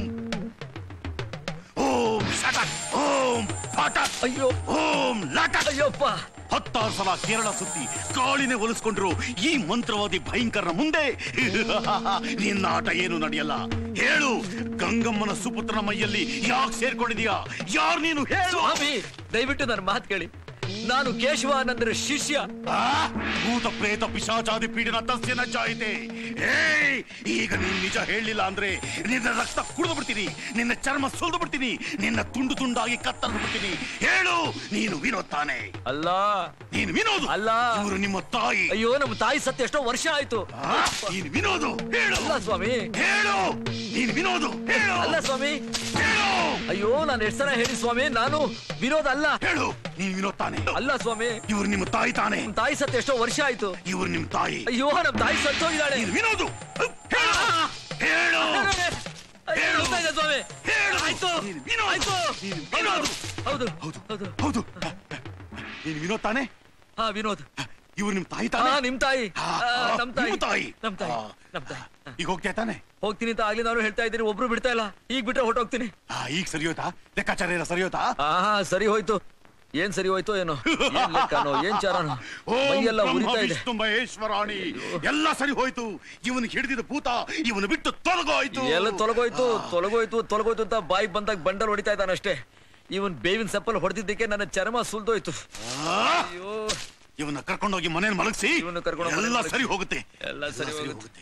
ಓಂ ಶಟಕ್ ಓಂ ಪಟಕ್ ಅಯ್ಯೋ ಓಂ ಲಟಕ್. ಅಯ್ಯೋಪ್ಪ, ಹತ್ತಾರು ಸಲ ಕೇರಳ ಸುತ್ತಿ ಕಾಳಿನೇ ಒಲಿಸ್ಕೊಂಡ್ರು ಈ ಮಂತ್ರವಾದಿ ಭಯಂಕರನ ಮುಂದೆ ನಿನ್ನ ಆಟ ಏನು ನಡೆಯಲ್ಲ. ಹೇಳು, ಗಂಗಮ್ಮನ ಸುಪುತ್ರನ ಮೈಯಲ್ಲಿ ಯಾಕೆ ಸೇರ್ಕೊಂಡಿದೀಯಾ? ಯಾರು ನೀನು? ಹೇಳು. ಸ್ವಾಮಿ, ದಯವಿಟ್ಟು ನನ್ನ ಮಾತು ಕೇಳಿ. ನಾನು ಕೇಶವಾನಂದರ ಶಿಷ್ಯ. ಭೂತ ಪ್ರೇತ ಪಿಶಾಚಾದಿ ಪೀಡನ ತಸ್ಯನ ಜಾಯಿತೆ. ಏಯ್, ಈಗ ನೀನ್ ನಿಜ ಹೇಳಲಿಲ್ಲ ಅಂದ್ರೆ ನಿನ್ನ ರಕ್ತ ಕುಡಿದು ಬಿಡ್ತೀನಿ, ನಿನ್ನ ಚರ್ಮ ಸುಲಿದು ಬಿಡ್ತೀನಿ, ನಿನ್ನ ತುಂಡು ತುಂಡಾಗಿ ಕತ್ತರಿದು ಬಿಡ್ತೀನಿ. ಹೇಳು, ನೀನು ವಿನೋದ್ ತಾನೆ? ಅಲ್ಲ. ನೀನು ವಿನೋದ್ ಅಲ್ಲ. ಇವರು ನಿಮ್ಮ ತಾಯಿ. ಅಯ್ಯೋ, ನಮ್ಮ ತಾಯಿ ಸತ್ಯ ಎಷ್ಟೋ ವರ್ಷ ಆಯ್ತು. ನೀನು ವಿನೋದ್? ಹೇಳು. ಅಲ್ಲ ಸ್ವಾಮಿ. ಹೇಳು, ನೀನು ವಿನೋದ್? ಹೇಳು. ಅಲ್ಲ ಸ್ವಾಮಿ. ಹೇಳು. ಅಯ್ಯೋ, ನಾನು ಎಷ್ಟು ಸಲ ಹೇಳಿ ಸ್ವಾಮಿ, ನಾನು ವಿನೋದ್ ಅಲ್ಲ. ಹೇಳು, ನೀನು ವಿನೋದ್ ತಾನೆ? ಅಲ್ಲ ಸ್ವಾಮಿ. ಇವ್ರು ನಿಮ್ಮ ತಾಯಿ ತಾನೆ? ತಾಯಿ ಸತ್ಯ ಎಷ್ಟೋ ವರ್ಷ ಆಯ್ತು. ಇವ್ರು ನಿಮ್ಮ ತಾಯಿ? ಅಯ್ಯೋ, ನಮ್ಮ ತಾಯಿ ಸತ್ತೋಗಿದ್ದಾಳೆ. ನೀನು ವಿನೋದ್? ಹೇಳು. ಹೇಳು ಸ್ವಾಮಿ. ಹೇಳು. ಆಯ್ತು, ಆಯ್ತು. ವಿನೋದ್? ಹೌದು ಹೌದು ಹೌದು. ನೀನು ವಿನೋದ್ ತಾನೆ? ಹಾ, ವಿನೋದ್. ಇವ್ರು ನಿಮ್ ತಾಯಿ ತಾನೆ? ನಿಮ್ ತಾಯಿ. ನಮ್ ತಾಯಿ. ನಿಮ್ಮ ತಾಯಿ? ನಮ್ ತಾಯಿ. ನಮ್ ತಾಯಿ. ಈಗ ಹೋಗ್ತೀಯ ತಾನೆ? ಹೋಗ್ತೀನಿ ಅಂತ ಆಗ್ಲಿ ನಾನು ಹೇಳ್ತಾ ಇದ್ದೀನಿ, ಒಬ್ರು ಬಿಡ್ತಾ ಇಲ್ಲ. ಈಗ ಬಿಟ್ರೆ ಹೊಟ್ಟೋಗ್ತೀನಿ. ಈಗ ಸರಿ ಹೋಯ್ತಾ? ಲೆಕ್ಕಾಚಾರ ಎಲ್ಲ ಸರಿ ಹೋಯ್ತಾ? ಹಾ, ಸರಿ ಹೋಯ್ತು. ಏನ್ ಸರಿ ಹೋಯ್ತೋ ಏನೋ, ಏನ್ ಲೆಕ್ಕನೋ ಏನ್ ಚಾರನೋ, ಮೈಯೆಲ್ಲ ಉರಿತಾ ಇದೆ. ವಿಷ್ಣು ಮಹೇಶ್ವರಾಣಿ, ಎಲ್ಲ ಸರಿ ಹೋಯ್ತು. ಇವನು ಹಿಡಿದಿದ್ದ ಭೂತ ಇವನು ಬಿಟ್ಟು ತೊಲಗೋಯ್ತು. ಎಲ್ಲ ತೊಲಗೋಯ್ತು ತೊಲಗೋಯ್ತು ತೊಲಗೋಯ್ತು ಅಂತ ಬಾಯಿ ಬಂದಾಗ ಬಂಡಲ್ ಹೊಡಿತಾ ಇದ್ದಾನಷ್ಟೇ. ಇವನ್ ಬೇವಿನ ಸಪ್ಪಲ್ ಹೊಡೆದಿದ್ದಕ್ಕೆ ನನ್ನ ಚರ್ಮ ಸುಲ್ದೋಯ್ತು. ಅಯ್ಯೋ, ಇವನ್ನ ಕರ್ಕೊಂಡೋಗಿ ಮನೇಲಿ ಮಲಗಿಸಿ. ಇವನು ಕರ್ಕೊಂಡು ಎಲ್ಲ ಸರಿ ಹೋಗುತ್ತೆ. ಎಲ್ಲ ಸರಿ ಹೋಗುತ್ತೆ.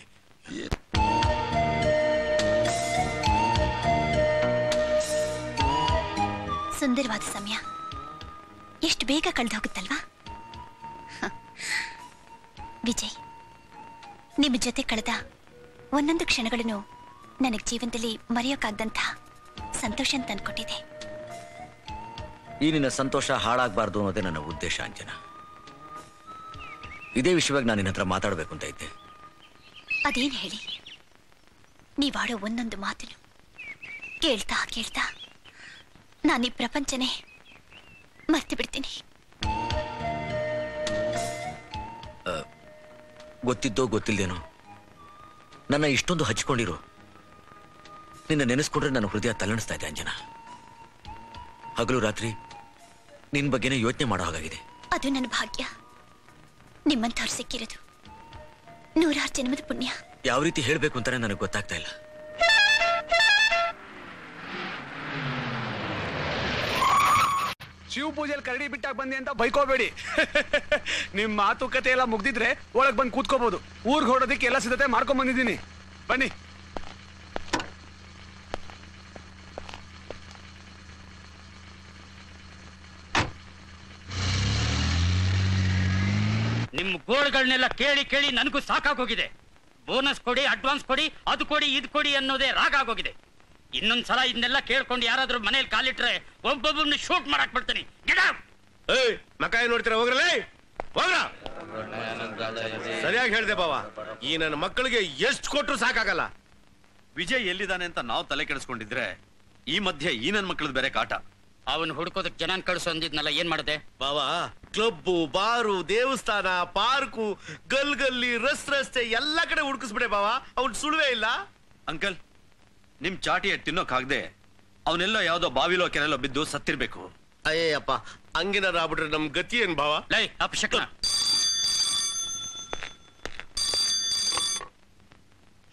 ಸುಂದರವಾದ ಸಮಯ ಎಷ್ಟು ಬೇಗ ಕಳೆದು ಹೋಗುತ್ತಲ್ವಾ? ವಿಜಯ್, ನಿಮ್ಮ ಜೊತೆ ಕಳೆದ ಒಂದೊಂದು ಕ್ಷಣಗಳನ್ನು ನನಗೆ ಜೀವನದಲ್ಲಿ ಮರೆಯೋಕ್ಕಾಗದಂಥ ಸಂತೋಷ ತಂದ್ಕೊಟ್ಟಿದೆ. ಈ ನಿನ್ನ ಸಂತೋಷ ಹಾಳಾಗಬಾರ್ದು ಅನ್ನೋದೇ ನನ್ನ ಉದ್ದೇಶ ಅಂಜನಾ. ಇದೇ ವಿಷಯವಾಗಿ ನಾನು ನಿನ್ನ ಹತ್ರ ಮಾತಾಡಬೇಕು ಅಂತ ಇದ್ದೆ. ಅದೇನು ಹೇಳಿ? ನೀವಾಡೋ ಒಂದೊಂದು ಮಾತನ್ನು ಕೇಳ್ತಾ ಕೇಳ್ತಾ ನಾನು ಈ ಪ್ರಪಂಚನೇ ಮರ್ತು ಬಿಡ್ತೀನಿ. ಗೊತ್ತಿದ್ದೋ ಗೊತ್ತಿಲ್ದೇನೋ ನನ್ನ ಇಷ್ಟೊಂದು ಹಚ್ಕೊಂಡಿರು ನಿನ್ನ ನೆನೆಸ್ಕೊಂಡ್ರೆ ನನ್ನ ಹೃದಯ ತಲ್ಲಣಿಸ್ತಾ ಇದೆ ಅಂಜನಾ. ಹಗಲು ರಾತ್ರಿ ನಿನ್ ಬಗ್ಗೆನೇ ಯೋಚನೆ ಮಾಡೋ ಹಾಗಾಗಿದೆ. ಅದು ನನ್ನ ಭಾಗ್ಯ. ನಿಮ್ಮಂಥವ್ರು ಸಿಕ್ಕಿರೋದು ನೂರಾರು ಜನ್ಮದ ಪುಣ್ಯ. ಯಾವ ರೀತಿ ಹೇಳ್ಬೇಕು ಅಂತಾನೆ ನನಗೆ ಗೊತ್ತಾಗ್ತಾ ಇಲ್ಲ. ಶಿವ ಪೂಜೆಯಲ್ಲಿ ಕರಡಿ ಬಿಟ್ಟಾಗ ಬಂದೆ ಅಂತ ಬೈಕೋಬೇಡಿ. ನಿಮ್ ಮಾತುಕತೆ ಎಲ್ಲ ಮುಗ್ದಿದ್ರೆ ಒಳಗ್ ಬಂದು ಕೂತ್ಕೋಬಹುದು. ಊರ್ಗ್ ಹೊಡೋದಕ್ಕೆ ಎಲ್ಲ ಸಿದ್ಧತೆ ಮಾಡ್ಕೊಂಡ್ ಬಂದಿದ್ದೀನಿ, ಬನ್ನಿ. ನಿಮ್ ಗೋಳ್ಗಳನ್ನೆಲ್ಲ ಕೇಳಿ ಕೇಳಿ ನನಗೂ ಸಾಕಾಗೋಗಿದೆ. ಬೋನಸ್ ಕೊಡಿ, ಅಡ್ವಾನ್ಸ್ ಕೊಡಿ, ಅದು ಕೊಡಿ, ಇದು ಕೊಡಿ ಅನ್ನೋದೇ ರಾಗ ಆಗೋಗಿದೆ. ಇನ್ನೊಂದ್ಸಲ ಇದನ್ನೆಲ್ಲ ಕೇಳ್ಕೊಂಡು ಯಾರಾದ್ರೂ ಮನೇಲಿ ಕಾಲಿಟ್ರೆ ಒಬ್ಬೊಬ್ಬನ ಶೂಟ್ ಮಾಡಕ್ ಬಿಡ್ತೀನಿ. ಏಯ್, ಮಕಾಯಿ ನೋಡ್ತೀರಾ? ಹೋಗ್ರಲ್ಲ, ಹೋಗ್ರ. ಸರಿಯಾಗಿ ಹೇಳ್ದೆ ಬಾವ. ಈ ನನ್ನ ಮಕ್ಕಳಿಗೆ ಎಷ್ಟು ಕೊಟ್ರು ಸಾಕಾಗಲ್ಲ. ವಿಜಯ್ ಎಲ್ಲಿದ್ದಾನೆ ಅಂತ ನಾವು ತಲೆ ಕೆಡಿಸ್ಕೊಂಡಿದ್ರೆ ಈ ಮಧ್ಯೆ ಈ ನನ್ ಮಕ್ಕಳದ್ ಬೇರೆ ಕಾಟ. ಅವನ್ ಹುಡ್ಕೋದಕ್ ಜನ ಕಳ್ಸೋ ಅಂದಿದ್ನಲ್ಲ, ಏನ್ ಮಾಡಿದೆ ಬಾವಾ? ಕ್ಲಬ್ಬು, ಬಾರು, ದೇವಸ್ಥಾನ, ಪಾರ್ಕು, ಗಲ್ ಗಲ್ಲಿ, ರಸ್ ರಸ್ತೆ ಎಲ್ಲ ಕಡೆ ಹುಡುಕಿಸ್ಬಿಡೆ ಬಾವ. ಅವ್ನ್ ಸುಳುವೇ ಇಲ್ಲ. ಅಂಕಲ್, ನಿಮ್ ಚಾಟಿ ತಿನ್ನೋಕಾಗ್ದೆ ಅವನೆಲ್ಲೋ ಯಾವ್ದೋ ಬಾವಿಲೋ ಕೆರೆಲ್ಲೋ ಬಿದ್ದು ಸತ್ತಿರ್ಬೇಕು. ಅಯ್ಯಪ್ಪ, ಹಂಗೇನಾರ ಆಗ್ಬಿಟ್ರೆ ನಮ್ ಗತಿ ಏನ್ ಭಾವ? ಲೈ ಅಪಶಕನ.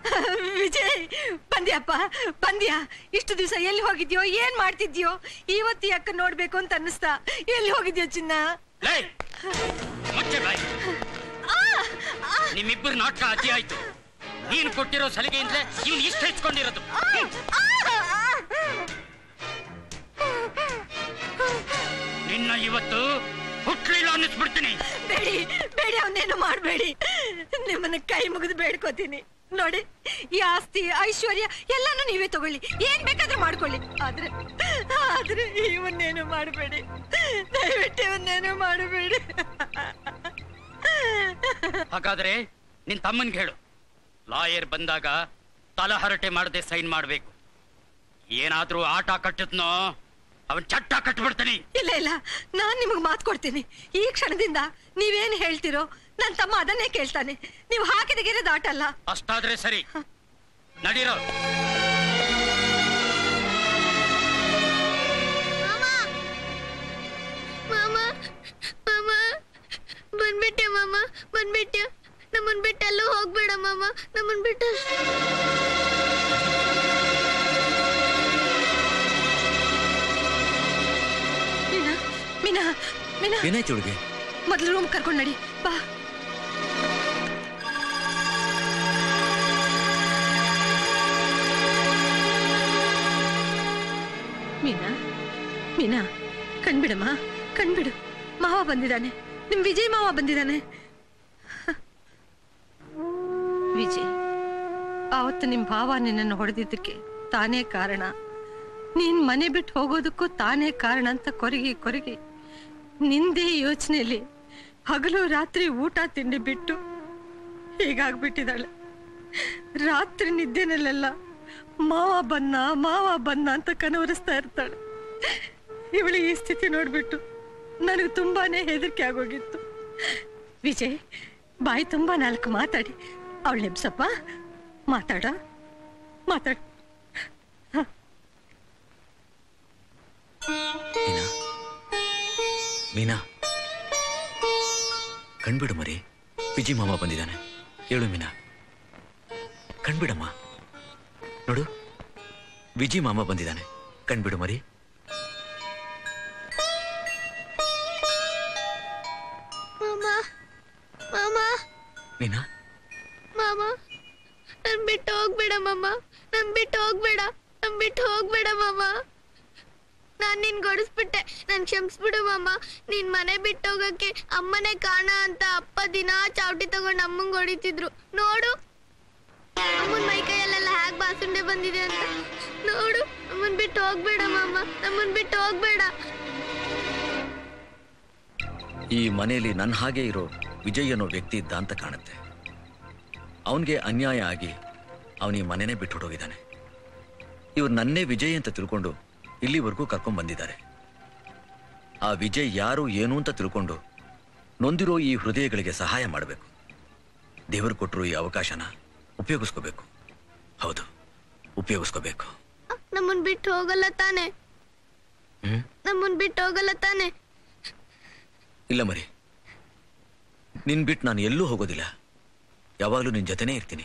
ವಿಜಯ್ ಬಂದ್ಯಪ್ಪ ಬಂದ್ಯಾ? ಇಷ್ಟು ದಿವಸ ಎಲ್ಲಿ ಹೋಗಿದ್ಯೋ, ಏನ್ ಮಾಡ್ತಿದ್ಯೋ? ಇವತ್ತು ಯಾಕ ನೋಡ್ಬೇಕು ಅಂತ ಅನ್ನಿಸ್ತಾ. ಎಲ್ಲಿ ಹೋಗಿದ್ಯೋ ಚಿನ್ನ? ನಿಮ್ಮಿಬ್ಬರು ನಾಟಕ ಅತಿ ಆಯ್ತು. ನೀನು ಕೊಟ್ಟಿರೋ ಸಲಿಗೆಯಿಂದಲೇ ಇವ್ನು ಇಷ್ಟು ಹೆಚ್ಕೊಂಡಿರೋದು. ನಿನ್ನ ಇವತ್ತು ಹುಟ್ಲಿಲ್ಲ ಅನ್ನಿಸ್ಬಿಡ್ತೀನಿ. ಬೇಡಿ ಬೇಡಿ, ಅವನೇನು ಮಾಡ್ಬೇಡಿ. ನಿಮ್ಮನ್ನ ಕೈ ಮುಗಿದು ಬೇಡ್ಕೋತೀನಿ. ನೋಡಿ, ಈ ಆಸ್ತಿ ಐಶ್ವರ್ಯ ಎಲ್ಲಾನು ನೀವೇ ತಗೊಳ್ಳಿ, ಏನ್ ಬೇಕಾದ್ರೂ ಮಾಡ್ಕೊಳ್ಳಿ. ಆದ್ರೆ ಆದ್ರೆ ಇವನ್ನೇನು ಮಾಡಬೇಡಿ, ದಯವಿಟ್ಟು ಇವನ್ನೇನು ಮಾಡಬೇಡಿ. ಹಾಗಾದ್ರೆ ನಿನ್ ತಮ್ಮನ್ಗೆ ಹೇಳು, ಲಾಯರ್ ಬಂದಾಗ ತಲಹರಟೆ ಮಾಡದೆ ಸೈನ್ ಮಾಡ್ಬೇಕು. ಏನಾದ್ರೂ ಆಟ ಕಟ್ಟಿದ್ನೋ ಅವನ್ ಚಟ್ಟ ಕಟ್ಬಿಡ್ತೀನಿ. ಇಲ್ಲ ಇಲ್ಲ, ನಾನ್ ನಿಮಗ್ ಮಾತು ಕೊಡ್ತೀನಿ. ಈ ಕ್ಷಣದಿಂದ ನೀವೇನ್ ಹೇಳ್ತಿರೋ ನನ್ ತಮ್ಮ ಅದನ್ನೇ ಕೇಳ್ತಾನೆ. ನೀವು ಹಾಕಿದ ಗೆರೆ ದಾಟಲ್ಲ. ಅಷ್ಟಾದ್ರೆ ಸರಿ, ನಡೀರೋ. ಮಾಮ ಮಾಮ ಬಂದ್ಬಿಟ್ಟೆ ಮಾಮ, ಬಂದ್ಬಿಟ್ಟೆ. ನಮ್ಮನ್ ಬಿಟ್ಟು ಎಲ್ಲೂ ಹೋಗ್ಬೇಡ ಮಾಮ, ನಮ್ಮನ್ ಬಿಟ್ಟು. ಮೀನಾ ಮೀನಾ ಮೀನಾ ಏನಾಯ್ತು ಹುಡುಗಿ? ಮೊದ್ಲು ರೂಮ್ ಕರ್ಕೊಂಡ್ ನಡಿ ಬಾ. ಮೀನಾ ಮೀನಾ ಕಣ್ಬಿಡಮ್ಮ, ಕಣ್ಬಿಡು. ಮಾವ ಬಂದಿದ್ದಾನೆ, ನಿಮ್ ವಿಜಯ್ ಮಾವ ಬಂದಿದ್ದಾನೆ. ವಿಜಯ್, ಆವತ್ತು ನಿಮ್ ಭಾವ ನಿನ್ನನ್ನು ಹೊಡೆದಿದ್ದಕ್ಕೆ ತಾನೇ ಕಾರಣ. ನೀನ್ ಮನೆ ಬಿಟ್ಟು ಹೋಗೋದಕ್ಕೂ ತಾನೇ ಕಾರಣ ಅಂತ ಕೊರಗಿ ಕೊರಗಿ ನಿಂದೇ ಯೋಚನೆಯಲ್ಲಿ ಹಗಲು ರಾತ್ರಿ ಊಟ ತಿಂಡಿ ಬಿಟ್ಟು ಹೀಗಾಗ್ಬಿಟ್ಟಿದ್ದಾಳೆ. ರಾತ್ರಿ ನಿದ್ದೆನಲ್ಲೆಲ್ಲ ಮಾವ ಬನ್ನ ಮಾವ ಬನ್ನ ಅಂತ ಕನವರಿಸ್ತಾ ಇರ್ತಾಳೆ. ಇವಳು ಈ ಸ್ಥಿತಿ ನೋಡ್ಬಿಟ್ಟು ನನಗೆ ತುಂಬಾನೇ ಹೆದರಿಕೆ ಆಗೋಗಿತ್ತು. ವಿಜಯ್, ಬಾಯಿ ತುಂಬಾ ನಾಲ್ಕು ಮಾತಾಡಿ ಅವಳು ನೆಬ್ಸಪ್ಪ. ಮಾತಾಡ ಮಾತಾಡ. ಮೀನಾ ಮೀನಾ ಕಣ್ಬಿಡು ಮರಿ, ವಿಜಿ ಮಾಮ ಬಂದಿದ್ದಾನೆ. ಹೇಳು ಮೀನಾ, ಕಣ್ಬಿಡಮ್ಮ. ನೋಡು, ವಿಜಿ ಮಾಮ ಬಂದಿದ್ದಾನೆ, ಕಣ್ಬಿಡು ಮರಿ. ಮಾಮ ಮಾಮ ಮೀನಾ ಮಾಮ, ನನ್ ಬಿಟ್ಟು ಹೋಗ್ಬೇಡ ಮಾಮ, ನನ್ ಬಿಟ್ಟು ಹೋಗ್ಬೇಡ, ನನ್ ಬಿಟ್ಟು ಹೋಗ್ಬೇಡ ಮಾಮ. ನಾನ್ ನಿನ್ ಗೊಡಿಸ್ಬಿಟ್ಟೆ, ನನ್ ಕ್ಷಮಿಸ್ಬಿಡು ಮಾಮ. ನೀನ್ ಮನೆ ಬಿಟ್ಟು ಹೋಗಕ್ಕೆ ಅಮ್ಮನೇ ಕಾರಣ ಅಂತ ಅಪ್ಪ ದಿನಾ ಚಾವಟಿ ತಗೊಂಡು ಅಮ್ಮಂಗ್ ಹೊಡಿತಿದ್ರು. ನೋಡು ಅಮ್ಮನ್ ಮೈ ಕೈಯಲ್ಲೆಲ್ಲ ಹ್ಯಾಗ್ ಬಾಸುಂಡೆ ಬಂದಿದೆ ಅಂತ. ನೋಡು, ಅಮ್ಮನ್ ಬಿಟ್ಟು ಹೋಗ್ಬೇಡ ಮಾಮ, ನಮ್ಮನ್ ಬಿಟ್ಟು ಹೋಗ್ಬೇಡ. ಈ ಮನೆಯಲ್ಲಿ ನನ್ನ ಹಾಗೆ ಇರೋ ವಿಜಯ್ ಅನ್ನೋ ವ್ಯಕ್ತಿ ಇದ್ದ ಅಂತ ಕಾಣುತ್ತೆ. ಅವನಿಗೆ ಅನ್ಯಾಯ ಆಗಿ ಅವನ ಈ ಮನೆನೇ ಬಿಟ್ಟು ಹೊರಟೋಗಿದ್ದಾನೆ. ಇವ್ರು ನನ್ನೇ ವಿಜಯ್ ಅಂತ ತಿಳ್ಕೊಂಡು ಇಲ್ಲಿವರೆಗೂ ಕರ್ಕೊಂಡ್ ಬಂದಿದ್ದಾರೆ. ಆ ವಿಜಯ್ ಯಾರು ಏನು ಅಂತ ತಿಳ್ಕೊಂಡು ನೊಂದಿರೋ ಈ ಹೃದಯಗಳಿಗೆ ಸಹಾಯ ಮಾಡಬೇಕು. ದೇವರು ಕೊಟ್ಟರು ಈ ಅವಕಾಶನ ಉಪಯೋಗಿಸ್ಕೋಬೇಕು. ಹೌದು, ಉಪಯೋಗಿಸ್ಕೋಬೇಕು. ನಮ್ಮನ್ ಬಿಟ್ಟು ಹೋಗಲ್ಲ ತಾನೆ? ಹ್ಮ್ ನಮ್ಮನ್ ಬಿಟ್ಟು ಹೋಗಲ್ಲ ತಾನೆ? ಇಲ್ಲ ಮರಿ, ನಿನ್ ಬಿಟ್ಟು ನಾನು ಎಲ್ಲೂ ಹೋಗೋದಿಲ್ಲ. ಯಾವಾಗಲೂ ನಿನ್ ಜೊತೆನೇ ಇರ್ತೀನಿ.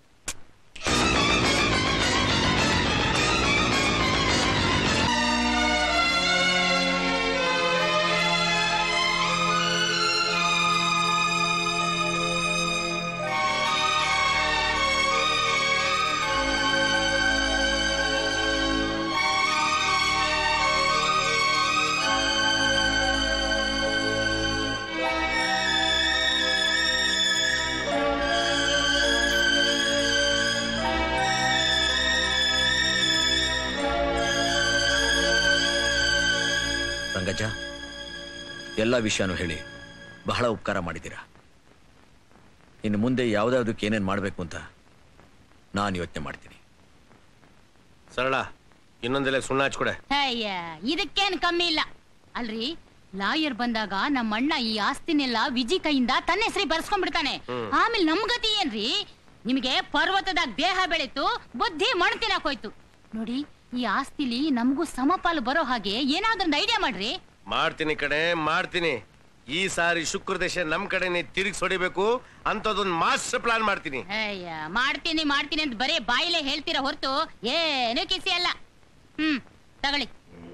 ರಂಗಜ್ಜ, ಎಲ್ಲ ವಿಷಯನೂ ಹೇಳಿ ಬಹಳ ಉಪಕಾರ ಮಾಡಿದ್ದೀರಾ. ಇನ್ನು ಮುಂದೆ ಯಾವ್ದಾವ್ದಕ್ಕೆ ಏನೇನು ಮಾಡಬೇಕು ಅಂತ ನಾನು ಯೋಚನೆ ಮಾಡ್ತೀನಿ. ಸರಳ, ಇನ್ನೊಂದೆಲ್ಲ ಸುಣ್ಣ ಹಚ್ಕೊಡೆ. ಅಯ್ಯ, ಇದಕ್ಕೇನ್ ಕಮ್ಮಿ ಇಲ್ಲ ಅಲ್ರಿ. ಲಾಯರ್ ಬಂದಾಗ ನಮ್ಮ ಅಣ್ಣ ಈ ಆಸ್ತಿನೆಲ್ಲ ವಿಜಿ ಕೈಯಿಂದ ತನ್ನ ಹೆಸರಿ ಬರ್ಸ್ಕೊಂಡ್ಬಿಡ್ತಾನೆ. ಆಮೇಲೆ ನಮ್ ಗತಿ ಏನ್ರಿ? ನಿಮಗೆ ಪರ್ವತದಾಗ ದೇಹ ಬೆಳೀತು, ಬುದ್ಧಿ ಮಣ್ ತಿನ್ನಕೋಯ್ತು. ನೋಡಿ, ಈ ಆಸ್ತಿಲಿ ನಮಗೂ ಸಮಪಾಲು ಬರೋ ಹಾಗೆ ಏನಾದ್ರೊಂದು ಐಡಿಯಾ ಮಾಡ್ರಿ. ಮಾಡ್ತೀನಿ ಕಣೆ, ಮಾಡ್ತೀನಿ. ಈ ಸಾರಿ ಶುಕ್ರ ದೇಶ ನಮ್ ಕಡೆನೆ ತಿರುಗಿ ಹೊಡಿಬೇಕು ಅಂತದೊಂದು ಮಾಸ್ಟರ್ ಪ್ಲಾನ್ ಮಾಡ್ತೀನಿ. ಅಯ್ಯ ಮಾಡ್ತೀನಿ ಮಾಡ್ತೀನಿ ಅಂತ ಬರೀ ಬಾಯಿಲೆ ಹೇಳ್ತೀರಾ ಹೊರತು ಏನು ಕಿಸಿ ಅಲ್ಲ. ಹ್ಮ್ ತಗೊಳ್ಳಿ.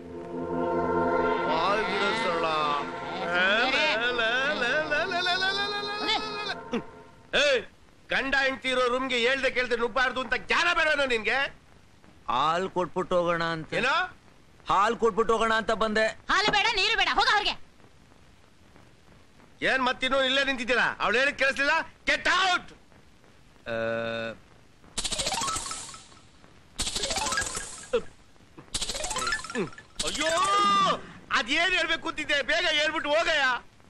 ಗಂಡ ಹೆಂಡತಿ ಇರೋ ರೂಮ್ಗೆ ಹೇಳ್ದೆ ಕೇಳ್ದೆ ನುಗ್ಬಾರ್ದು ಅಂತ ಜ್ಞಾನ ಬೇಡ ನಿನ್ಗೆ? ಹಾಲ್ ಕೊಟ್ಬಿಟ್ಟು ಹೋಗೋಣ ಅಂತ. ಏನೋ ಹಾಲ್ ಕೊಟ್ಬಿಟ್ಟು ಹೋಗೋಣ ಅಂತ ಬಂದೆ. ಹಾಲು ಬೇಡ ನೀರು ಬೇಡ, ಹೋಗ ಅವ್ರಿಗೆ. ಏನ್ ಮತ್ತಿನ್ನು ಇಲ್ಲೇ ನಿಂತಿದ್ದೀರಾ? ಅವಳು ಹೇಳಿದ್ ಕೇಳಿಸ್ಲಿಲ್ಲ? Get out. ಅಯ್ಯೋ ಅದೇನ್ ಹೇಳ್ಬೇಕು ಅಂತಿದ್ದೆ, ಬೇಗ ಹೇಳ್ಬಿಟ್ಟು ಹೋಗಯ್ಯ.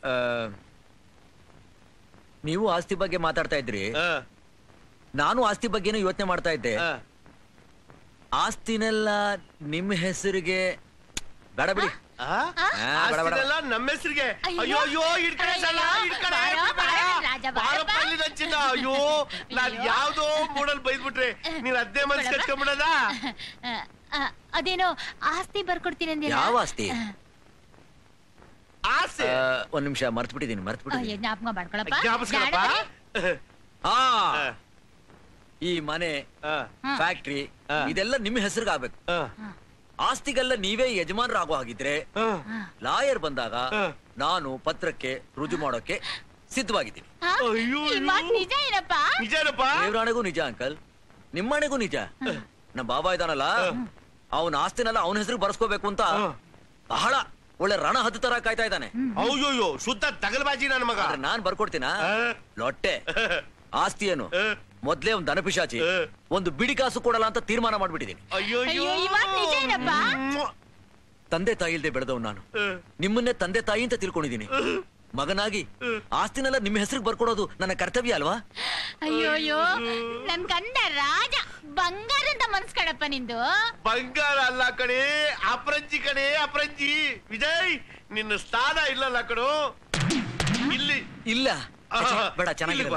ನೀವು ಆಸ್ತಿ ಬಗ್ಗೆ ಮಾತಾಡ್ತಾ ಇದ್ರಿ, ನಾನು ಆಸ್ತಿ ಬಗ್ಗೆನೂ ಯೋಚನೆ ಮಾಡ್ತಾ ಇದ್ದೆ. ಆಸ್ತಿನೆಲ್ಲ ನಿಮ್ಮ ಹೆಸರಿಗೆ ಬೇಡ ಬಿಡಿ. ನಮ್ಮ ಹೆಸರಿಗೆ? ಅಯ್ಯೋ ಅಯ್ಯೋ ಇಡ್ಕಡೆ ಅಯ್ಯೋ ನಾನ್ ಯಾವ್ದೋ ಮೂಡಲ್ ಬೈದ್ಬಿಟ್ರೆ ನೀನ್ ಅದ್ದೇ ಮನ್ಸ್ ಕಟ್ಕೊಂಡ್ಬಿಡದ. ಅದೇನೋ ಆಸ್ತಿ ಬರ್ಕೊಡ್ತೀನಿ. ಯಾವ ಆಸ್ತಿ? ಆಸ್ತಿ ಒಂದ್ ನಿಮಿಷ ಮರ್ತ್ ಬಿಟ್ಟಿದ್ದೀನಿ ಮರ್ತ್ ಬಿಟ್ಟಿದ್ದೀನಿ. ಜ್ಞಾಪಕ ಮಾಡ್ಕೊಳಪ್ಪ. ಹಾ ಈ ಮನೆ ಫ್ಯಾಕ್ಟ್ರಿ ಇದೆಲ್ಲ ನಿಮ್ಮ ಹೆಸರಿಗೆ ಆಗ್ಬೇಕು. ಆಸ್ತಿಗೆಲ್ಲ ನೀವೇ ಯಜಮಾನರಾಗೋ ಹಾಗಿದ್ರೆ ಲಾಯರ್ ಬಂದಾಗ ನಾನು ಪತ್ರಕ್ಕೆ ರುಜು ಮಾಡೋಕೆ ಸಿದ್ಧವಾಗಿದ್ದೀನಿ. ದೇವ್ರಾಣೆಗೂ ನಿಜ ಅಂಕಲ್, ನಿಮ್ಮನೆಗೂ ನಿಜ. ನಮ್ಮ ಬಾಬಾ ಇದಾನಲ್ಲ, ಅವನ ಆಸ್ತಿನೆಲ್ಲ ಅವನ ಹೆಸರು ಬರ್ಸ್ಕೋಬೇಕು ಅಂತ ಬಹಳ ಒಳ್ಳೆ ರಣ ಹದ್ದು ತರ ಕಾಯ್ತಾ ಇದ್ದಾನೆ. ಅಯ್ಯೋಯ್ಯೋ ಶುದ್ಧ ತಗಲ್ಬಾಜಿ ನನ್ನ ಮಗ. ನಾನ್ ಬರ್ಕೊಡ್ತೀನ ಲೊಟ್ಟೆ. ಆಸ್ತಿ ಏನು ಮೊದ್ಲೇ ಒಂದು ದನಪಿಶಾಚಿ, ಒಂದು ಬಿಡಿ ಕಾಸು ಕೊಡಲ್ಲ ಅಂತ ತೀರ್ಮಾನ ಮಾಡ್ಬಿಟ್ಟಿದ್ದೀನಿ. ತಂದೆ ತಾಯಿ ಇಲ್ದೆ ಬೆಳೆದವ್ ನಾನು, ನಿಮ್ಮನ್ನೇ ತಂದೆ ತಾಯಿ ಅಂತ ತಿಳ್ಕೊಂಡಿದ್ದೀನಿ. ಮಗನಾಗಿ ಆಸ್ತಿನೆಲ್ಲ ನಿಮ್ಮ ಹೆಸರಿಗೆ ಬರ್ಕೊಡೋದು ನನ್ನ ಕರ್ತವ್ಯ ಅಲ್ವಾ? ಅಯ್ಯೋಯ್ಯೋ ನನ್ ಕಂದ ರಾಜ, ಬಂಗಾರ ಅಂತ ಮನ್ಸ್ ಕಡಪ್ಪ ನಿಂದು. ಬಂಗಾರ ಅಲ್ಲ ಕಣೆ, ಅಪರಂಜಿ ಕಣೆ ಅಪರಂಜಿ. ವಿಜಯ್ ನಿನ್ನ ಸ್ಥಾನ ಇಲ್ಲಲ್ಲ ಕಣೋ ಇಲ್ಲಿ. ಇಲ್ಲ ಬೇಡ, ಚೆನ್ನಾಗಿಲ್ವಾ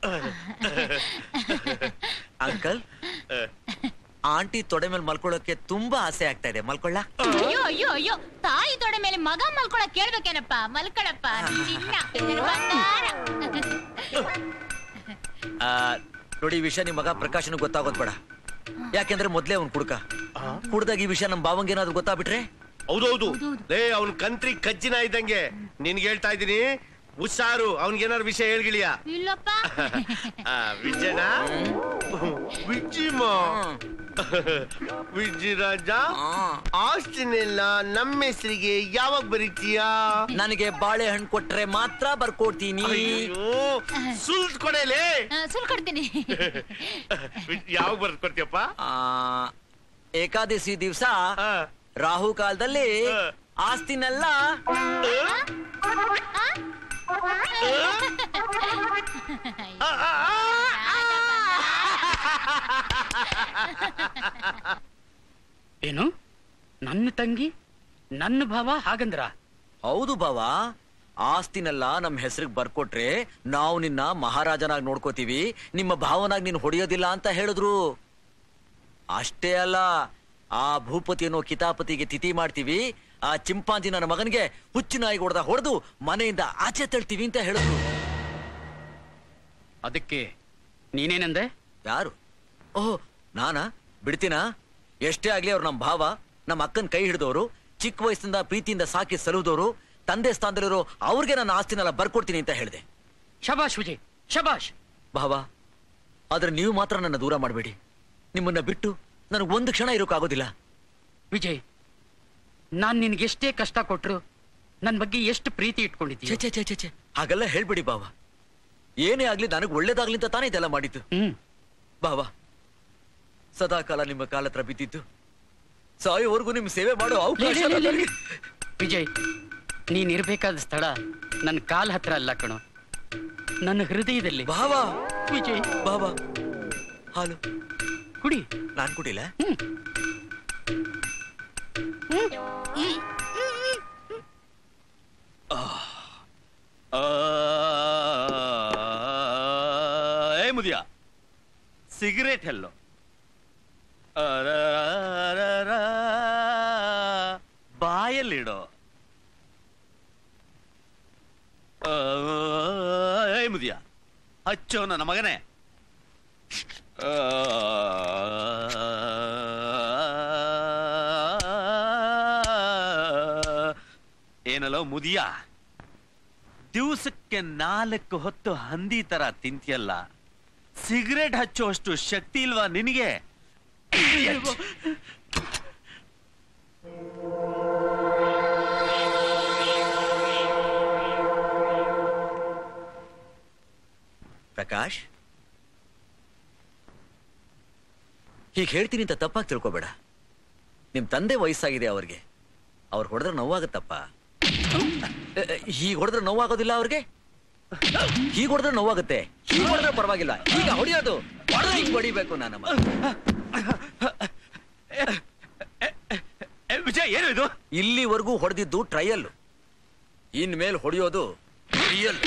ಅಂಕಲ್? ಆಂಟಿ ತೊಡೆ ಮೇಲೆ ಮಲ್ಕೊಳ್ಳೋಕೆ ತುಂಬಾ ಆಸೆ ಆಗ್ತಾ ಇದೆ, ಮಲ್ಕೊಳ್ಳ? ಅಯ್ಯೋ ಅಯ್ಯೋ ಅಯ್ಯೋ ತಾಯಿ ತೊಡೆ ಮೇಲೆ ಮಗ ಮಲ್ಕೊಳಕ್ ಕೇಳ್ಬೇಕೇನಪ್ಪ? ಮಲ್ಕೊಳಪ್ಪ. ನೋಡಿ ಈ ವಿಷಯ ನಿಮ್ ಮಗ ಪ್ರಕಾಶನ್ ಗೊತ್ತಾಗೋದ್ ಬೇಡ, ಯಾಕೆಂದ್ರೆ ಮೊದ್ಲೇ ಅವ್ನ್ ಕುಡ್ಕ. ಕುಡ್ದಾಗ ಈ ವಿಷಯ ನಮ್ ಬಾವಂಗೆ ಏನಾದ್ರು ಗೊತ್ತಾಗ್ಬಿಟ್ರೆ? ಹೌದೌದು ಲೇ, ಅವ್ನ್ ಕಂತ್ರಿ ಕಜ್ಜಿನ ಇದ್ದಂಗೆ. ನಿನ್ಗೆ ಹೇಳ್ತಾ ಇದ್ದೀನಿ, ಹುಷಾರು. ಅವನ್ಗೇನಾರು ವಿಷಯ ಹೇಳ್ಗಿಳಿಯ? ಇಲ್ಲಪ್ಪ. ವಿಜಯನ ವಿಜಿಮ ವಿಜಯರಾಜ, ಆಸ್ತಿನೆಲ್ಲ ನಮ್ಮ ಹೆಸರಿಗೆ ಯಾವಾಗ ಬರೀತೀಯಾ? ನನಗೆ ಬಾಳೆಹಣ್ಣು ಕೊಟ್ರೆ ಮಾತ್ರ ಬರ್ಕೊಡ್ತೀನಿ. ಸುಲ್ಟ್ ಕೊಡಲೇ? ಸುಲ್ ಕೊಡ್ತೀನಿ. ಯಾವಾಗ ಬರ್ಕೊಡ್ತೀಯಪ್ಪ? ಏಕಾದಶಿ ದಿವಸ ರಾಹು ಕಾಲದಲ್ಲಿ ಆಸ್ತಿನೆಲ್ಲ ಏನು ನನ್ನ ತಂಗಿ ನನ್ನ ಭಾವ ಹಾಗಂದ್ರ? ಹೌದು ಭಾವ, ಆಸ್ತಿನೆಲ್ಲ ನಮ್ ಹೆಸರಿಗೆ ಬರ್ಕೊಟ್ರೆ ನಾವು ನಿನ್ನ ಮಹಾರಾಜನಾಗಿ ನೋಡ್ಕೋತೀವಿ, ನಿಮ್ಮ ಭಾವನಾಗಿ ನೀನ್ ಹೊಡೆಯೋದಿಲ್ಲ ಅಂತ ಹೇಳಿದ್ರು. ಅಷ್ಟೇ ಅಲ್ಲ, ಆ ಭೂಪತಿ ಅನ್ನೋ ಕಿತಾಪತಿಗೆ ತಿಥಿ ಮಾಡ್ತೀವಿ, ಆ ಚಿಂಪಾಂಜಿ ನನ್ನ ಮಗನಿಗೆ ಹುಚ್ಚು ನಾಯಿ ಹೊಡೆದ ಹೊಡೆದು ಮನೆಯಿಂದ ಆಚೆ ತಳ್ತೀವಿ ಅಂತ ಹೇಳಿದ್ರು. ಅದಕ್ಕೆ ನೀನೇನಂದೆ? ಯಾರು? ಓಹ್ ನಾನಾ? ಬಿಡ್ತೀನಾ? ಎಷ್ಟೇ ಆಗ್ಲಿ ಅವ್ರು ನಮ್ಮ ಭಾವ, ನಮ್ಮ ಅಕ್ಕನ ಕೈ ಹಿಡಿದವರು, ಚಿಕ್ಕ ವಯಸ್ಸಿಂದ ಪ್ರೀತಿಯಿಂದ ಸಾಕಿ ಸಲುದವರು, ತಂದೆ ಸ್ಥಾನದಲ್ಲಿರೋ ಅವ್ರಿಗೆ ನನ್ನ ಆಸ್ತಿನೆಲ್ಲ ಬರ್ಕೊಡ್ತೀನಿ ಅಂತ ಹೇಳಿದೆ. ಶಬಾಷ್ ವಿಜಯ್, ಶಬಾಷ್. ಭಾವ, ಆದ್ರೆ ನೀವು ಮಾತ್ರ ನನ್ನ ದೂರ ಮಾಡಬೇಡಿ. ನಿಮ್ಮನ್ನ ಬಿಟ್ಟು ನನಗೆ ಒಂದು ಕ್ಷಣ ಇರೋಕ್ಕಾಗೋದಿಲ್ಲ. ವಿಜಯ್, ನಾನ್ ನಿನ್ಗೆ ಎಷ್ಟೇ ಕಷ್ಟ ಕೊಟ್ರು ನನ್ ಬಗ್ಗೆ ಎಷ್ಟು ಪ್ರೀತಿ ಇಟ್ಕೊಂಡಿದ್ದೀಯ. ಛೆ ಛೆ ಛೆ ಛೆ ಹಾಗೆಲ್ಲ ಹೇಳ್ಬಿಡಿ ಭಾವ. ಏನೇ ಆಗ್ಲಿ ನನಗೆ ಒಳ್ಳೇದಾಗ್ಲಿ ಅಂತ ತಾನೇ ಇದೆಲ್ಲ ಮಾಡಿದ್ದು. ಭಾವ, ಸದಾ ಕಾಲ ನಿಮ್ಮ ಕಾಲ ಹತ್ರ ಬಿದ್ದಿದ್ದು, ಸಾಯೋವರೆಗೂ ನಿಮ್ ಸೇವೆ ಮಾಡೋ ಅವಕಾಶ. ವಿಜಯ್, ನೀನ್ ಇರ್ಬೇಕಾದ ಸ್ಥಳ ನನ್ನ ಕಾಲ್ ಹತ್ರ ಅಲ್ಲ ಕಣೋ, ನನ್ನ ಹೃದಯದಲ್ಲಿ. ಭಾವ, ವಿಜಯ್, ಭಾವ ಹಾಲು ಕುಡಿ. ನಾನ್ ಕುಡಿಲ್ಲ. ಏ ಮುದಿಯ, ಸಿಗರೇಟ್ ಎಲ್ಲೋ? ಬಾಯಲ್ಲಿಡೋ. ಹಚ್ಚೋ ನನ್ನ ಮಗನೇ. ಏನಲ್ಲೋ ಮುದಿಯ, ದಿವಸಕ್ಕೆ ನಾಲ್ಕು ಹೊತ್ತು ಹಂದಿ ತರ ತಿಂತಿಯಲ್ಲ, ಸಿಗರೇಟ್ ಹಚ್ಚುವಷ್ಟು ಶಕ್ತಿ ಇಲ್ವಾ ನಿನಗೆ? ಪ್ರಕಾಶ್, ಹೀಗೆ ಹೇಳ್ತೀನಿ ಅಂತ ತಪ್ಪಾಗಿ ತಿಳ್ಕೊಬೇಡ. ನಿಮ್ ತಂದೆ ವಯಸ್ಸಾಗಿದೆ ಅವ್ರಿಗೆ, ಅವ್ರು ಹೊಡೆದ್ರೆ ನೋವಾಗತ್ತಪ್ಪ. ಹೀಗೆ ಹೊಡೆದ್ರೆ ನೋವಾಗೋದಿಲ್ಲ ಅವ್ರಿಗೆ? ಹೀಗೆ ಹೊಡೆದ್ರೆ ನೋವಾಗುತ್ತೆ, ಹೀಗೆ ಹೊಡೆದ್ರೆ ಪರವಾಗಿಲ್ಲ. ಈಗ ಹೊಡಿಯೋದು ಹಿಂಗ್ ಹೊಡಿಬೇಕು. ನಾನು ವಿಜಯ್, ಏನು ಇದು? ಇಲ್ಲಿವರೆಗೂ ಹೊಡೆದಿದ್ದು ಟ್ರಯಲ್, ಇನ್ಮೇಲೆ ಹೊಡೆಯೋದು ರಿಯಲ್.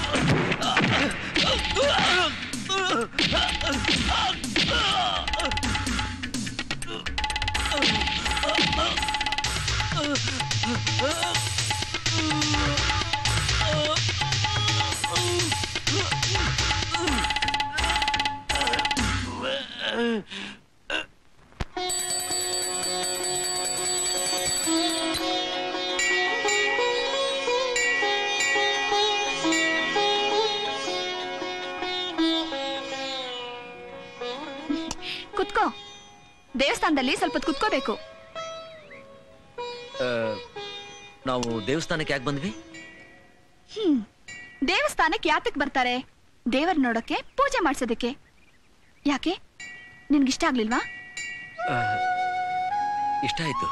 ಕುತ್ಕೋ. ದೇವಸ್ಥಾನದಲ್ಲಿ ಸ್ವಲ್ಪ ಹೊತ್ತು ಕುತ್ಕೋಬೇಕು. ನಾವು ದೇವಸ್ಥಾನಕ್ಕೆ ಯಾಕೆ ಬಂದ್ವಿ? ಹ್ಮ್ ದೇವಸ್ಥಾನಕ್ಕೆ ಯಾತಕ್ ಬರ್ತಾರೆ? ದೇವರ್ ನೋಡಕ್ಕೆ, ಪೂಜೆ ಮಾಡ್ಸೋದಕ್ಕೆ. ಯಾಕೆ, ನಿನ್ಗಿಷ್ಟ ಆಗ್ಲಿಲ್ವಾ? ಇಷ್ಟ ಆಯ್ತು.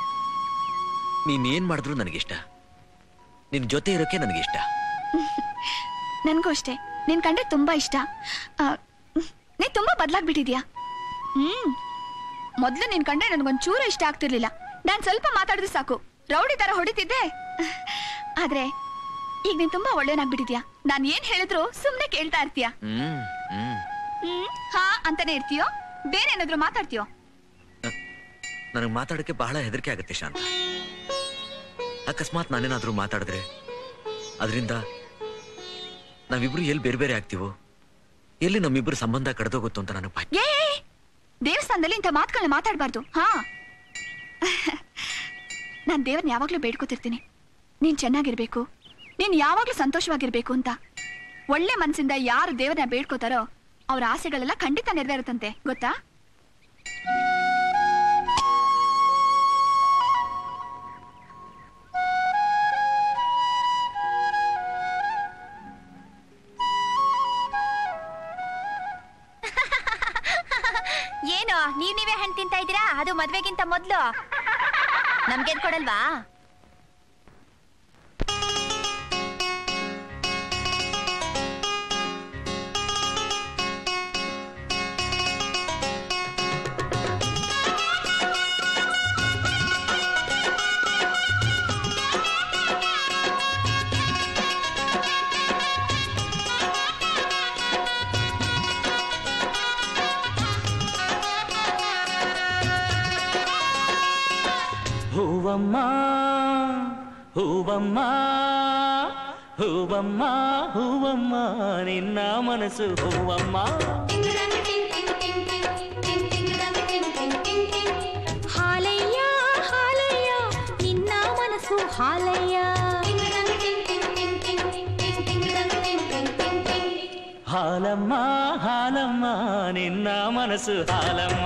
ನೀನ್ ಮಾಡಿದ್ರು ನನಗಿಷ್ಟ. ನಿನ್ ಜೊತೆ ಇರೋಕೆ ನನಗಿಷ್ಟ. ನನ್ಗೂ ಅಷ್ಟೇ. ನಿನ್ ಕಂಡ್ರೆ ತುಂಬಾ ಇಷ್ಟ. ನೀ ತುಂಬಾ ಬದ್ಲಾಗ್ಬಿಟ್ಟಿದ್ಯಾ. ಹ್ಮ್ ಮೊದ್ಲು ನಿನ್ ಕಂಡ್ರೆ ನನ್ಗೊಂದ್ ಚೂರು ಇಷ್ಟ ಆಗ್ತಿರ್ಲಿಲ್ಲ. ನಾನ್ ಸ್ವಲ್ಪ ಮಾತಾಡಿದ್ರೆ ಸಾಕು ರೌಡಿ ತರ ಹೊಡಿತಿದ್ದೆ. ಆದ್ರೆ ಈಗ ನೀನ್ ತುಂಬಾ ಒಳ್ಳೆಯನಾಗ್ಬಿಟ್ಟಿದ್ಯಾ. ನಾನ್ ಏನ್ ಹೇಳಿದ್ರು ಸುಮ್ನೆ ಕೇಳ್ತಾ ಇರ್ತೀಯ. ಹ್ಮ್ ಹಾ ಅಂತಾನೆ ಇರ್ತೀಯೋ, ಬೇರೆ ಏನಾದ್ರು ಮಾತಾಡ್ತೀಯೋ? ನನಗ್ ಮಾತಾಡಕ್ಕೆ ಬಹಳ ಹೆದರಿಕೆ ಆಗುತ್ತೆ ಶಾಂತ. ಅಕಸ್ಮಾತ್ ನಾನೇನಾದ್ರೂ ಮಾತಾಡಿದ್ರೆ ಅದರಿಂದ ನಾವಿಬ್ರು ಎಲ್ಲಿ ಬೇರೆ ಬೇರೆ ಆಗ್ತೀವೋ, ಎಲ್ಲಿ ನಮ್ಮಿಬ್ರು ಸಂಬಂಧ ಕಡ್ದೋಗುತ್ತೋ ಅಂತ ನನಗೆ ಭಯ. ಏ ದೇವಸ್ಥಾನದಲ್ಲಿ ಇಂಥ ಮಾತುಗಳನ್ನ ಮಾತಾಡಬಾರ್ದು. ಹಾ ನಾನ್ ದೇವ್ರನ್ನ ಯಾವಾಗ್ಲೂ ಬೇಡ್ಕೋತಿರ್ತೀನಿ, ನೀನ್ ಚೆನ್ನಾಗಿರ್ಬೇಕು, ನೀನ್ ಯಾವಾಗ್ಲೂ ಸಂತೋಷವಾಗಿರ್ಬೇಕು ಅಂತ. ಒಳ್ಳೆ ಮನಸ್ಸಿಂದ ಯಾರು ದೇವ್ರನ್ನ ಬೇಡ್ಕೋತಾರೋ ಅವ್ರ ಆಸೆಗಳೆಲ್ಲ ಖಂಡಿತ ನೆರವೇರುತ್ತಂತೆ, ಗೊತ್ತಾ? ಏನು ನೀವ್ ನೀವೇ ಹಣ್ಣು ತಿಂತಾ ಇದ್ದೀರಾ? ಅದು ಮದ್ವೆಗಿಂತ ಮೊದ್ಲು ನಮ್ಗೇನ್ ಕೊಡಲ್ವಾ? ಹೂವಮ್ಮ ಹೂವಮ್ಮ ಹೂವಮ್ಮ ಹೂವಮ್ಮ ನಿನ್ನ ಮನಸ್ಸು ಹೂವಮ್ಮ. ಹಾಲಯ್ಯ ಹಾಲಯ್ಯ ನಿನ್ನ ಮನಸ್ಸು ಹಾಲಯ್ಯ. ಹಾಲಮ್ಮ ಹಾಲಮ್ಮ ನಿನ್ನ ಮನಸ್ಸು ಹಾಲಮ್ಮ.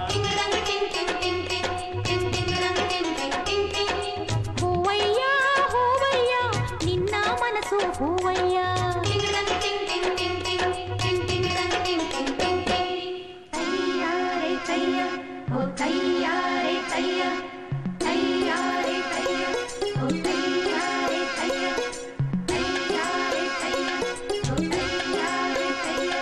ಹೂವಯ್ಯ ಹೂವಯ್ಯ ನಿನ್ನ ಮನಸ್ಸು ಹೂವಯ್ಯ. ತಯ್ಯಾರೆ ತಯ್ಯ ಓ ತಯ್ಯಾರೆ ತಯ್ಯ ತಯ್ಯಾರೆ ತಯ್ಯ ಓ ತಯ್ಯಾರೆ ತಯ್ಯ ತಯ್ಯಾರೆ ತಯ್ಯ ಓ ತಯ್ಯಾರೆ ತಯ್ಯ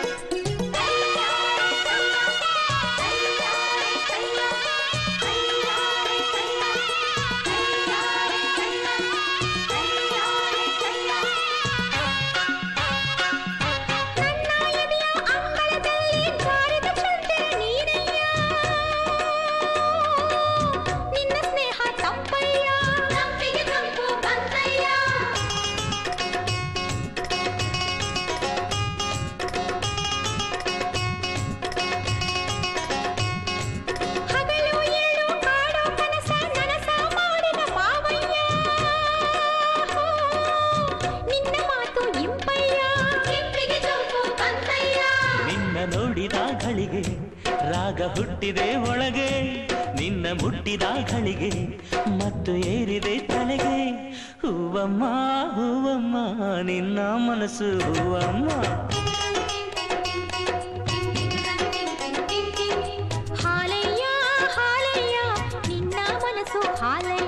ಹುಟ್ಟಿದೆ ಒಳಗೆ ನಿನ್ನ ಮುಟ್ಟಿದ ಘಳಿಗೆ ಮತ್ತು ಏರಿದೆ ತಲೆಗೆ ಹೂವಮ್ಮ ಹೂವಮ್ಮ ನಿನ್ನ ಮನಸ್ಸು ಹೂವಮ್ಮ ಹಾಲಯ್ಯ ಹಾಲಯ್ಯ ನಿನ್ನ ಮನಸ್ಸು ಹಾಲಯ್ಯ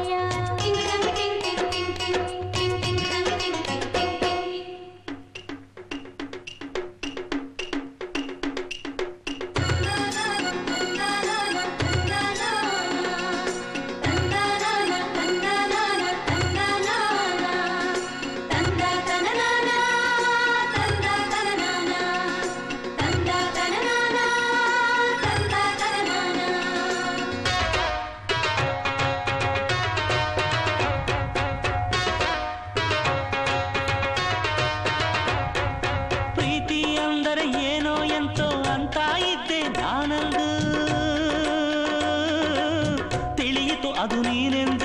ಅದು ನೀನೆಂದು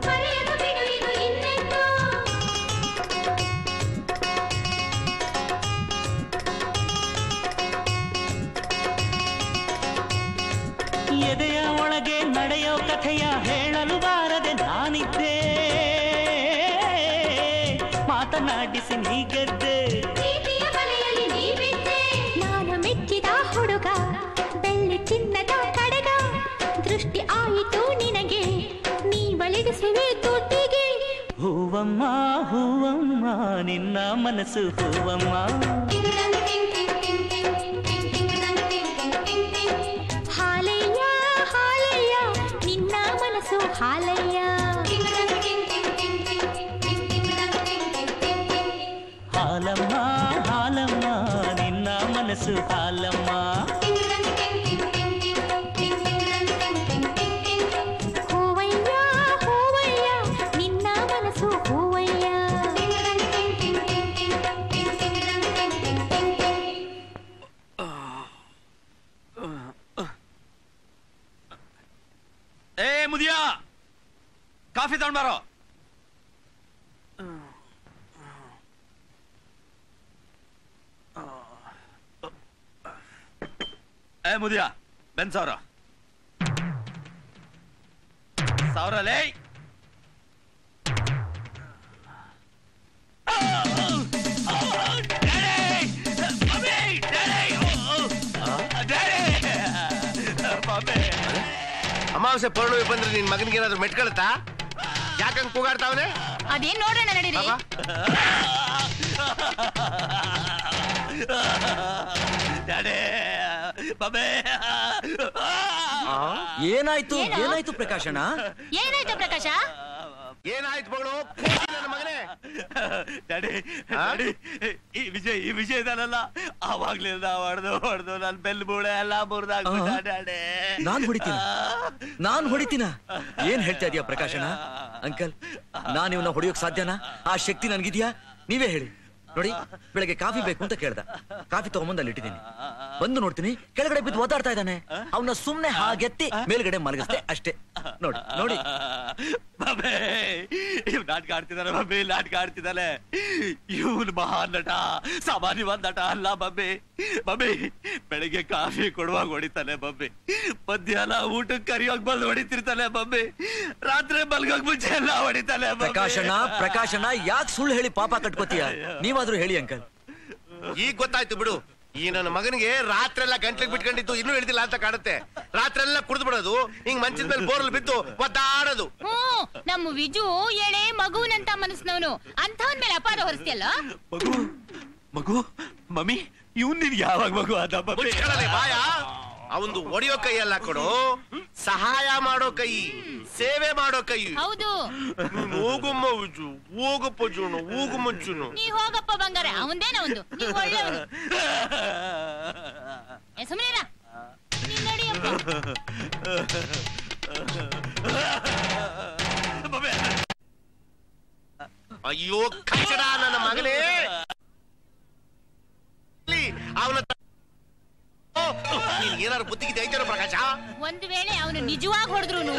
ಎದೆಯ ಒಳಗೆ ನಡೆಯೋ ಕಥೆಯ ಹೇಳಲು ಬಾರದೆ ನಾನಿದ್ದೆ ಮಾತನಾಡಿಸಿ ನೀ ಗೆದ್ದೆ ನಾನು ಮೆಚ್ಚಿದ ಹುಡುಗ ಬೆಳ್ಳಿ ಚಿನ್ನದ ಕಡಗ ದೃಷ್ಟಿ ಆಯಿತು ನಿನಗೆ ನೀ ಬಳಿದಿಸುವೆ ತುಟಿಗೆ ಹೂವಮ್ಮ ಹೂವಮ್ಮ ನಿನ್ನ ಮನಸ್ಸು ಹೂವಮ್ಮ ಹಾಲಯ್ಯ ಹಾಲಯ್ಯ ನಿನ್ನ ಮನಸ್ಸು ಹಾಲಯ್ಯ ಹಾಲಮ್ಮ ಹಾಲಮ್ಮ ನಿನ್ನ ಮನಸ್ಸು ಹಾಲಮ್ಮ ಹೂವಯ್ಯ ಹೂವಯ್ಯ ನಿನ್ನ ಮನಸ್ಸು ಹೂವಯ್ಯ ಏ ಮುದಿಯ ಕಾಫಿ ತಗೊಂಡ್ಬಾರೋ ಏ ಮುದಿಯ ಬೆನ್ ಸಾವಿರ ಸಾವಿರ ಲೇ ಅಮಾವಾಸ್ಯೆ ಪೌರ್ಣಮಿ ಬಂದ್ರೆ ನಿನ್ ಮಗನಿಗೆ ಏನಾದ್ರು ಮೆಟ್ಕೊಳ್ತಾ ಯಾಕಂಗ್ ಕೂಗಾಡ್ತಾವನೆ ಅದೇನ್ ನೋಡೋಣ ನಡೀರಿ ಏನಾಯ್ತು ಏನಾಯ್ತು ಪ್ರಕಾಶಣ್ಣ ಏನಾಯ್ತು ಪ್ರಕಾಶ ಏನಾಯ್ತು ಮಗಳು ನನ್ನ ಮಗನೇ ಡ್ಯಾಡಿ ಡ್ಯಾಡಿ ಈ ವಿಜಯ್ ಈ ವಿಜಯ್ ಇದಾನಲ್ಲ ಆವಾಗ್ಲಿಂದ ಹೊಡೆದು ಹೊಡೆದು ನನ್ ಬೆಲ್ ಬೂಳೆ ಎಲ್ಲ ಮುರಿದಾಗ್ಬಿಟ್ಟ ಡ್ಯಾಡಿ ನಾನ್ ಹೊಡಿತೀನ ನಾನ್ ಹೊಡಿತೀನ ಏನ್ ಹೇಳ್ತಾ ಇದೀಯ ಪ್ರಕಾಶಣ್ಣ ಅಂಕಲ್ ನಾನ್ ಇವನ್ನ ಹೊಡಿಯೋಕ್ ಸಾಧ್ಯನಾ ಆ ಶಕ್ತಿ ನನ್ಗಿದ್ಯಾ ನೀವೇ ಹೇಳಿ ನೋಡಿ ಬೆಳಗ್ಗೆ ಕಾಫಿ ಬೇಕು ಅಂತ ಕೇಳ್ದ ಕಾಫಿ ತಗೊಂಬಂದ್ ಅಲ್ಲಿ ಇಟ್ಟಿದ್ದೀನಿ ಬಂದು ನೋಡ್ತೀನಿ ಕೆಳಗಡೆ ಬಿದ್ದು ಓದಾಡ್ತಾ ಇದ್ದಾನೆ ಅವನ್ನ ಸುಮ್ನೆ ಹಾಗೆತ್ತಿ ಮೇಲ್ಗಡೆ ಮಲಗಿಸ್ದೆ ಅಷ್ಟೇ ನೋಡಿ ನೋಡಿ ಬಾಬೇ ಇವ್ ನಾಟಕ ಆಡ್ತಿದಾನೆ ಬಬ್ಬಿ ನಾಟಕ ಆಡ್ತಿದ್ದಾನೆ ಇವನು ಮಹಾನ್ ನಟ ಸಾಮಾನ್ಯವಾದ ನಟ ಅಲ್ಲ ಬಬ್ಬಿ ಬಬ್ಬಿ ಬೆಳಿಗ್ಗೆ ಕಾಫಿ ಕೊಡುವಾಗ ಹೊಡಿತಾನೆ ಬಬ್ಬಿ ಮಧ್ಯಾಹ್ನ ಊಟಕ್ಕೆ ಕರಿಯೋಗ್ ಬಂದು ಹೊಡಿತಿರ್ತಾನೆ ಬಬ್ಬಿ ರಾತ್ರಿ ಮಲ್ಗೋಗ್ ಮುಂಚೆ ಎಲ್ಲ ಹೊಡಿತಾನೆ ಪ್ರಕಾಶಣ್ಣ ಪ್ರಕಾಶಣ್ಣ ಯಾಕೆ ಸುಳ್ಳು ಹೇಳಿ ಪಾಪ ಕಟ್ಕೋತೀಯ ನೀವಾದ್ರೂ ಹೇಳಿ ಅಂಕಲ್ ಈಗ ಗೊತ್ತಾಯ್ತು ಬಿಡು ಈ ನನ್ನ ಮಗನಿಗೆ ರಾತ್ರಿ ಎಲ್ಲ ಗಂಟ್ಲಿಗೆ ಬಿಟ್ಕೊಂಡಿದ್ದು ಇನ್ನೂ ಹಿಡಿದಿಲ್ಲ ಅಂತ ಕಾಣುತ್ತೆ ರಾತ್ರಿ ಎಲ್ಲ ಕುಡಿದು ಬಿಡೋದು ಹಿಂಗ್ ಮಂಚದ ಮೇಲೆ ಬೋರ್ಲ್ ಬಿದ್ದು ಒದ್ದಾಡೋದು ಹ್ಮ್ ನಮ್ಮ ವಿಜು ಎಳೆ ಮಗುವನಂತ ಮನಸ್ನವನು ಅಂತವನ್ ಮೇಲೆ ಅಪಾರ ಹೊರಿಸ್ತಿಯಲ್ಲ ಮಗು ಮಗು ಮಮ್ಮಿ ಇವ್ನ್ ನಿನ್ ಯಾವಾಗ ಮಗು ಅದ ಬಾಯ ಅವಂದು ಒಡೆಯೋ ಕೈ ಅಲ್ಲ ಕೊಡು ಸಹಾಯ ಮಾಡೋ ಕೈ ಸೇವೆ ಮಾಡೋ ಕೈ ಹೌದು ಹೋಗುಮ್ಮ ವಿಜು ಹೋಗಪ್ಪ ಜೋನು ಹೋಗು ಮುಂಚುನು ನೀ ಹೋಗಪ್ಪ ಬಂಗಾರ ಅವಂದೇನ ಒಂದು ನೀ ಒಳ್ಳೆಯವನು ಸುಮ್ಮನೆ ನೀನ್ ನಡಿಯಪ್ಪ ಅಯ್ಯೋ ಕಚ್ಚಡ ನನ್ನ ಮಗನೇ ಅವನ ಏನಾದ್ರು ಬುದ್ಧಿಗೆ ಐತಾರ ಪ್ರಕಾಶ ಒಂದು ವೇಳೆ ಅವನು ನಿಜವಾಗಿ ಹೊಡೆದ್ರು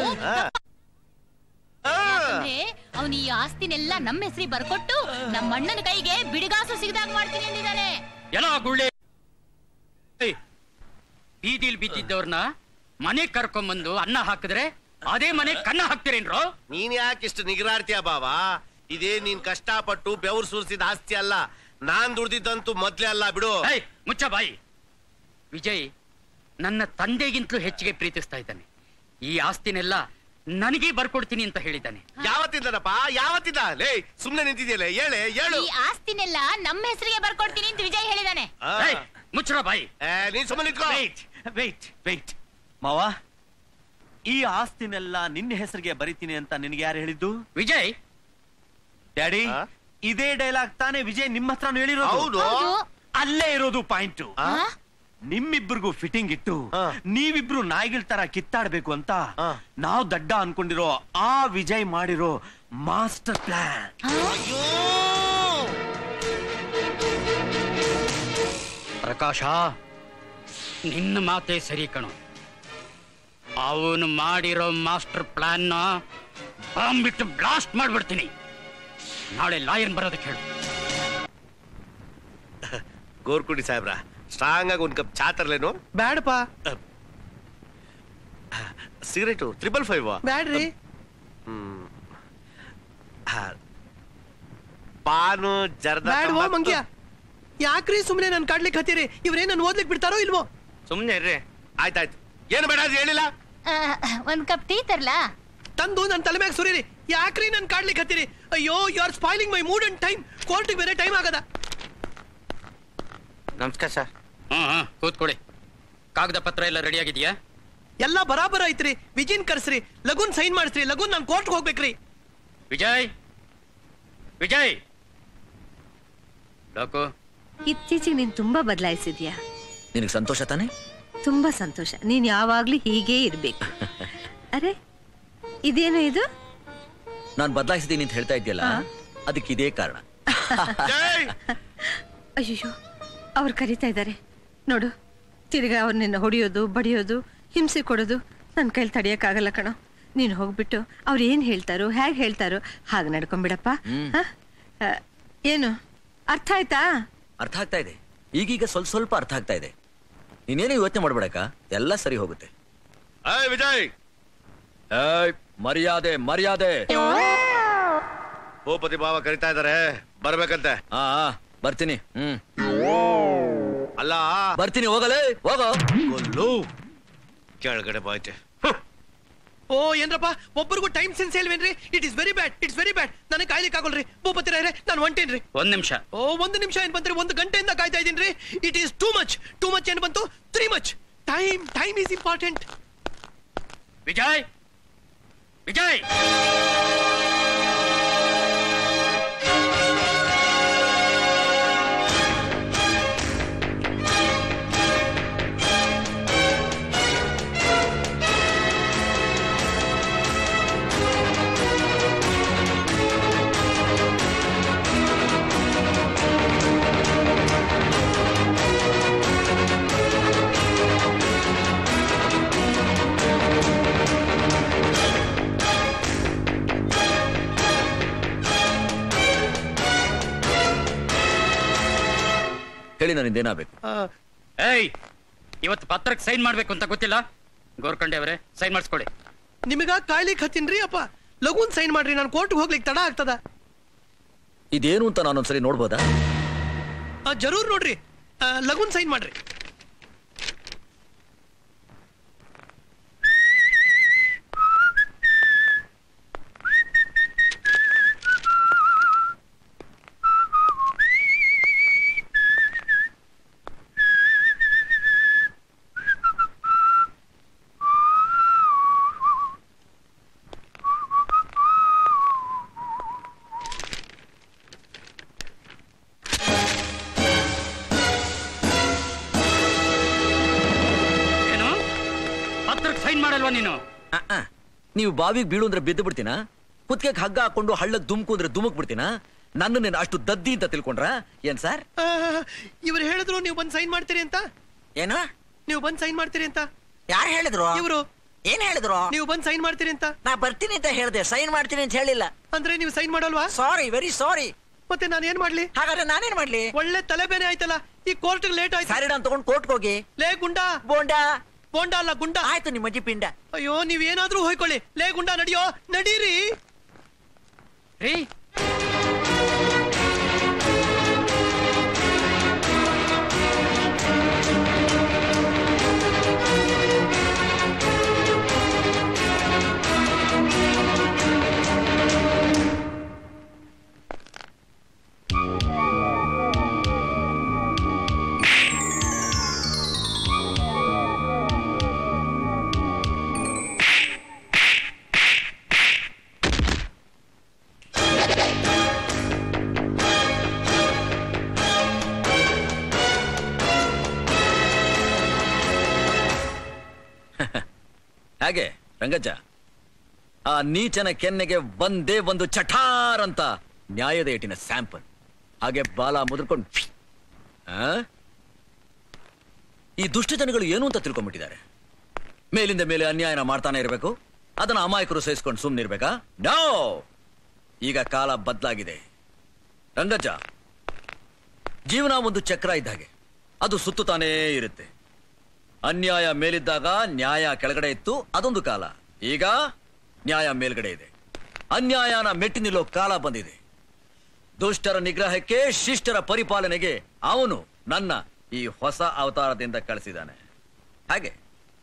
ಅವನು ಈ ಆಸ್ತಿನೆಲ್ಲ ನಮ್ಮ ಹೆಸರಿ ಬರ್ಕೊಟ್ಟು ನಮ್ಮ ಅಣ್ಣನ ಕೈಗೆ ಬಿಡಿಗಾಸು ಸಿಗದಾಗ ಮಾಡ್ತೀನಿ ಅಂದಿದ್ದಾನೆ ಎಲ್ಲ ಗುಳ್ಳೆ ಬೀದಿಲ್ ಬಿದ್ದಿದ್ದವ್ರನ್ನ ಮನೆ ಕರ್ಕೊಂಬಂದು ಅನ್ನ ಹಾಕಿದ್ರೆ ಅದೇ ಮನೆ ಕನ್ನ ಹಾಕ್ತಿರೇನ್ರೋ? ನೀನ್ ಯಾಕೆ ಇಷ್ಟು ನಿಗರಾಡ್ತೀಯ ಬಾವಾ? ಇದೇ ನೀನ್ ಕಷ್ಟಪಟ್ಟು ಬೆವರು ಸುರಿಸಿದ ಆಸ್ತಿ ಅಲ್ಲ, ನಾನ್ ದುಡ್ದಿದ್ದಂತೂ ಮೊದ್ಲೇ ಅಲ್ಲ ಬಿಡು. ಮುಚ್ಚ ಬಾಯಿ. ವಿಜಯ್ ನನ್ನ ತಂದೆಗಿಂತಲೂ ಹೆಚ್ಚಿಗೆ ಪ್ರೀತಿಸ್ತಾ ಇದ್ದಾನೆ. ಈ ಆಸ್ತಿನೆಲ್ಲ ನನಗೆ ಬರ್ಕೊಡ್ತೀನಿ ಅಂತ ಹೇಳಿದ್ದಾನೆ. ಯಾವತ್ತಿಂದನಪ್ಪ? ಯಾವತ್ತಿಂದ? ಲೇ ಸುಮ್ನೆ ನಿಂತಿದ್ಯಲ್ಲ, ಹೇಳೆ ಹೇಳು. ಈ ಆಸ್ತಿನೆಲ್ಲ ನಮ್ಮ ಹೆಸರಿಗೆ ಬರ್ಕೊಡ್ತೀನಿ ಅಂತ ವಿಜಯ್ ಹೇಳಿದಾನೆ. ಮುಚ್ಚರ ಬಾಯಿ. ನೀನ್ ಸುಮ್ಮನೆ ನಿಂತ್ಕೋ. ವೇಟ್ ವೇಟ್ ವೇಟ್ ಮಾವ, ಈ ಆಸ್ತಿನೆಲ್ಲ ನಿನ್ನ ಹೆಸರಿಗೆ ಬರಿತೀನಿ ಅಂತ ನಿನ್ಗೆ ಯಾರು ಹೇಳಿದ್ದು? ವಿಜಯ್. ಡ್ಯಾಡಿ, ಇದೇ ಡೈಲಾಗ್ ತಾನೇ ವಿಜಯ್ ನಿಮ್ಮ ಹತ್ರ ಹೇಳಿರೋದು? ಹೌದು. ಅಲ್ಲೇ ಇರೋದು ಪಾಯಿಂಟ್. ನಿಮ್ಮಿಬ್ಬರಿಗೂ ಫಿಟ್ಟಿಂಗ್ ಇಟ್ಟು ನೀವಿಬ್ರು ನಾಯಿಗಳ ತರ ಕಿತ್ತಾಡ್ಬೇಕು ಅಂತ ನಾವು ದಡ್ಡ ಅನ್ಕೊಂಡಿರೋ ಆ ವಿಜಯ್ ಮಾಡಿರೋ ಮಾಸ್ಟರ್ ಪ್ಲಾನ್. ಪ್ರಕಾಶ, ನಿನ್ನ ಮಾತೇ ಸರಿ ಕಣೋ. ಅವನು ಮಾಡಿರೋ ಮಾಸ್ಟರ್ ಪ್ಲಾನ್ ನ ಬಾಂಬ್ ಬಿಟ್ಟು ಬ್ಲಾಸ್ಟ್ ಮಾಡ್ಬಿಡ್ತೀನಿ. ನಾಳೆ ಲಾಯನ್ ಬರೋದಕ್ಕೆ ಹೇಳು. ಗೋರ್ಕುಡಿ ಸಾಹೇಬ್ರ, ಸ್ಟ್ರಾಂಗ್ ಆಗಿ ಒಂದ್ ಕಪ್ ಚಾ ತರ್ಲೇನು? ಬ್ಯಾಡಪ್ಪ. ಸಿಗರೇಟು ತ್ರಿಬಲ್ ಫೈವ್ ಬ್ಯಾಡ್ರಿ. ಹ್ಮ್ ಪಾನು ಜರ್ದ ಬ್ಯಾಡ್ವೋ ಮಂಗ್ಯ, ಯಾಕ್ರಿ ಸುಮ್ನೆ ನನ್ ಕಾಡ್ಲಿಕ್ಕೆ ಹತ್ತೀರಿ? ಇವ್ರೇ ನನ್ ಓದ್ಲಿಕ್ ಬಿಡ್ತಾರೋ ಇಲ್ವೋ? ಸುಮ್ನೆ ಇರ್ರಿ. ಆಯ್ತಾಯ್ತು, ಏನು ಬೇಡ ಅದು ಹೇಳಿಲ್ಲ. ಒಂದ್ ಕಪ್ ಟೀ ತರ್ಲಾ? ತಂದು ನನ್ ತಲೆ ಮ್ಯಾಗ ಸುರೀರಿ. ಯಾಕ್ರಿ ನನ್ ಕಾಡ್ಲಿಕ್ಕೆ ಹತ್ತೀರಿ? ಅಯ್ಯೋ, you are spoiling my mood and time. ಕೋರ್ಟಿಗೆ ಬೇರೆ ಟೈಮ್ ಆಗದ. ನಮಸ್ಕಾರ ಸರ್. ಹ್ಮ್ ಹ್ಮ್ ಕೂತ್ಕೊಳ್ಳಿ. ಕಾಗದ ಪತ್ರ ಎಲ್ಲ ರೆಡಿ ಆಗಿದ್ಯಾ? ಎಲ್ಲ ಬರಾಬರ ಐತ್ರಿ. ವಿಜಿನ್ ಕರ್ಸ್ರಿ, ಲಗುನ್ ಸೈನ್ ಮಾಡಿಸ್ರಿ. ಲಗುನ್ ನಾನ್ ಕೋರ್ಟ್ಗೆ ಹೋಗ್ಬೇಕ್ರಿ. ವಿಜಯ್ ವಿಜಯ್ ಡಾಕು, ಇತ್ತೀಚೆಗೆ ನೀನ್ ತುಂಬಾ ಬದಲಾಯಿಸಿದ್ಯಾ. ನಿನಗೆ ಸಂತೋಷ ತಾನೆ? ತುಂಬಾ ಸಂತೋಷ. ನೀನ್ ಯಾವಾಗ್ಲೂ ಹೀಗೇ ಇರ್ಬೇಕು. ಅರೆ, ಇದೇನು ಇದು? ನಾನ್ ಬದಲಾಯಿಸಿದೀನಿ ಅಂತ ಹೇಳ್ತಾ ಇದ್ಯಲ್ಲ, ಅದಕ್ಕೆ ಇದೇ ಕಾರಣ. ಅಯ್ಯೋ, ಅವ್ರು ಕರೀತಾ ಇದ್ದಾರೆ ನೋಡು. ತಿರ್ಗಾ ಅವ್ರು ನಿನ್ನ ಹೊಡಿಯೋದು, ಬಡಿಯೋದು, ಹಿಂಸೆ ಕೊಡೋದು ನನ್ನ ಕೈಲಿ ತಡಿಯಕ್ಕಾಗಲ್ಲ ಕಣೋ. ನೀನು ಹೋಗ್ಬಿಟ್ಟು ಅವ್ರು ಏನ್ ಹೇಳ್ತಾರೋ, ಹೇಗೆ ಹೇಳ್ತಾರೋ ಹಾಗೆ ನಡ್ಕೊಂಡ್ಬಿಡಪ್ಪ. ಏನು ಅರ್ಥ ಆಯ್ತಾ? ಅರ್ಥ ಆಗ್ತಾ ಇದೆ. ಈಗೀಗ ಸ್ವಲ್ಪ ಸ್ವಲ್ಪ ಅರ್ಥ ಆಗ್ತಾ ಇದೆ. ನೀನೇನು ಯೋಚನೆ ಮಾಡ್ಬೇಡಕ್ಕ, ಎಲ್ಲ ಸರಿ ಹೋಗುತ್ತೆ. ವಿಜಯ್, ಮರ್ಯಾದೆ ಮರ್ಯಾದೆ. ಭೂಪತಿ ಬಾವ ಕರಿತಾ ಇದಾರೆ, ಬರ್ಬೇಕಂತೆ. ಹಾ ಬರ್ತೀನಿ. ಹ್ಮ್ ಅಲ್ಲ ಬರ್ತೀನಿ, ಹೋಗಲೇ ಹೋಗೋ. ಕೆಳಗಡೆ ಬಾಯ್ತೆ. ಓ ಏನ್ರಪ್ಪ, ಒಬ್ಬರಿಗೂ ಟೈಮ್ ಸೆನ್ಸ್ ಇಲ್ವೇನ್ರಿ? It is very bad, it's very bad. ನನಗೆ ಕಾಯ್ಲಿಕ್ಕೆ ಆಗೋಲ್ರಿ. ಭೂಪತಿ ರಾಯರೇ, ನಾನು ಹೊಂಟೇನ್ರಿ. ಒಂದ್ ನಿಮಿಷ. ಓ ಒಂದು ನಿಮಿಷ ಏನ್ ಬಂದ್ರಿ? ಒಂದು ಗಂಟೆಯಿಂದ ಕಾಯ್ತಾ ಇದೀನ್ರಿ. It is too much. Too much ಏನ್ ಬಂತು? Three much. Time time is important. Vijay Vijay ಹೇಳಿ, ನನ್ನಿಂದೇನಾಗಬೇಕು? ಏಯ್, ಇವತ್ತು ಪತ್ರಕ್ಕೆ ಸೈನ್ ಮಾಡ್ಬೇಕು ಅಂತ ಗೊತ್ತಿಲ್ಲ? ಗೋರ್ಕಂಡೆ ಅವರೇ, ಸೈನ್ ಮಾಡಿಸ್ಕೊಡಿ. ನಿಮಗ ಕಾಯ್ಲಿಕ್ಕೆ ಹತ್ತೀನ್ರಿ ಅಪ್ಪ. ಲಗುನ್ ಸೈನ್ ಮಾಡ್ರಿ, ನಾನು ಕೋರ್ಟ್ಗೆ ಹೋಗ್ಲಿಕ್ಕೆ ತಡ ಆಗ್ತದ. ಇದೇನು ಅಂತ ನಾನೊಂದ್ಸರಿ ನೋಡ್ಬೋದಾ? ಜರೂರ್ ನೋಡ್ರಿ. ಲಗುನ್ ಸೈನ್ ಮಾಡ್ರಿ. ನೀನು ನೀವು ಬಾವಿಗೆ ಬೀಳು ಅಂದ್ರೆ ಬಿದ್ದು ಬಿಡ್ತೀನ? ಕುತ್ತಿಗೆ ಹಗ್ಗ ಹಾಕೊಂಡು ಹಳ್ಳಕ್ ದುಮ್ಕು ಅಂದ್ರೆ ದುಮಕ್ ಬಿಡ್ತೀನ? ನನ್ನ ನೀನು ಅಷ್ಟು ದದ್ದಿ ಅಂತ ತಿಳ್ಕೊಂಡ್ರ ಏನ್ ಸರ್? ಇವ್ರು ಹೇಳಿದ್ರು ನೀವು ಬಂದ್ ಸೈನ್ ಮಾಡ್ತೀರಿ ಅಂತ. ಏನ? ನೀವು ಬಂದ್ ಸೈನ್ ಮಾಡ್ತೀರಿ ಅಂತ ಯಾರು ಹೇಳಿದ್ರು? ಇವರು. ಏನ್ ಹೇಳಿದ್ರು? ನೀವು ಬಂದ್ ಸೈನ್ ಮಾಡ್ತೀರಿ ಅಂತ. ನಾ ಬರ್ತೀನಿ ಅಂತ ಹೇಳ್ದೆ, ಸೈನ್ ಮಾಡ್ತೀನಿ ಅಂತ ಹೇಳಿಲ್ಲ. ಅಂದ್ರೆ ನೀವು ಸೈನ್ ಮಾಡಲ್ವಾ? Sorry, very sorry. ಮತ್ತೆ ನಾನು ಏನ್ ಮಾಡ್ಲಿ? ಹಾಗಾದ್ರೆ ನಾನೇನ್ ಮಾಡ್ಲಿ? ಒಳ್ಳೆ ತಲೆಬೇನೆ ಆಯ್ತಲ್ಲ, ಈ ಕೋರ್ಟ್ ಲೇಟ್ ಆಯ್ತು. ಸಾರಿ, ನಾನು ತಗೊಂಡ್ ಕೋರ್ಟ್ ಹೋಗಿ. ಲೇ ಗುಂಡಾ ಬೋಂಡಾ ಬೋಂಡ ಅಲ್ಲ ಗುಂಡ. ಆಯ್ತು ನಿಮ್ಮಜ್ಜಿ ಪಿಂಡ. ಅಯ್ಯೋ ನೀವೇನಾದ್ರೂ ಹೋಯ್ಕೊಳ್ಳಿ. ಲೇ ಗುಂಡ ನಡಿಯೋ, ನಡೀರಿ ರೀ. ಹಾಗೆ ರಂಗಜ್ಜ, ಆ ನೀಚನ ಕೆನ್ನೆಗೆ ಒಂದೇ ಒಂದು ಚಠಾರ್ ಅಂತ ನ್ಯಾಯದ ಏಟಿನ ಸ್ಯಾಂಪಲ್. ಹಾಗೆ ಬಾಲ ಮುದ್ರಕೊಂಡು ಈ ದುಷ್ಟ ಜನಗಳು ಏನು ಅಂತ ತಿಳ್ಕೊಂಡ್ಬಿಟ್ಟಿದ್ದಾರೆ. ಮೇಲಿಂದ ಮೇಲೆ ಅನ್ಯಾಯನ ಮಾಡ್ತಾನೆ ಇರಬೇಕು, ಅದನ್ನ ಅಮಾಯಕರು ಸಹಿಸ್ಕೊಂಡು ಸುಮ್ಮನಿರ್ಬೇಕಾ? ನೋ, ಈಗ ಕಾಲ ಬದಲಾಗಿದೆ ರಂಗಜ್ಜ. ಜೀವನ ಒಂದು ಚಕ್ರ ಇದ್ದಾಗೆ, ಅದು ಸುತ್ತುತ್ತಾನೇ ಇರುತ್ತೆ. ಅನ್ಯಾಯ ಮೇಲಿದ್ದಾಗ ನ್ಯಾಯ ಕೆಳಗಡೆ ಇತ್ತು, ಅದೊಂದು ಕಾಲ. ಈಗ ನ್ಯಾಯ ಮೇಲ್ಗಡೆ ಇದೆ. ಅನ್ಯಾಯನ ಮೆಟ್ಟಿ ನಿಲ್ಲೋ ಕಾಲ ಬಂದಿದೆ. ದುಷ್ಟರ ನಿಗ್ರಹಕ್ಕೆ, ಶಿಷ್ಟರ ಪರಿಪಾಲನೆಗೆ ಅವನು ನನ್ನ ಈ ಹೊಸ ಅವತಾರದಿಂದ ಕಳಿಸಿದ್ದಾನೆ. ಹಾಗೆ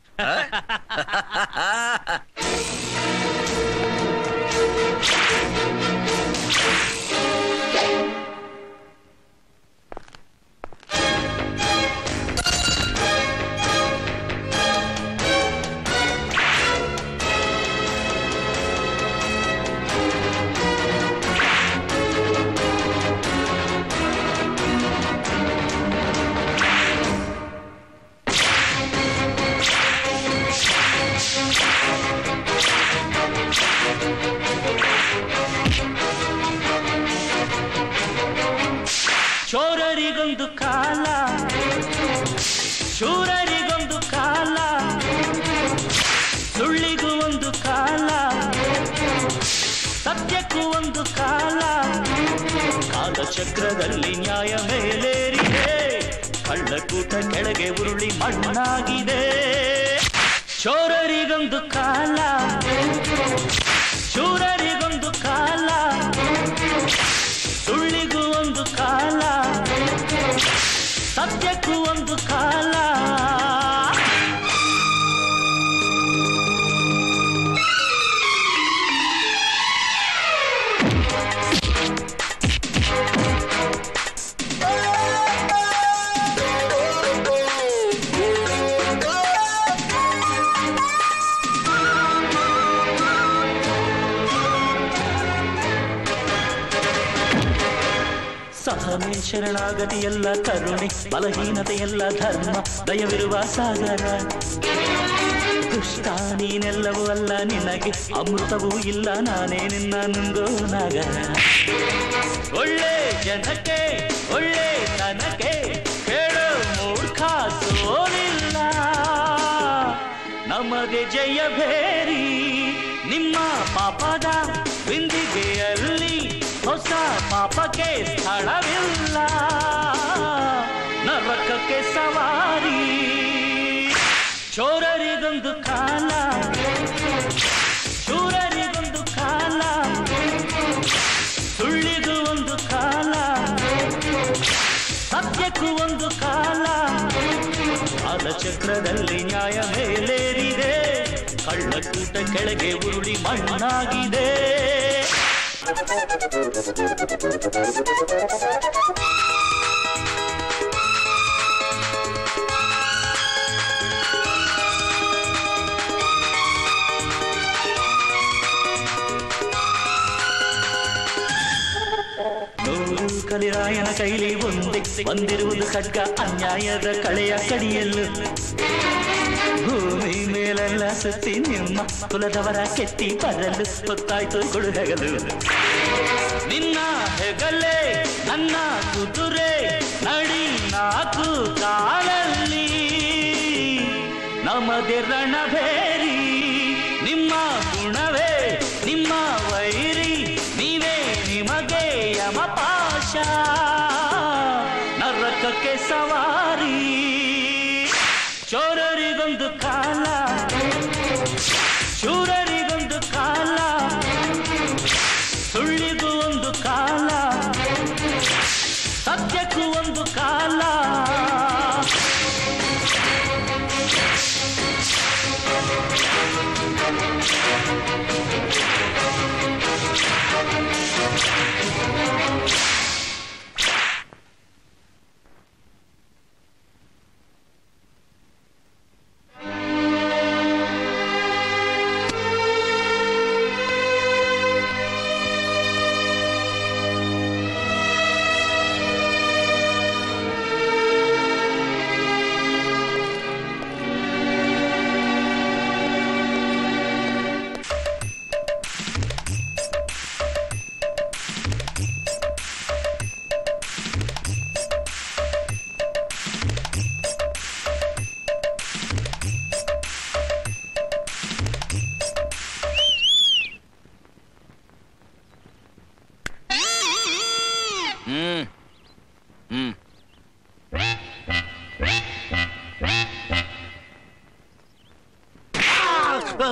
ಚೋರರಿಗೊಂದು ಕಾಲ, ಶೂರರಿಗೊಂದು ಕಾಲ, ಸುಳ್ಳಿಗೂ ಒಂದು ಕಾಲ, ಸತ್ಯಕ್ಕೂ ಒಂದು ಕಾಲ. ಕಾಲಚಕ್ರದಲ್ಲಿ ನ್ಯಾಯ ಮೇಲೇರಿದೆ, ಕಳ್ಳಕೂಟ ಕೆಳಗೆ ಉರುಳಿ ಮಣ್ಣಾಗಿದೆ. ಚೋರರಿಗೊಂದು ಕಾಲ, ಶೂರರಿಗೊಂದು ಕಾಲ, ಸುಳ್ಳಿಗೂ ಒಂದು ಕಾಲ, ಸತ್ಯಕ್ಕೂ ಒಂದು ಕಾಲ. ಸಹನೆ ಶರಣಾಗತಿಯೆಲ್ಲ ಕರುಣೆ, ಬಲಹೀನತೆಯೆಲ್ಲ ಧರ್ಮ, ದಯವಿರುವ ಸಾಗರ. ದುಷ್ಟ ನೀನೆಲ್ಲವೂ ಅಲ್ಲ, ನಿನಗೆ ಅಮೃತವೂ ಇಲ್ಲ, ನಾನೇ ನಿನ್ನ ನುಂಗೋ ನಗರ. ಒಳ್ಳೆ ಜನಕ್ಕೆ ಒಳ್ಳೆ ತನಕ್ಕೆ ಕೇಳು ಮೂರ್ಖ ಸೋಲಿಲ್ಲ, ನಮಗೆ ಜಯ ಭೇರಿ. ನಿಮ್ಮ ಪಾಪದ ಬಿಂದಿಗೆಯಲ್ಲಿ ಹೊಸ ಪಾಪಕ್ಕೆ ಸ್ಥಳವಿಲ್ಲ, ನರಕಕ್ಕೆ ಸವಾರಿ. ಚೋರರಿಗೊಂದು ಕಾಲ, ಶೂರರಿಗೊಂದು ಕಾಲ, ಸುಳ್ಳಿಗೂ ಒಂದು ಕಾಲ, ಸತ್ಯಕ್ಕೂ ಒಂದು ಕಾಲ. ಕಾಲಚಕ್ರದಲ್ಲಿ ನ್ಯಾಯ ಮೇಲೇರಿದೆ, ಕಳ್ಳಕೂಟ ಕೆಳಗೆ ಉರುಳಿ ಮಣ್ಣಾಗಿದೆ. ನೂರು ಕಲಿರಾಯನ ಕೈಲಿ ಒಂದೇ ಬಂದಿರುವುದು ಖಡ್ಗ, ಅನ್ಯಾಯದ ಕಳೆಯ ಕಡಿಯಲು. ಭೂಮಿ ಮೇಲೆಲ್ಲ ಸುತ್ತಿ ನಿಮ್ಮ ಕುಲದವರ ಕೆತ್ತಿ ಬರಲು ಹೊತ್ತಾಯ್ತು ಕೊಡುಗಲು. ನಿನ್ನ ಹೆಗಲೇ ನನ್ನ ಕುದುರೆ, ನಡಿ ನಾಲ್ಕು ಕಾಲಲ್ಲಿ, ನಮದೆ ರಣಭೇರಿ. ನಿಮ್ಮ ಗುಣವೇ ನಿಮ್ಮ ವೈರಿ, ನೀವೇ ನಿಮಗೆ ಯಮಪಾಶ, ನರಕಕ್ಕೆ ಸವಾರಿ. ಚೋರರಿಗೊಂದು ಕಾಲ,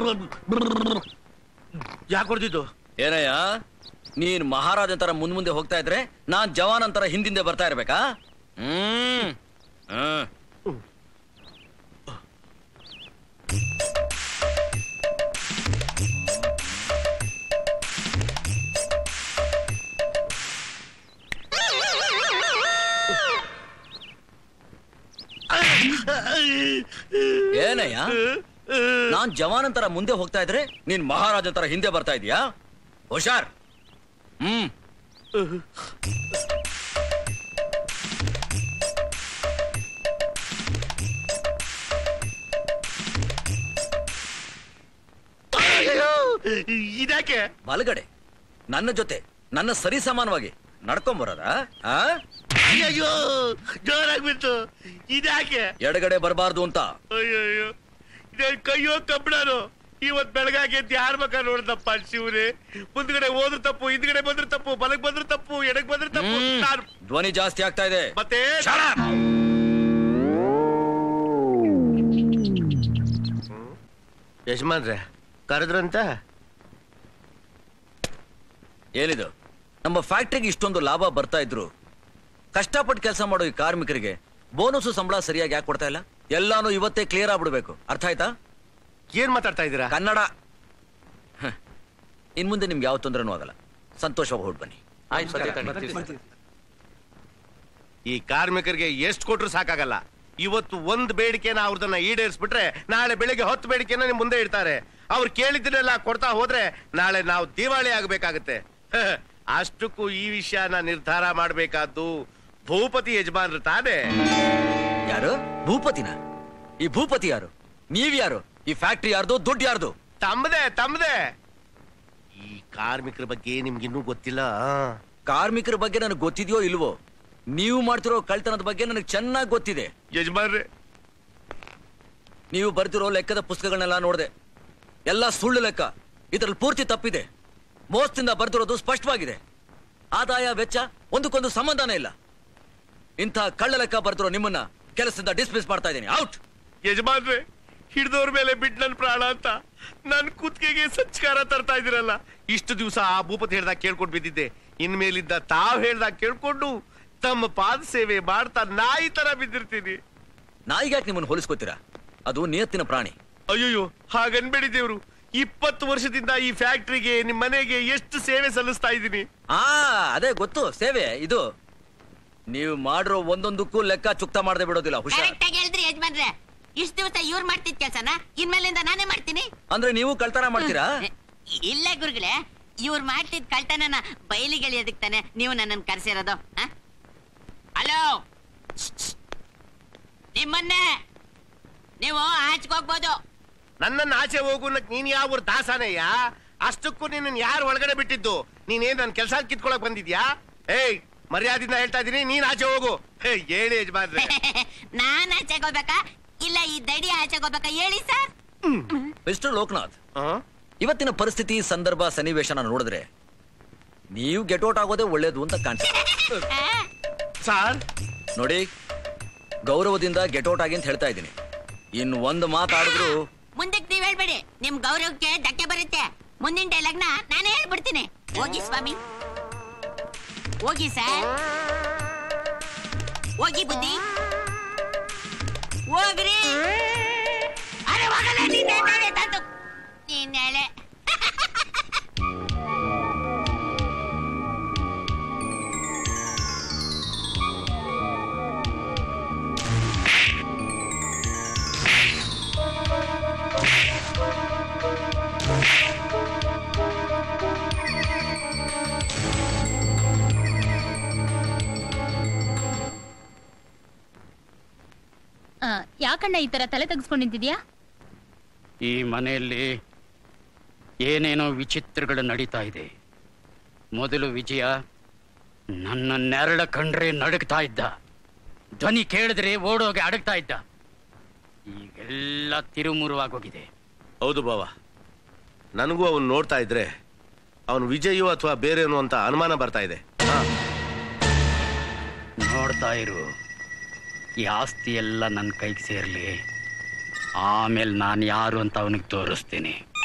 ಯಾಕೆ ಹೊಡೆದಿದ್ದು? ಏನಯ್ಯ ನೀನ್ ಮಹಾರಾಜ ಅಂತರ ಮುಂದ್ ಮುಂದೆ ಹೋಗ್ತಾ ಇದ್ರೆ ನಾನ್ ಜವಾನ್ ಅಂತರ ಹಿಂದಿಂದೆ ಬರ್ತಾ ಇರ್ಬೇಕಾ? ಹ್ಮ್ ಹ್ಮ್ ಏನಯ್ಯ ನಾನ್ ಜವಾನ್ ಅಂತರ ಮುಂದೆ ಹೋಗ್ತಾ ಇದ್ರೆ ನೀನ್ ಮಹಾರಾಜ ಅಂತರ ಹಿಂದೆ ಬರ್ತಾ ಇದೀಯಾ? ಹುಷಾರ್. ಹ್ಮ್ ಇದ್ಯಾಕೆ? ಬಲಗಡೆ ನನ್ನ ಜೊತೆ ನನ್ನ ಸರಿ ಸಮಾನವಾಗಿ ನಡ್ಕೊಂಡ್ ಬರೋದಾ? ಅಯ್ಯೋ ಜೋರಾಗ್ಬಿಟ್ಟು. ಇದ್ಯಾಕೆ? ಎಡಗಡೆ ಬರಬಾರ್ದು ಅಂತ. ಅಯ್ಯೋ ಕೈಯೋ ಕಬ್ಬಣನು ಇವತ್ ಬೆಳಗಾಗಿ ಯಾರ ಮಕ್ಕ ನೋಡ್ದಪ್ಪ ಶಿವ್ರೆ. ಮುಂದ್ಗಡೆ ಹೋದ್ರು ತಪ್ಪು, ಹಿಂದ್ಗಡೆ ಬಂದ್ರು ತಪ್ಪು, ಬಲಕ್ ಬಂದ್ರು ತಪ್ಪು, ಎಡಕ್ ಬಂದ್ರು ತಪ್ಪು. ಧ್ವನಿ ಜಾಸ್ತಿ ಆಗ್ತಾ ಇದೆ. ಮತ್ತೆ ಯಜಮಾನ್ರೆ ಕರೆದ್ರಂತ? ಏನಿದು? ನಮ್ಮ ಫ್ಯಾಕ್ಟ್ರಿಗೆ ಇಷ್ಟೊಂದು ಲಾಭ ಬರ್ತಾ ಇದ್ರು ಕಷ್ಟಪಟ್ಟು ಕೆಲಸ ಮಾಡೋ ಈ ಕಾರ್ಮಿಕರಿಗೆ ಬೋನಸ್ ಸಂಬಳ ಸರಿಯಾಗಿ ಯಾಕೆ ಕೊಡ್ತಾ ಇಲ್ಲ? ಎಲ್ಲಾನು ಇವತ್ತೇ ಕ್ಲಿಯರ್ ಆಗ್ಬಿಡ್ಬೇಕು. ಅರ್ಥ ಆಯ್ತಾ? ಏನ್ ಮಾತಾಡ್ತಾ ಇದ್ದೀರಾ? ಕನ್ನಡ. ಇನ್ ಮುಂದೆ ನಿಮ್ಗೆ ಯಾವ ತೊಂದರೆನೂ ಆಗಲ್ಲ. ಸಂತೋಷವಾಗಿ ಹೊರಟು ಬನ್ನಿ. ಈ ಕಾರ್ಮಿಕರಿಗೆ ಎಷ್ಟು ಕೊಟ್ರು ಸಾಕಾಗಲ್ಲ. ಇವತ್ತು ಒಂದ್ ಬೇಡಿಕೆನ ಅವ್ರದನ್ನ ಈಡೇರಿಸ್ಬಿಟ್ರೆ ನಾಳೆ ಬೆಳಿಗ್ಗೆ ಹತ್ತು ಬೇಡಿಕೆನ ನಿಮ್ ಮುಂದೆ ಇಡ್ತಾರೆ. ಅವ್ರು ಕೇಳಿದ್ದನ್ನೆಲ್ಲ ಕೊಡ್ತಾ ಹೋದ್ರೆ ನಾಳೆ ನಾವು ದಿವಾಳಿ ಆಗ್ಬೇಕಾಗತ್ತೆ. ಅಷ್ಟಕ್ಕೂ ಈ ವಿಷಯನ ನಿರ್ಧಾರ ಮಾಡ್ಬೇಕಾದ್ದು ಭೂಪತಿ ಯಜಮಾನ್ರು ತಾನೇ. ಯಾರು? ಭೂಪತಿನ? ಈ ಭೂಪತಿ ಯಾರು? ನೀವ್ಯಾರು? ಈ ಫ್ಯಾಕ್ಟ್ರಿ ಯಾರ್ದು? ದುಡ್ಡು ಯಾರ್ದು? ತಮ್ಮದೇ ತಮ್ಮದೇ. ಈ ಕಾರ್ಮಿಕರ ಬಗ್ಗೆ ನಿಮ್ಗಿನ್ನೂ ಗೊತ್ತಿಲ್ಲ. ಕಾರ್ಮಿಕರ ಬಗ್ಗೆ ನನಗೆ ಗೊತ್ತಿದೆಯೋ ಇಲ್ವೋ? ನೀವು ಮಾಡ್ತಿರೋ ಕಳ್ತನದ ಬಗ್ಗೆ ನನಗೆ ಚೆನ್ನಾಗಿ ಗೊತ್ತಿದೆ ಯಜಮಾನ್ರೆ. ನೀವು ಬರ್ತಿರೋ ಲೆಕ್ಕದ ಪುಸ್ತಕಗಳನ್ನೆಲ್ಲ ನೋಡಿದೆ. ಎಲ್ಲ ಸುಳ್ಳು ಲೆಕ್ಕ. ಇದರಲ್ಲಿ ಪೂರ್ತಿ ತಪ್ಪಿದೆ. ಮೋಸದಿಂದ ಬರ್ತಿರೋದು ಸ್ಪಷ್ಟವಾಗಿದೆ. ಆದಾಯ ವೆಚ್ಚ ಒಂದಕ್ಕೊಂದು ಸಂಬಂಧನೇ ಇಲ್ಲ. ಇಂಥ ಕಳ್ಳ ಲೆಕ್ಕ ಬರ್ತಿರೋ ನಿಮ್ಮನ್ನ ಕೆಲಸದಿಂದ ಡಿಸ್ಮಿಸ್ ಮಾಡ್ತಾ ಇದ್ದೀನಿ. ಔಟ್. ಯಜಮಾನ್ರೆ, ಹಿಡ್ದವ್ರ ಮೇಲೆ ಬಿಟ್ಟು ನನ್ ಪ್ರಾಣ ಅಂತ ನನ್ ಕುತ್ತಿಗೆಗೆ ಸಂಸ್ಕಾರ ತರ್ತಾ ಇದಿರಲ್ಲ. ಇಷ್ಟು ದಿವಸ ಆ ಭೂಪತಿ ಹೇಳ್ದಾಗ ಕೇಳ್ಕೊಂಡು ಬಿದ್ದಿದ್ದೆ. ಇನ್ಮೇಲಿದ್ದ ತಾವ್ ಹೇಳ್ದಾಗ ಕೇಳ್ಕೊಂಡು ತಮ್ಮ ಪಾದ ಸೇವೆ ಮಾಡ್ತಾ ನಾಯಿ ತರ ಬಿದ್ದಿರ್ತೀನಿ. ನಾಯಿಗ್ಯಾಕೆ ನಿಮ್ಮನ್ನು ಹೋಲಿಸ್ಕೋತೀರಾ? ಅದು ನಿಯತ್ತಿನ ಪ್ರಾಣಿ. ಅಯ್ಯೋಯ್ಯೋ, ಹಾಗನ್ಬೇಡಿ ದೇವ್ರು. ಇಪ್ಪತ್ತು ವರ್ಷದಿಂದ ಈ ಫ್ಯಾಕ್ಟ್ರಿಗೆ ನಿಮ್ ಮನೆಗೆ ಎಷ್ಟು ಸೇವೆ ಸಲ್ಲಿಸ್ತಾ ಇದ್ದೀನಿ. ಆ ಅದೇ ಗೊತ್ತು ಸೇವೆ. ಇದು ನೀವು ಮಾಡಿರೋ ಒಂದೊಂದಕ್ಕೂ ಲೆಕ್ಕ ಚುಕ್ತ ಮಾಡದೆ ಬಿಡೋದಿಲ್ಲ. ಹುಷಾರ್. ಹೇಳಿದ್ರಿ ಯಜಮಾನ್ರೆ. ಇಷ್ಟು ದಿವಸ ಇವ್ರು ಮಾಡ್ತಿದ್ ಕೆಲ್ಸನ ಇನ್ಮೇಲಿಂದ ನಾನೇ ಮಾಡ್ತೀನಿ. ಅಂದ್ರೆ ನೀವು ಕಳ್ತನ ಮಾಡ್ತೀರಾ? ಇಲ್ಲ ಗುರುಗಳೇ, ಇವ್ರು ಮಾಡ್ತಿದ್ ಕಳ್ತನನ ಬಯಲಿಗೆಳೆಯೋದಕ್ಕೆ ತಾನೆ ನೀವು ನನ್ನನ್ನು ಕರೆಸಿರೋದು. ಹಲೋ, ನಿಮ್ಮನ್ನೇ ನೀವು ಆಚೆಗೋಗ್ಬೋದು. ನನ್ನನ್ನ ಆಚೆ ಹೋಗು ನೀನ್ ಯಾವ ದಾಸಾನೆಯ? ಅಷ್ಟಕ್ಕೂ ನಿನ್ನ ಯಾರು ಒಳಗಡೆ ಬಿಟ್ಟಿದ್ದು? ನೀನೇನ್ ನನ್ ಕೆಲಸ ಕಿತ್ಕೊಳಕ್ ಬಂದಿದ್ಯಾ? ಏಯ್, ಮರ್ಯಾದಿಂದ ಹೇಳ್ತಾ ಇದೀನಿ, ನೀನ್ ಆಚೆ ಹೋಗು. ಹೇಳಿ ಯಜಮಾನ್ರೆ. ನಾನ್ ಆಚೆಗೆ ಹೋಗ್ಬೇಕಾ ಇಲ್ಲ ಈ ದಡಿ ಆಚೆಗೆ ಹೋಗ್ಬೇಕಾ ಹೇಳಿ ಸರ್. ಮಿಸ್ಟರ್ ಲೋಕನಾಥ್, ಇವತ್ತಿನ ಪರಿಸ್ಥಿತಿ, ಸಂದರ್ಭ, ಸನ್ನಿವೇಶನ ನೋಡಿದ್ರೆ ನೀವು ಗೆಟೌಟ್ ಆಗೋದೇ ಒಳ್ಳೇದು ಅಂತ ಕಾಣಿಸುತ್ತೆ. ಸಾರ್ ನೋಡಿ, ಗೌರವದಿಂದ ಗೆಟೌಟ್ ಆಗಿ ಅಂತ ಹೇಳ್ತಾ ಇದ್ದೀನಿ. ಇನ್ ಒಂದು ಮಾತಾಡಿದ್ರು ಮುಂದಕ್ಕೆ ನೀವ್ ಹೇಳ್ಬೇಡಿ. ನಿಮ್ ಗೌರವಕ್ಕೆ ಧಕ್ಕೆ ಬರುತ್ತೆ. ಮುಂದಿನ ಡೈಲಾಗ್ನ ನಾನೇ ಹೇಳ್ಬಿಡ್ತೀನಿ. ಹೋಗಿ ಸ್ವಾಮಿ, ಹೋಗಿ ಸರ್, ಹೋಗಿ ಬುದ್ಧಿ, ಹೋಗ್ರಿ. ಅರೆ ಹೋಗಲ್ಲ, ನೀನ್ ತಂದು ನೀನ್ ಹೇಳೆ. ಯಾಕಣ್ಣ ಈ ತರ ತಲೆ ತೆಗೆಸ್ಕೊಂಡು ನಿಂತಿದ್ಯಾ? ಈ ಮನೆಯಲ್ಲಿ ಏನೇನೋ ವಿಚಿತ್ರಗಳು ನಡೀತಾ ಇದೆ. ಮೊದಲು ವಿಜಯ ನನ್ನ ನೆರಳ ಕಂಡ್ರೆ ನಡುಗ್ತಾ ಇದ್ದ. ಧ್ವನಿ ಕೇಳಿದ್ರೆ ಓಡೋಗಿ ಅಡಗ್ತಾ ಇದ್ದ. ಈಗೆಲ್ಲ ತಿರುಮುರುವಾಗೋಗಿದೆ. ಹೌದು ಬಾವ, ನನಗೂ ಅವನು ನೋಡ್ತಾ ಇದ್ರೆ ಅವನು ವಿಜಯೋ ಅಥವಾ ಬೇರೇನು ಅಂತ ಅನುಮಾನ ಬರ್ತಾ ಇದೆ. ನೋಡ್ತಾ ಇರು, ಈ ಆಸ್ತಿ ಎಲ್ಲ ನನ್ನ ಕೈಗೆ ಸೇರ್ಲಿ. ಆಮೇಲೆ ನಾನು ಯಾರು ಅಂತ ಅವನಿಗೆ ತೋರಿಸ್ತೀನಿ.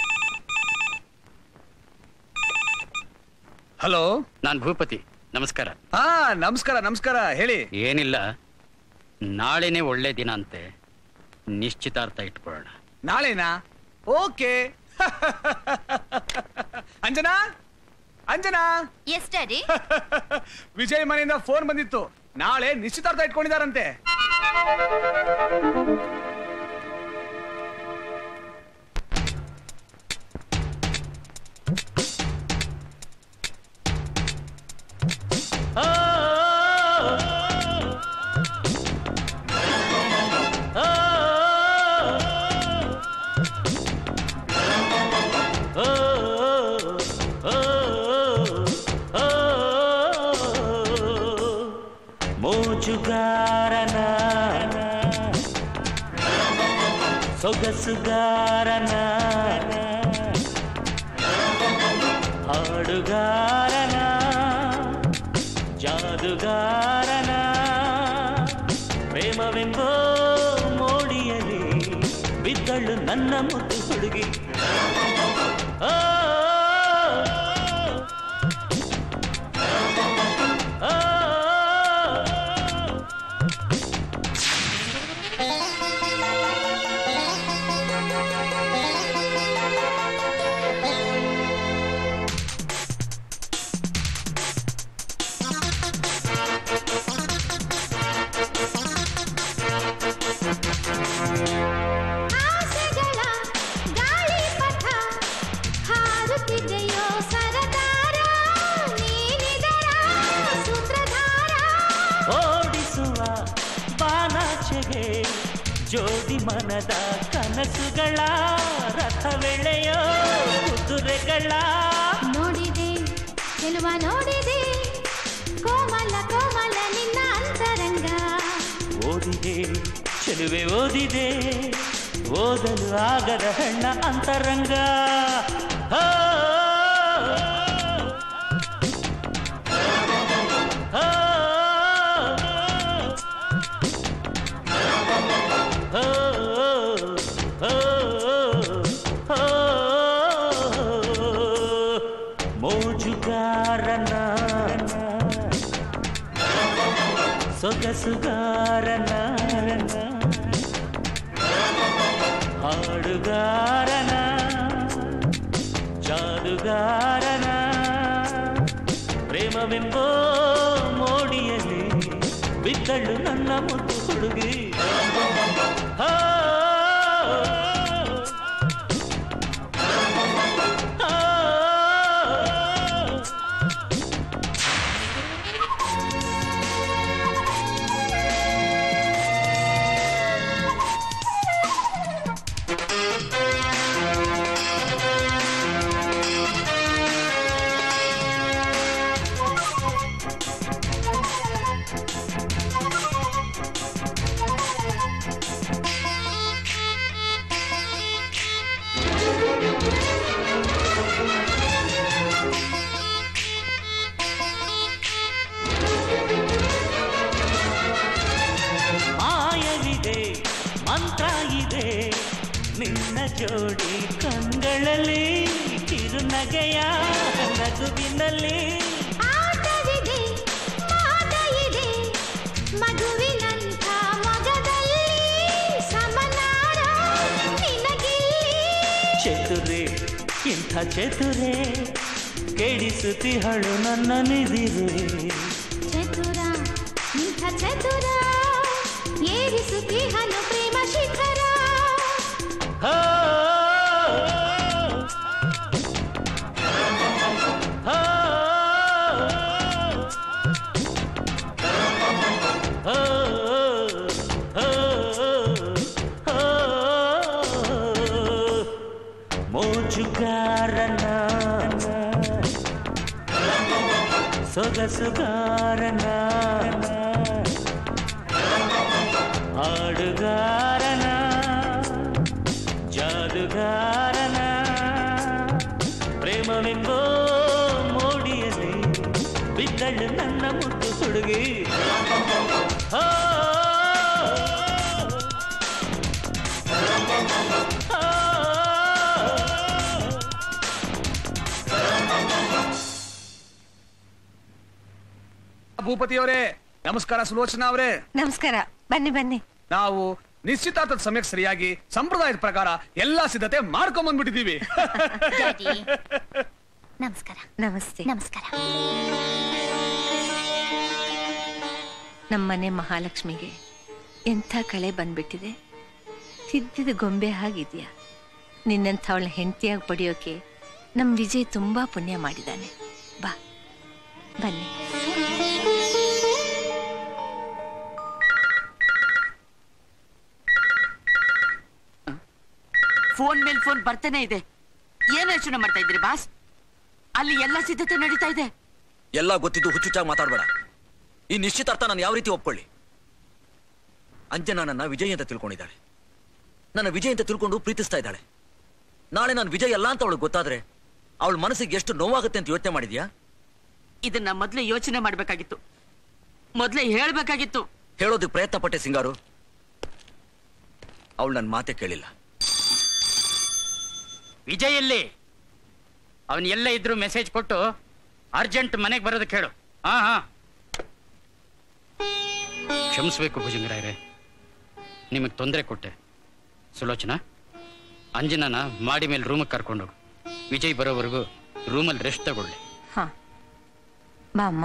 ಹಲೋ, ನಾನ್ ಭೂಪತಿ. ನಮಸ್ಕಾರ. ಹಾ ನಮಸ್ಕಾರ ನಮಸ್ಕಾರ. ಹೇಳಿ. ಏನಿಲ್ಲ, ನಾಳೆನೆ ಒಳ್ಳೆ ದಿನ ಅಂತೆ, ನಿಶ್ಚಿತಾರ್ಥ ಇಟ್ಕೊಳ್ಳೋಣ. ನಾಳೆನಾ? Okay. Anjana Anjana yes daddy. Vijay ಮನೆಯಿಂದ ಫೋನ್ ಬಂದಿತ್ತು, ನಾಳೆ ನಿಶ್ಚಿತಾರ್ಥ ಇಟ್ಕೊಂಡಿದಾರಂತೆ. ಮೋಜುಗಾರನ ಸೊಗಸುಗಾರನ ಹಾಡುಗಾರನ ಜಾದುಗಾರನ ಪ್ರೇಮವೆಂಬೋ ಮೋಡಿಯಲಿ ಬಿದ್ದಳು ನನ್ನ ಮುದ್ದು ಹುಡುಗಿ. ಆ ಜೋಡಿ ಮನದ ಕನಸುಗಳ ರಥವೆಳೆಯೋ ಕುದುರೆಗಳ ನೋಡಿದೆ ಚೆಲುವ ನೋಡಿದೆ ಕೋಮಲ ಕೋಮಲ ನಿನ್ನ ಅಂತರಂಗ ಓದಿದೆ ಚೆಲುವೆ ಓದಿದೆ ಓದಲು ಆಗದ ಹೆಣ್ಣ ಅಂತರಂಗ. ಆ ಮೋಜುಗಾರನ ಸೊಗಸುಗಾರನ ಹಾಡುಗಾರನ ಜಾದುಗಾರನ ಪ್ರೇಮವೆಂಬೋ ಮೋಡಿಯಲ್ಲಿ ಬಿದ್ದಳು ನನ್ನ ಮುದ್ದು ಹುಡುಗಿ. ಆ ನಿನ್ನ ಜೋಡಿ ಕಂಗಳಲ್ಲಿ ಕಿರುನಗೆಯ ನಗುವಿನಲ್ಲಿ ಆಟವಿದೆ ಮಾಟ ಇದೆ ಮಗುವಿನಂಥ ಮಗದಲ್ಲಿ ಸಮನಾಡ ನಿನಗಿಲ್ಲಿ ಚತುರೆ ಇಂಥ ಚತುರೆ ಕೆಡಿಸುತ್ತಿಹಳು ನನ್ನ ನಿದಿರೆ ಚತುರ ಇಂಥ ಚತುರ ಏರಿಸುತ್ತಿಹನು ಪ್ರೇಮ ಶಿಖರ. ಆ ಮೋಜುಗಾರನ ಸೊಗಸುಗಾರನ ಹಾಡುಗಾರನ ಜಾದುಗಾರನ ಪ್ರೇಮವೆಂಬೋ ಮೋಡಿಯಲ್ಲಿ ಬಿದ್ದಳು ನನ್ನ ಮುದ್ದು ಹುಡುಗಿ. ಆ ಭೂಪತಿ ಅವರೇ ನಮಸ್ಕಾರ. ಸುಲೋಚನಾ ಅವರೇ ನಮಸ್ಕಾರ. ಬನ್ನಿ ಬನ್ನಿ. ನಾವು ನಿಶ್ಚಿತಾರ್ಥದ ಸಮಯಕ್ಕೆ ಸರಿಯಾಗಿ ಸಂಪ್ರದಾಯದ ಪ್ರಕಾರ ಎಲ್ಲಾ ಸಿದ್ಧತೆ ಮಾಡ್ಕೊಂಡ್ ಬಂದ್ಬಿಟ್ಟಿದೀವಿ. ನಮಸ್ಕಾರ. ನಮಸ್ತೆ. ನಮಸ್ಕಾರ. ನಮ್ಮನೆ ಮಹಾಲಕ್ಷ್ಮಿಗೆ ಎಂಥ ಕಳೆ ಬಂದ್ಬಿಟ್ಟಿದೆ. ತಿದ್ದಿದ ಗೊಂಬೆ ಹಾಗಿದ್ಯಾ. ನಿನ್ನಂಥವಳ ಹೆಂಡತಿಯಾಗಿ ಪಡೆಯೋಕೆ ನಮ್ ವಿಜಯ್ ತುಂಬಾ ಪುಣ್ಯ ಮಾಡಿದಾನೆ. ಬಾ ಬನ್ನಿ. ಫೋನ್ ಮೇಲ್ ಫೋನ್ ಬರ್ತಾನೆ ಇದೆ. ಏನ್ ಯೋಚನೆ ಮಾಡ್ತಾ ಇದ್ರಿ ಬಾಸ್? ಅಲ್ಲಿ ಎಲ್ಲ ಸಿದ್ಧತೆ ನಡೀತಾ ಇದೆ. ಎಲ್ಲ ಗೊತ್ತಿದ್ದು ಹುಚ್ಚುಚ್ಚಾಗಿ ಮಾತಾಡ್ಬೇಡ. ಈ ನಿಶ್ಚಿತಾರ್ಥ ನಾನು ಯಾವ ರೀತಿ ಒಪ್ಕೊಳ್ಳಿ? ಅಂಜನಾ ನನ್ನ ವಿಜಯ್ ಅಂತ ತಿಳ್ಕೊಂಡಿದ್ದಾಳೆ. ನನ್ನ ವಿಜಯ್ ಅಂತ ತಿಳ್ಕೊಂಡು ಪ್ರೀತಿಸ್ತಾ ಇದ್ದಾಳೆ. ನಾಳೆ ನಾನು ವಿಜಯ್ ಅಲ್ಲ ಅಂತ ಅವಳು ಗೊತ್ತಾದ್ರೆ ಅವಳ ಮನಸ್ಸಿಗೆ ಎಷ್ಟು ನೋವಾಗುತ್ತೆ ಅಂತ ಯೋಚನೆ ಮಾಡಿದ್ಯಾ? ಇದನ್ನ ಮೊದ್ಲೇ ಯೋಚನೆ ಮಾಡ್ಬೇಕಾಗಿತ್ತು, ಮೊದ್ಲೇ ಹೇಳ್ಬೇಕಾಗಿತ್ತು. ಹೇಳೋದಕ್ಕೆ ಪ್ರಯತ್ನ ಪಟ್ಟೆ ಸಿಂಗಾರು. ಅವಳು ನನ್ನ ಮಾತೆ ಕೇಳಿಲ್ಲ. ವಿಜಯ್ ಎಲ್ಲಿ? ಅವನ್ ಎಲ್ಲ ಇದ್ರು ಮೆಸೇಜ್ ಕೊಟ್ಟು ಅರ್ಜೆಂಟ್ ಮನೆಗೆ ಬರೋದಕ್ಕೆ ಹೇಳು. ಹಾ ಹಾ ಕ್ಷಮಿಸ್ಬೇಕು ಭುಜಂಗರಾಯರೇ, ನಿಮಗೆ ತೊಂದರೆ ಕೊಟ್ಟೆ. ಸುಲೋಚನಾ, ಅಂಜನಾನ ಮಾಡಿ ಮೇಲೆ ರೂಮಿಗೆ ಕರ್ಕೊಂಡೋಗು. ವಿಜಯ್ ಬರೋವರೆಗೂ ರೂಮಲ್ಲಿ ರೆಸ್ಟ್ ತಗೊಳ್ಳಿ. ಹಾ ಬಾಮ್ಮ.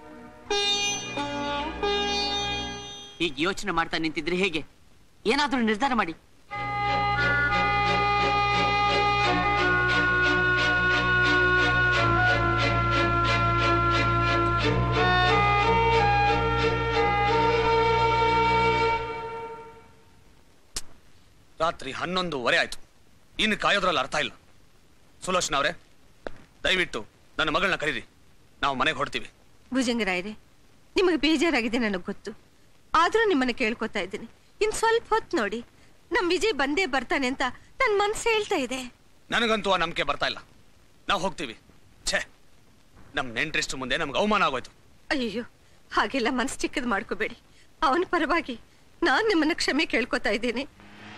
ಈಗ ಯೋಚನೆ ಮಾಡ್ತಾ ನಿಂತಿದ್ರೆ ಹೇಗೆ? ಏನಾದ್ರೂ ನಿರ್ಧಾರ ಮಾಡಿ. ರಾತ್ರಿ ಹನ್ನೊಂದುವರೆ ಆಯ್ತು. ಇನ್ನು ಕಾಯೋದ್ರಲ್ಲಿ ಅರ್ಥ ಇಲ್ಲ. ಸುಲೋಚನಾ ಅವರೇ, ದಯವಿಟ್ಟು ನನ್ನ ಮಗಳನ್ನ ಕರೀರಿ, ನಾವು ಮನೆಗೆ ಹೊಡ್ತೀವಿ. ಭುಜಂಗರಾಯರೇ, ನಿಮಗೆ ಬೇಜಾರಾಗಿದೆ ನನಗೆ ಗೊತ್ತು. ಆದ್ರೂ ನಿಮ್ಮನ್ನ ಕೇಳ್ಕೊತಾ ಇದ್ದೀನಿ, ಇನ್ ಸ್ವಲ್ಪ ಹೊತ್ತು ನೋಡಿ. ನಮ್ ವಿಜಯ್ ಬಂದೇ ಬರ್ತಾನೆ ಅಂತ ನನ್ ಮನ್ಸು ಹೇಳ್ತಾ ಇದೆ. ನನಗಂತೂ ಆ ನಂಬಿಕೆ ಬರ್ತಾ ಇಲ್ಲ. ನಾವು ಹೋಗ್ತೀವಿ. ಛೇ, ನಮ್ ನೆಂಟ್ರಿಷ್ಟು ಮುಂದೆ ನಮ್ಗೆ ಅವಮಾನ ಆಗೋಯ್ತು. ಅಯ್ಯೋ, ಹಾಗೆಲ್ಲ ಮನ್ಸು ಚಿಕ್ಕದ್ ಮಾಡ್ಕೋಬೇಡಿ. ಅವನ ಪರವಾಗಿ ನಾನ್ ನಿಮ್ಮನ್ನ ಕ್ಷಮೆ ಕೇಳ್ಕೊತಾ ಇದ್ದೀನಿ.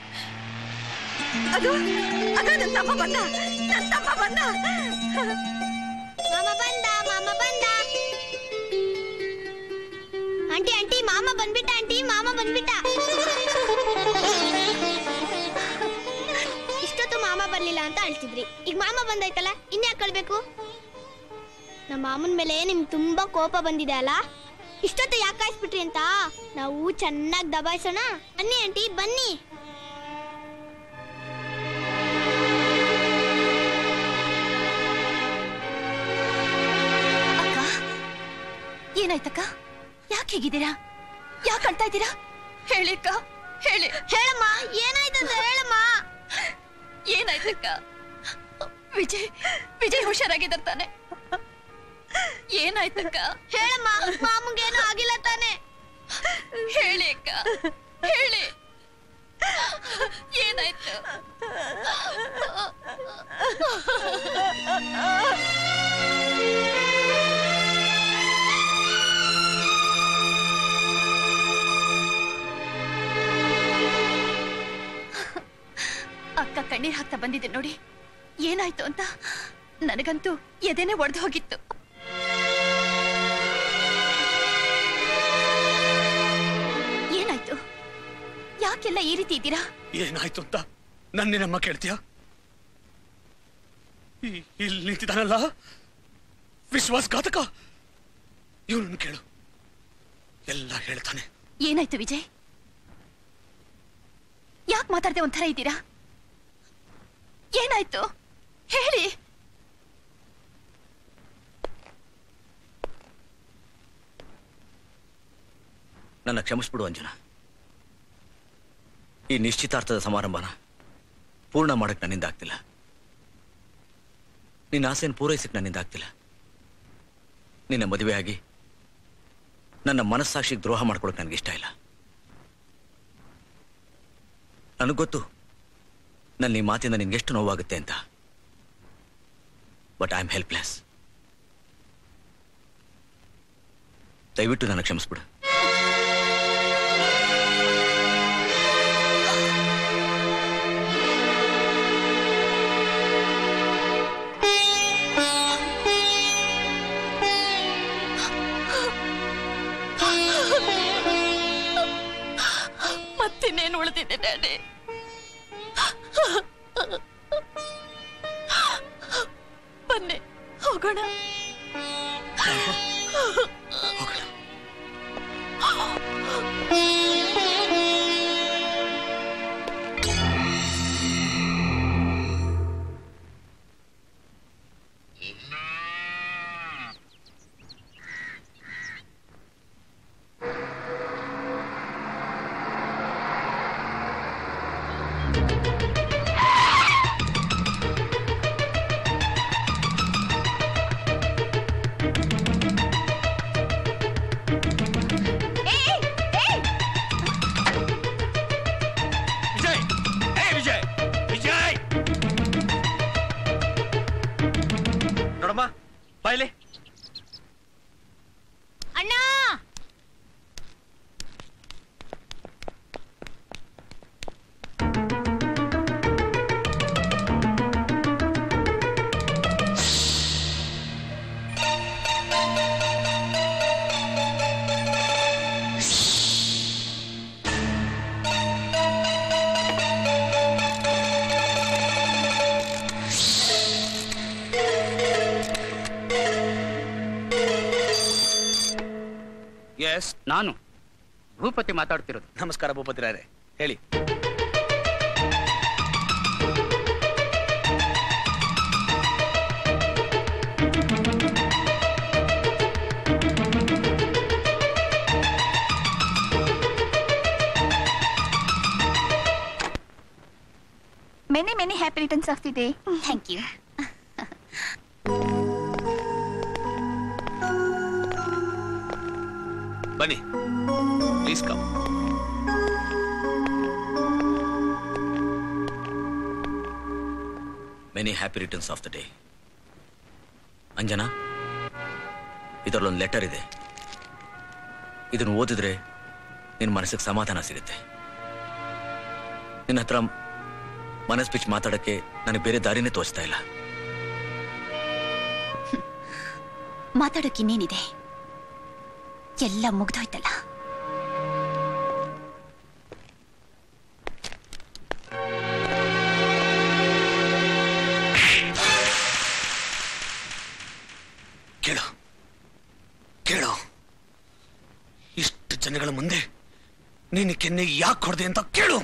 ಅದು ಅದು ನನ್ನ ತಮ್ಮ ಬಂದ, ನನ್ನ ತಮ್ಮ ಬಂದ. ಮಾಮ ಬಂದ, ಮಾಮ ಬಂದ. ಆಂಟಿ ಆಂಟಿ ಮಾಮ ಬಂದ್ಬಿಟ್ಟ. ಆಂಟಿ ಮಾಮ ಬಂದ್ಬಿಟ್ಟ. ಇಷ್ಟೊತ್ತು ಮಾಮ ಬರ್ಲಿಲ್ಲ ಅಂತ ಅಳ್ತಿದ್ರಿ. ಈಗ ಮಾಮ ಬಂದಾಯ್ತಲ್ಲ, ಇನ್ಯಾಕೆ ಅಳ್ಬೇಕು? ನಮ್ಮ ಮಾಮನ ಮೇಲೆ ನಿಮ್ಗೆ ತುಂಬಾ ಕೋಪ ಬಂದಿದೆ ಅಲ್ಲ? ಇಷ್ಟೊತ್ತು ಯಾಕೆ ಕಾಯಿಸ್ಬಿಟ್ರಿ ಅಂತ ನಾವು ಚೆನ್ನಾಗಿ ದಬಾಯಿಸೋಣ. ಬನ್ನಿ ಆಂಟಿ ಬನ್ನಿ. ಏನಾಯ್ತಕ್ಕ? ಯಾಕೆ ಹೇಗಿದ್ದೀರಾ? ಯಾಕೆ ಅಳ್ತಾ ಇದ್ದೀರಾ? ಹೇಳಿ ಅಕ್ಕ, ಹೇಳಿ. ಹೇಳಮ್ಮ, ಏನಾಯ್ತಂತ ಹೇಳಮ್ಮ. ಏನಾಯ್ತಕ್ಕ? ವಿಜಯ್ ವಿಜಯ್ ಹುಷಾರಾಗಿದ್ದಾರೆ ತಾನೆ? ಏನಾಯ್ತಕ್ಕ? ಹೇಳಮ್ಮ, ಮಾಮಂಗೇನು ಆಗಿಲ್ಲ ತಾನೆ? ಹೇಳಿ ಅಕ್ಕ, ಹೇಳಿ. ಏನಾಯ್ತು? ಅಕ್ಕ ಕಣ್ಣೀರ್ ಹಾಕ್ತಾ ಬಂದಿದ್ದೆ ನೋಡಿ. ಏನಾಯ್ತು ಅಂತ ನನಗಂತೂ ಎದೆನೆ ಒಡೆದು ಹೋಗಿತ್ತು. ಏನಾಯ್ತು? ಯಾಕೆಲ್ಲ ಈ ರೀತಿ ಇದ್ದೀರಾ? ಏನಾಯ್ತು ಅಂತ ನನ್ನೇನಮ್ಮ ಕೇಳ್ತೀಯ? ಇಲ್ಲಿ ನಿಂತಿದ್ದಾನಲ್ಲ ವಿಶ್ವಾಸಘಾತಕ, ಇವನನ್ನು ಕೇಳು, ಎಲ್ಲ ಹೇಳ್ತಾನೆ. ಏನಾಯ್ತು ವಿಜಯ್? ಯಾಕೆ ಮಾತಾಡದೆ ಒಂಥರ ಇದ್ದೀರಾ? ಏನಾಯ್ತು ಹೇಳಿ. ನನ್ನ ಕ್ಷಮಿಸ್ಬಿಡು ಅಂಜನಾ. ಈ ನಿಶ್ಚಿತಾರ್ಥದ ಸಮಾರಂಭನ ಪೂರ್ಣ ಮಾಡಕ್ ನನ್ನಿಂದ ಆಗ್ತಿಲ್ಲ. ನಿನ್ನ ಆಸೆಯನ್ನು ಪೂರೈಸಕ್ ನನ್ನಿಂದ ಆಗ್ತಿಲ್ಲ. ನಿನ್ನ ಮದುವೆ ಆಗಿ ನನ್ನ ಮನಸ್ಸಾಕ್ಷಿಗೆ ದ್ರೋಹ ಮಾಡ್ಕೊಳಕ್ ನನಗೆ ಇಷ್ಟ ಇಲ್ಲ. ನನಗೆ ಗೊತ್ತು ನನ್ನ ಈ ಮಾತಿಂದ ನಿನ್ಗೆಷ್ಟು ನೋವಾಗುತ್ತೆ ಅಂತ. But I am helpless. ದಯವಿಟ್ಟು ನನ್ನ ಕ್ಷಮಿಸ್ಬಿಡು. ಹೋಗೋಣ. ಬಾಯ್ಲಿ ಅಣ್ಣ. ಎಸ್, ನಾನು ಭೂಪತಿ ಮಾತಾಡ್ತಿರೋದು. ನಮಸ್ಕಾರ ಭೂಪತಿ ರಾಯರೇ, ಹೇಳಿ. Many, many happy returns of the day. Thank you. ಬನ್ನಿ, please come. Many happy returns of the day. Anjana, ಇದರಲ್ಲೊಂದು ಲೆಟರ್ ಇದೆ. ಇದನ್ನು ಓದಿದ್ರೆ ನಿನ್ನ ಮನಸ್ಸಿಗೆ ಸಮಾಧಾನ ಸಿಗುತ್ತೆ. ನಿನ್ನ ಹತ್ರ ಮನಸ್ ಬಿಚ್ಚಿ ಮಾತಾಡಕ್ಕೆ ನನಗೆ ಬೇರೆ ದಾರಿನೇ ತೋಚ್ತಾ ಇಲ್ಲ. ಮಾತಾಡೋಕೆ ಇನ್ನೇನಿದೆ, ಎಲ್ಲ ಮುಗ್ದೋಯ್ತಲ್ಲ. ಕೇಳು ಕೇಳು, ಇಷ್ಟು ಜನಗಳ ಮುಂದೆ ನೀನು ಕೆನ್ನೆ ಯಾಕೆ ಹೊಡೆದೆ ಅಂತ ಕೇಳು.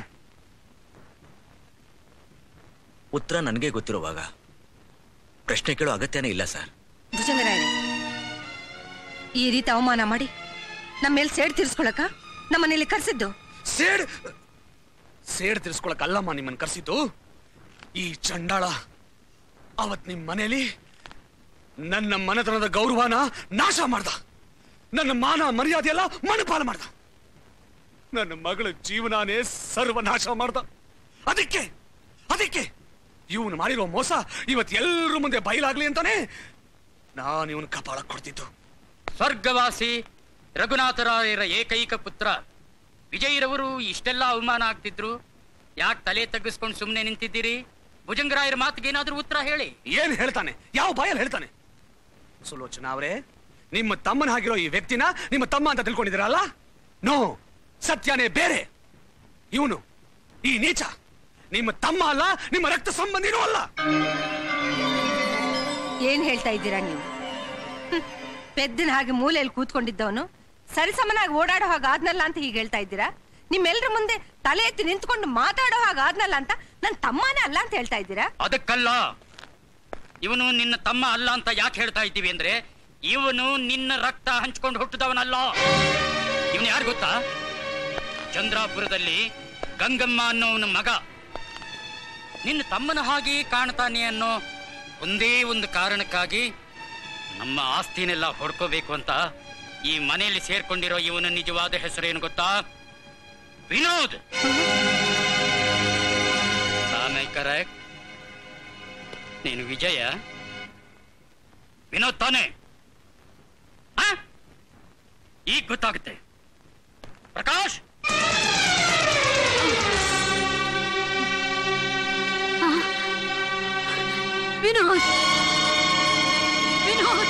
ಉತ್ತರ ನನಗೆ ಗೊತ್ತಿರುವಾಗ ಪ್ರಶ್ನೆ ಕೇಳೋ ಅಗತ್ಯನೇ ಇಲ್ಲ ಸರ್. ಭುಜಂಗರಾಯರೇ, ಈ ರೀತಿ ಅವಮಾನ ಮಾಡಿ ನಮ್ಮ ಮೇಲೆ ಸೇಡ್ ತೀರ್ಸ್ಕೊಳಕ ನಮ್ಮನೇಲಿ ಕರ್ಸಿದ್ದು? ಸೇಡ್ ಸೇಡ್ ತೀರ್ಸ್ಕೊಳಕಲ್ಲಮ್ಮ ನಿಮ್ಮನ್ನು ಕರ್ಸಿದ್ದು. ಈ ಚಂಡಾಳ ಅವತ್ ನಿಮ್ ಮನೇಲಿ ನನ್ನ ಮನೆತನದ ಗೌರವನ ನಾಶ ಮಾಡ್ದ. ನನ್ನ ಮಾನ ಮರ್ಯಾದೆ ಎಲ್ಲ ಮನಪಾಲ ಮಾಡ್ದ. ನನ್ನ ಮಗಳ ಜೀವನಾನೇ ಸರ್ವನಾಶ ಮಾಡ್ದ. ಅದಕ್ಕೆ ಅದಕ್ಕೆ ಇವನು ಮಾಡಿರೋ ಮೋಸ ಇವತ್ತು ಎಲ್ಲರ ಮುಂದೆ ಬಯಲಾಗ್ಲಿ ಅಂತಾನೆ ನಾನು ಇವನು ಕಪಾಳ ಕೊಡ್ತಿದ್ದು. ಸ್ವರ್ಗವಾಸಿ ರಘುನಾಥರಾಯರ ಏಕೈಕ ಪುತ್ರ ವಿಜಯರವರು ಇಷ್ಟೆಲ್ಲ ಅವಮಾನ ಆಗ್ತಿದ್ರು. ಯಾಕೆ ತಲೆ ತಗ್ಗಿಸ್ಕೊಂಡು ಸುಮ್ಮನೆ ನಿಂತಿದ್ದೀರಿ? ಭುಜಂಗರಾಯರ ಮಾತಿಗೆ ಏನಾದ್ರೂ ಉತ್ತರ ಹೇಳಿ. ಏನ್ ಹೇಳ್ತಾನೆ? ಯಾವ ಬಾಯಲ್ಲಿ ಹೇಳ್ತಾನೆ? ಸುಲೋಚನಾ ಅವರೇ, ನಿಮ್ಮ ತಮ್ಮನ ಆಗಿರೋ ಈ ವ್ಯಕ್ತಿನ ನಿಮ್ಮ ತಮ್ಮ ಅಂತ ತಿಳ್ಕೊಂಡಿದ್ದೀರಲ್ಲ? ನೋ, ಸತ್ಯನೇ ಬೇರೆ. ಇವನು ಈ ನೀಚ ನಿಮ್ಮ ತಮ್ಮ ಅಲ್ಲ, ನಿಮ್ಮ ರಕ್ತ ಸಂಬಂಧಿನೂ ಅಲ್ಲ. ಏನ್ ಹೇಳ್ತಾ ಇದ್ದೀರಾ ನೀವು? ಪೆದ್ದನ ಹಾಗೆ ಮೂಲೆಯಲ್ಲಿ ಕೂತ್ಕೊಂಡಿದ್ದವನು ಸರಿಸಮನಾಗಿ ಓಡಾಡೋ ಹಾಗಾದ್ನಲ್ಲ ಅಂತ ಹೀಗೆ ಹೇಳ್ತಾ ಇದ್ದೀರಾ? ನಿಮ್ಮೆಲ್ಲರ ಮುಂದೆ ತಲೆ ಎತ್ತಿ ನಿಂತ್ಕೊಂಡು ಮಾತಾಡೋ ಹಾಗಾದ್ನಲ್ಲ ಅಂತ ನನ್ನ ತಮ್ಮನೇ ಅಲ್ಲ ಅಂತ ಹೇಳ್ತಾ ಇದ್ದೀರಾ? ಅದಕ್ಕಲ್ಲ, ಇವನು ನಿನ್ನ ತಮ್ಮ ಅಲ್ಲ ಅಂತ ಯಾಕೆ ಹೇಳ್ತಾ ಇದ್ದೀವಿ ಅಂದ್ರೆ, ಇವನು ನಿನ್ನ ರಕ್ತ ಹಂಚ್ಕೊಂಡು ಹುಟ್ಟಿದವನಲ್ಲ. ಇವನು ಯಾರು ಗೊತ್ತಾ? ಚಂದ್ರಾಪುರದಲ್ಲಿ ಗಂಗಮ್ಮ ಅನ್ನೋವನ ಮಗ. ನಿನ್ನ ತಮ್ಮನ ಹಾಗೆ ಕಾಣ್ತಾನೆ ಅನ್ನೋ ಒಂದೇ ಒಂದು ಕಾರಣಕ್ಕಾಗಿ ನಮ್ಮ ಆಸ್ತಿನೆಲ್ಲ ಹೊಡ್ಕೋಬೇಕು ಅಂತ ಈ ಮನೆಯಲ್ಲಿ ಸೇರ್ಕೊಂಡಿರೋ ಇವನ ನಿಜವಾದ ಹೆಸರೇನು ಗೊತ್ತಾ? ವಿನೋದ್. ಕರೆಕ್ಟ್? ನೀನು ವಿಜಯ, ವಿನೋದ್ ತಾನೆ? ಈಗ ಗೊತ್ತಾಗುತ್ತೆ. ಪ್ರಕಾಶ್, ವಿನೋದ್ ವಿನೋದ್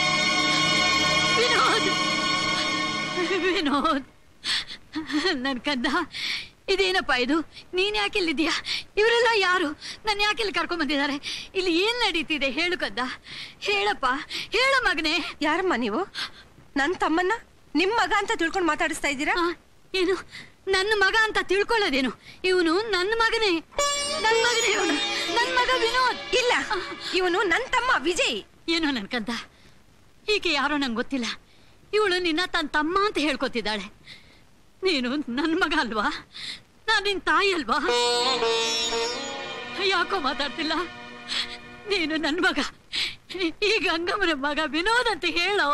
ವಿನೋದ್ ವಿನೋದ್ ನನ್ ಕಂದ, ಇದೇನಪ್ಪ ಇದು? ನೀನ್ ಯಾಕೆ ಇಲ್ಲಿದ್ಯಾ? ಇವರೆಲ್ಲ ಯಾರು? ನನ್ನ ಯಾಕೆ ಇಲ್ಲಿ ಕರ್ಕೊಂಡ್ ಬಂದಿದ್ದಾರೆ? ಇಲ್ಲಿ ಏನ್ ನಡೀತಿದೆ ಹೇಳು ಕದ್ದ, ಹೇಳಪ್ಪ, ಹೇಳ ಮಗನೇ. ಯಾರಮ್ಮ ನೀವು? ನನ್ ತಮ್ಮನ್ನ ನಿಮ್ ಮಗ ಅಂತ ತಿಳ್ಕೊಂಡು ಮಾತಾಡಿಸ್ತಾ ಇದ್ದೀರಾ? ಏನು ನನ್ನ ಮಗ ಅಂತ ತಿಳ್ಕೊಳ್ಳೋದೇನು? ಇವನು ನನ್ನ ಮಗನೇ, ನನ್ ಮಗನೇ ಇವನು, ನನ್ ಮಗ ವಿನೋದ್. ಇಲ್ಲ, ಇವನು ನನ್ ತಮ್ಮ ವಿಜಯ್. ಏನೋ ನನ್ಕಂತ ಈಕೆ ಯಾರೋ ನಂಗೆ ಗೊತ್ತಿಲ್ಲ. ಇವಳು ನಿನ್ನ ತನ್ನ ತಮ್ಮ ಅಂತ ಹೇಳ್ಕೊತಿದ್ದಾಳೆ. ನೀನು ನನ್ ಮಗ ಅಲ್ವಾ? ನಾನ್ ನಿನ್ ತಾಯಿ ಅಲ್ವಾ? ಯಾಕೋ ಮಾತಾಡ್ತಿಲ್ಲ? ನೀನು ನನ್ ಮಗ, ಈ ಗಂಗಮ್ಮನ ಮಗ ವಿನೋದ್ ಅಂತ ಹೇಳೋ.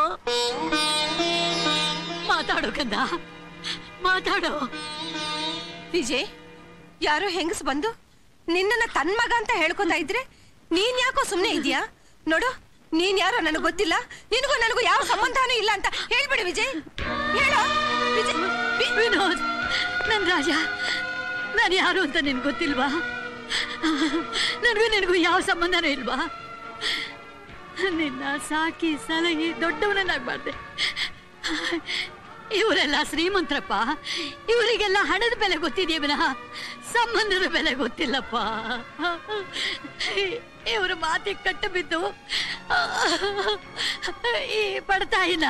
ಮಾತಾಡೋ ಕಂದ, ಮಾತಾಡೋ. ವಿಜಯ್, ಯಾರೋ ಹೆಂಗಸ್ ಬಂದು ನಿನ್ನನ್ನ ತನ್ ಮಗ ಅಂತ ಹೇಳ್ಕೊತಾ ಇದ್ರೆ ನೀನ್ ಯಾಕೋ ಸುಮ್ನೆ ಇದೀಯಾ? ನೋಡು, ನೀನ್ ಯಾರೋ ನನಗ್ ಗೊತ್ತಿಲ್ಲ, ನಿನಗೂ ನನಗೂ ಯಾವ ಸಂಬಂಧನೂ ಇಲ್ಲ ಅಂತ ಹೇಳ್ಬಿಡಿ ವಿಜಯ್. ಹೇಳೋ ವಿಜಯ್. ವಿನೋದ್, ನನ್ ರಾಜ, ನಾನು ಯಾರು ಅಂತ ನಿನ್ ಗೊತ್ತಿಲ್ವಾ? ನನಗೂ ನಿನಗೂ ಯಾವ ಸಂಬಂಧನೂ ಇಲ್ವಾ? ನಿನ್ನ ಸಾಕಿ ಸಲಹಿ ದೊಡ್ಡವನನ್ನಾಗ್ಬಾರ್ದೆ. ಇವರೆಲ್ಲ ಶ್ರೀಮಂತರಪ್ಪ, ಇವರಿಗೆಲ್ಲ ಹಣದ ಬೆಲೆ ಗೊತ್ತಿದೆಯೇ ವಿನಃ ಸಂಬಂಧದ ಬೆಲೆ ಗೊತ್ತಿಲ್ಲಪ್ಪ. ಇವರು ಮಾತಿಗೆ ಕಟ್ಟು ಬಿದ್ದು ಈ ಬಡತಾಯಿನ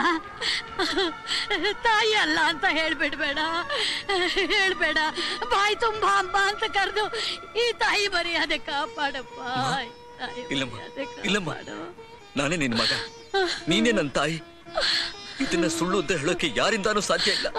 ತಾಯಿ ಅಲ್ಲ ಅಂತ ಹೇಳ್ಬಿಡ್ಬೇಡ, ಹೇಳ್ಬೇಡ. ಬಾಯಿ ತುಂಬಾ ಅಮ್ಮ ಅಂತ ಕರೆದು ಈ ತಾಯಿ ಮರ್ಯಾದೆ ಕಾಪಾಡಪ್ಪ. ಇಲ್ಲಮ್ಮ, ಇಲ್ಲಮ್ಮ, ನಾನೇ ನಿನ್ ಮಗ, ನೀನೇ ನನ್ನ ತಾಯಿ. ಇದನ್ನ ಸುಳ್ಳು ಅಂತ ಹೇಳೋಕೆ ಯಾರಿಂದಾನೂ ಸಾಧ್ಯ ಇಲ್ಲ.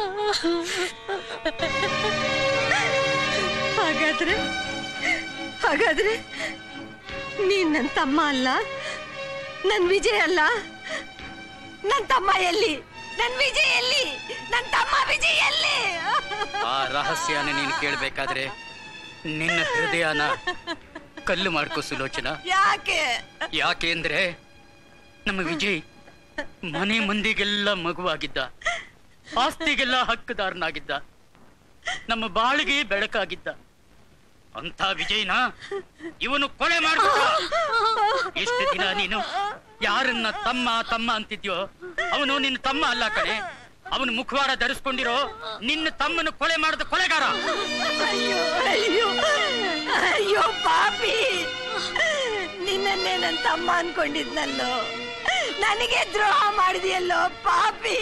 ಹಾಗಾದ್ರೆ ಹಾಗಾದ್ರೆ ನೀನ್ ನನ್ ತಮ್ಮ ಅಲ್ಲ, ನನ್ ವಿಜಯ್ ಅಲ್ಲ. ನನ್ ತಮ್ಮ ಎಲ್ಲಿ? ನನ್ ವಿಜಯ್ ಎಲ್ಲಿ? ನನ್ ತಮ್ಮ ವಿಜಯ್ ಎಲ್ಲಿ? ಆ ರಹಸ್ಯನ ನೀನು ಕೇಳ್ಬೇಕಾದ್ರೆ ನಿನ್ನ ಹೃದಯನ ಕಲ್ಲು ಮಾಡ್ಕೋ ಸುಲೋಚನಾ. ಯಾಕೆ? ಯಾಕೆ ಅಂದ್ರೆ ನಮ್ಮ ವಿಜಯ್ ಮನೆ ಮಂದಿಗೆಲ್ಲ ಮಗುವಾಗಿದ್ದ, ಆಸ್ತಿಗೆಲ್ಲ ಹಕ್ಕುದಾರನಾಗಿದ್ದ, ನಮ್ಮ ಬಾಳಿಗೆ ಬೆಳಕಾಗಿದ್ದ. ಅಂತ ವಿಜಯ್ನ ಇವನು ಕೊಲೆ ಮಾಡ್ಬಿಟ್ಟ. ಎಷ್ಟು ದಿನ ನೀನು ಯಾರನ್ನ ತಮ್ಮ ತಮ್ಮ ಅಂತಿದ್ಯೋ ಅವನು ನಿನ್ನ ತಮ್ಮ ಅಲ್ಲ ಕಣೆ. ಅವನು ಮುಖವಾಡ ಧರಿಸ್ಕೊಂಡಿರೋ ನಿನ್ನ ತಮ್ಮನ ಕೊಲೆ ಮಾಡಿದ ಕೊಲೆಗಾರ. ಅಯ್ಯೋ ಅಯ್ಯೋ ಅಯ್ಯೋ ಪಾಪಿ, ನಿನ್ನನ್ನೇ ನನ್ ತಮ್ಮ ಅನ್ಕೊಂಡಿದ್ನಲ್ಲೋ, ನನಗೆ ದ್ರೋಹ ಮಾಡಿದೆಯಲ್ಲೋ ಪಾಪಿ.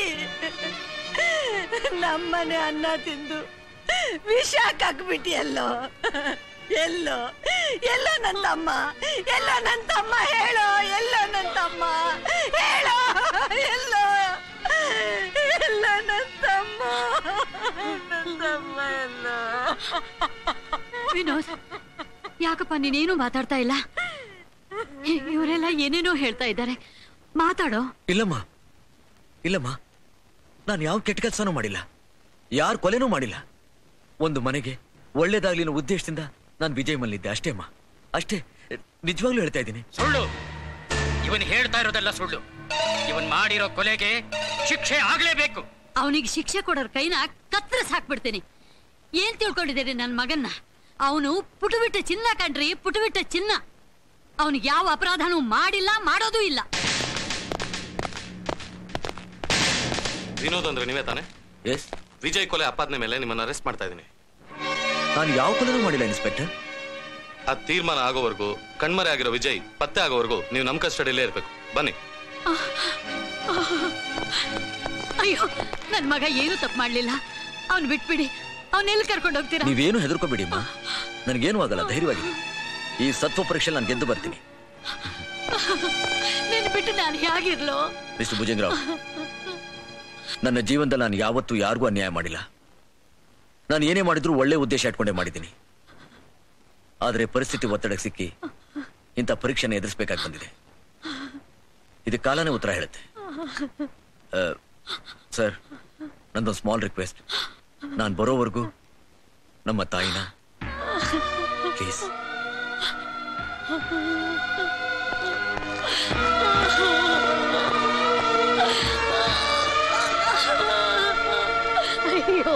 ನಮ್ಮನೆ ಅನ್ನ ತಿಂದು ವಿಷ ಕಕ್ಬಿಟ್ಟಿಯಲ್ಲೋ. ಎಲ್ಲೋ ಎಲ್ಲೋ ನನ್ ತಮ್ಮ, ಎಲ್ಲೋ ನನ್ ತಮ್ಮ, ಹೇಳೋ ಎಲ್ಲೋ ನನ್ ತಮ್ಮ, ಹೇಳೋ ಎಲ್ಲೋ ಎಲ್ಲೋ ನನ್ ತಮ್ಮ, ನನ್ ತಮ್ಮ ಎಲ್ಲೋ. ವಿನೋದ್, ಯಾಕಪ್ಪ ನೀನೇನು ಮಾತಾಡ್ತಾ ಇಲ್ಲ? ಇವರೆಲ್ಲ ಏನೇನೋ ಹೇಳ್ತಾ ಇದ್ದಾರೆ, ಮಾತಾಡೋ. ಇಲ್ಲಮ್ಮ, ಇಲ್ಲಮ್ಮ, ನಾನು ಯಾವ ಕೆಟ್ಟ ಕೆಲಸನೂ ಮಾಡಿಲ್ಲ, ಯಾರ ಕೊಲೆನೂ ಮಾಡಿಲ್ಲ. ಒಂದು ಮನೆಗೆ ಒಳ್ಳೇದಾಗ್ಲಿ ಅನ್ನೋ ಉದ್ದೇಶದಿಂದ ನಾನು ವಿಜಯ್ ಮಲ್ಲಿದ್ದೆ ಅಷ್ಟೇ ಅಮ್ಮ, ಅಷ್ಟೇ. ನಿಜವಾಗ್ಲೂ ಹೇಳ್ತಾ ಇದ್ದೀನಿ. ಸುಳ್ಳು. ಇವನ್ ಹೇಳ್ತಾ ಇರೋದೆಲ್ಲ ಸುಳ್ಳು. ಇವನ್ ಮಾಡಿರೋ ಕೊಲೆಗೆ ಶಿಕ್ಷೆ ಆಗ್ಲೇಬೇಕು. ಅವನಿಗೆ ಶಿಕ್ಷೆ ಕೊಡೋರ್ ಕೈನ ಕತ್ತರಿಸಿ ಹಾಕ್ಬಿಡ್ತೀನಿ. ಏನ್ ತಿಳ್ಕೊಂಡಿದ್ದೀರಿ ನನ್ ಮಗನ್ನ? ಅವನು ಪುಟುಬಿಟ್ಟ ಚಿನ್ನ ಕಣ್ರಿ, ಪುಟುಬಿಟ್ಟ ಚಿನ್ನ. ಅವನಿಗೆ ಯಾವ ಅಪರಾಧನೂ ಮಾಡಿಲ್ಲ, ಮಾಡೋದೂ ಇಲ್ಲ. ವಿನೋದ್ ಅಂದ್ರೆ ನೀವೇ ತಾನೆ? ಎಸ್. ವಿಜಯ್ ಕೊಲೆ ಅಪಾದನೆ ಮೇಲೆ ನಿಮ್ಮನ್ನ ಅರೆಸ್ಟ್ ಮಾಡ್ತಾ ಇದ್ದೀನಿ. ನಾನು ಯಾವ ಕೊಲೆನೂ ಮಾಡಿಲ್ಲ ಇನ್ಸ್ಪೆಕ್ಟರ್. ಆ ತೀರ್ಮಾನ ಆಗೋವರೆಗೂ, ಕಣ್ಮರೆ ಆಗಿರೋ ವಿಜಯ್ ಪತ್ತೆ ಆಗೋವರೆಗೂ ನೀವು ನಮ್ ಕಸ್ಟಡಿಯಲ್ಲೇ ಇರ್ಬೇಕು. ಬನ್ನಿ. ಅಯ್ಯೋ, ನನ್ ಮಗ ಏನು ತಪ್ಪು ಮಾಡ್ಲಿಲ್ಲ. ಅವ್ನ್ ಬಿಟ್ಬಿಡಿ. ಅವನ್ನೆಲ್ಲಿ ಕರ್ಕೊಂಡು ಹೋಗ್ತೀರಾ? ನೀವೇನು ಹೆದರ್ಕೋಬೇಡಿ ಅಮ್ಮ, ನನಗೇನು ಆಗಲ್ಲ, ಧೈರ್ಯವಾಗಿ. ಈ ಸತ್ವ ಪರೀಕ್ಷೆ ನಾನು ಗೆದ್ದು ಬರ್ತೀನಿ. ನಿನ್ ಬಿಟ್ಟು ನಾನು ಹೇಗಿರ್ಲೋ? ಮಿಸ್ಟರ್ ಭುಜಂಗರಾವ್, ನನ್ನ ಜೀವನದಲ್ಲಿ ನಾನು ಯಾವತ್ತೂ ಯಾರಿಗೂ ಅನ್ಯಾಯ ಮಾಡಿಲ್ಲ. ನಾನು ಏನೇ ಮಾಡಿದ್ರು ಒಳ್ಳೆ ಉದ್ದೇಶ ಇಟ್ಕೊಂಡೇ ಮಾಡಿದ್ದೀನಿ. ಆದರೆ ಪರಿಸ್ಥಿತಿ ಒತ್ತಡಕ್ಕೆ ಸಿಕ್ಕಿ ಇಂಥ ಪರೀಕ್ಷೆನ ಎದುರಿಸಬೇಕಾಗಿ ಬಂದಿದೆ. ಇದಕ್ಕೆ ಕಾಲನೇ ಉತ್ತರ ಹೇಳುತ್ತೆ. ಸರ್, ನಂದೊಂದು ಸ್ಮಾಲ್ ರಿಕ್ವೆಸ್ಟ್. ನಾನು ಬರೋವರೆಗೂ ನಮ್ಮ ತಾಯಿನ ಪ್ಲೀಸ್. ಅಯ್ಯೋ,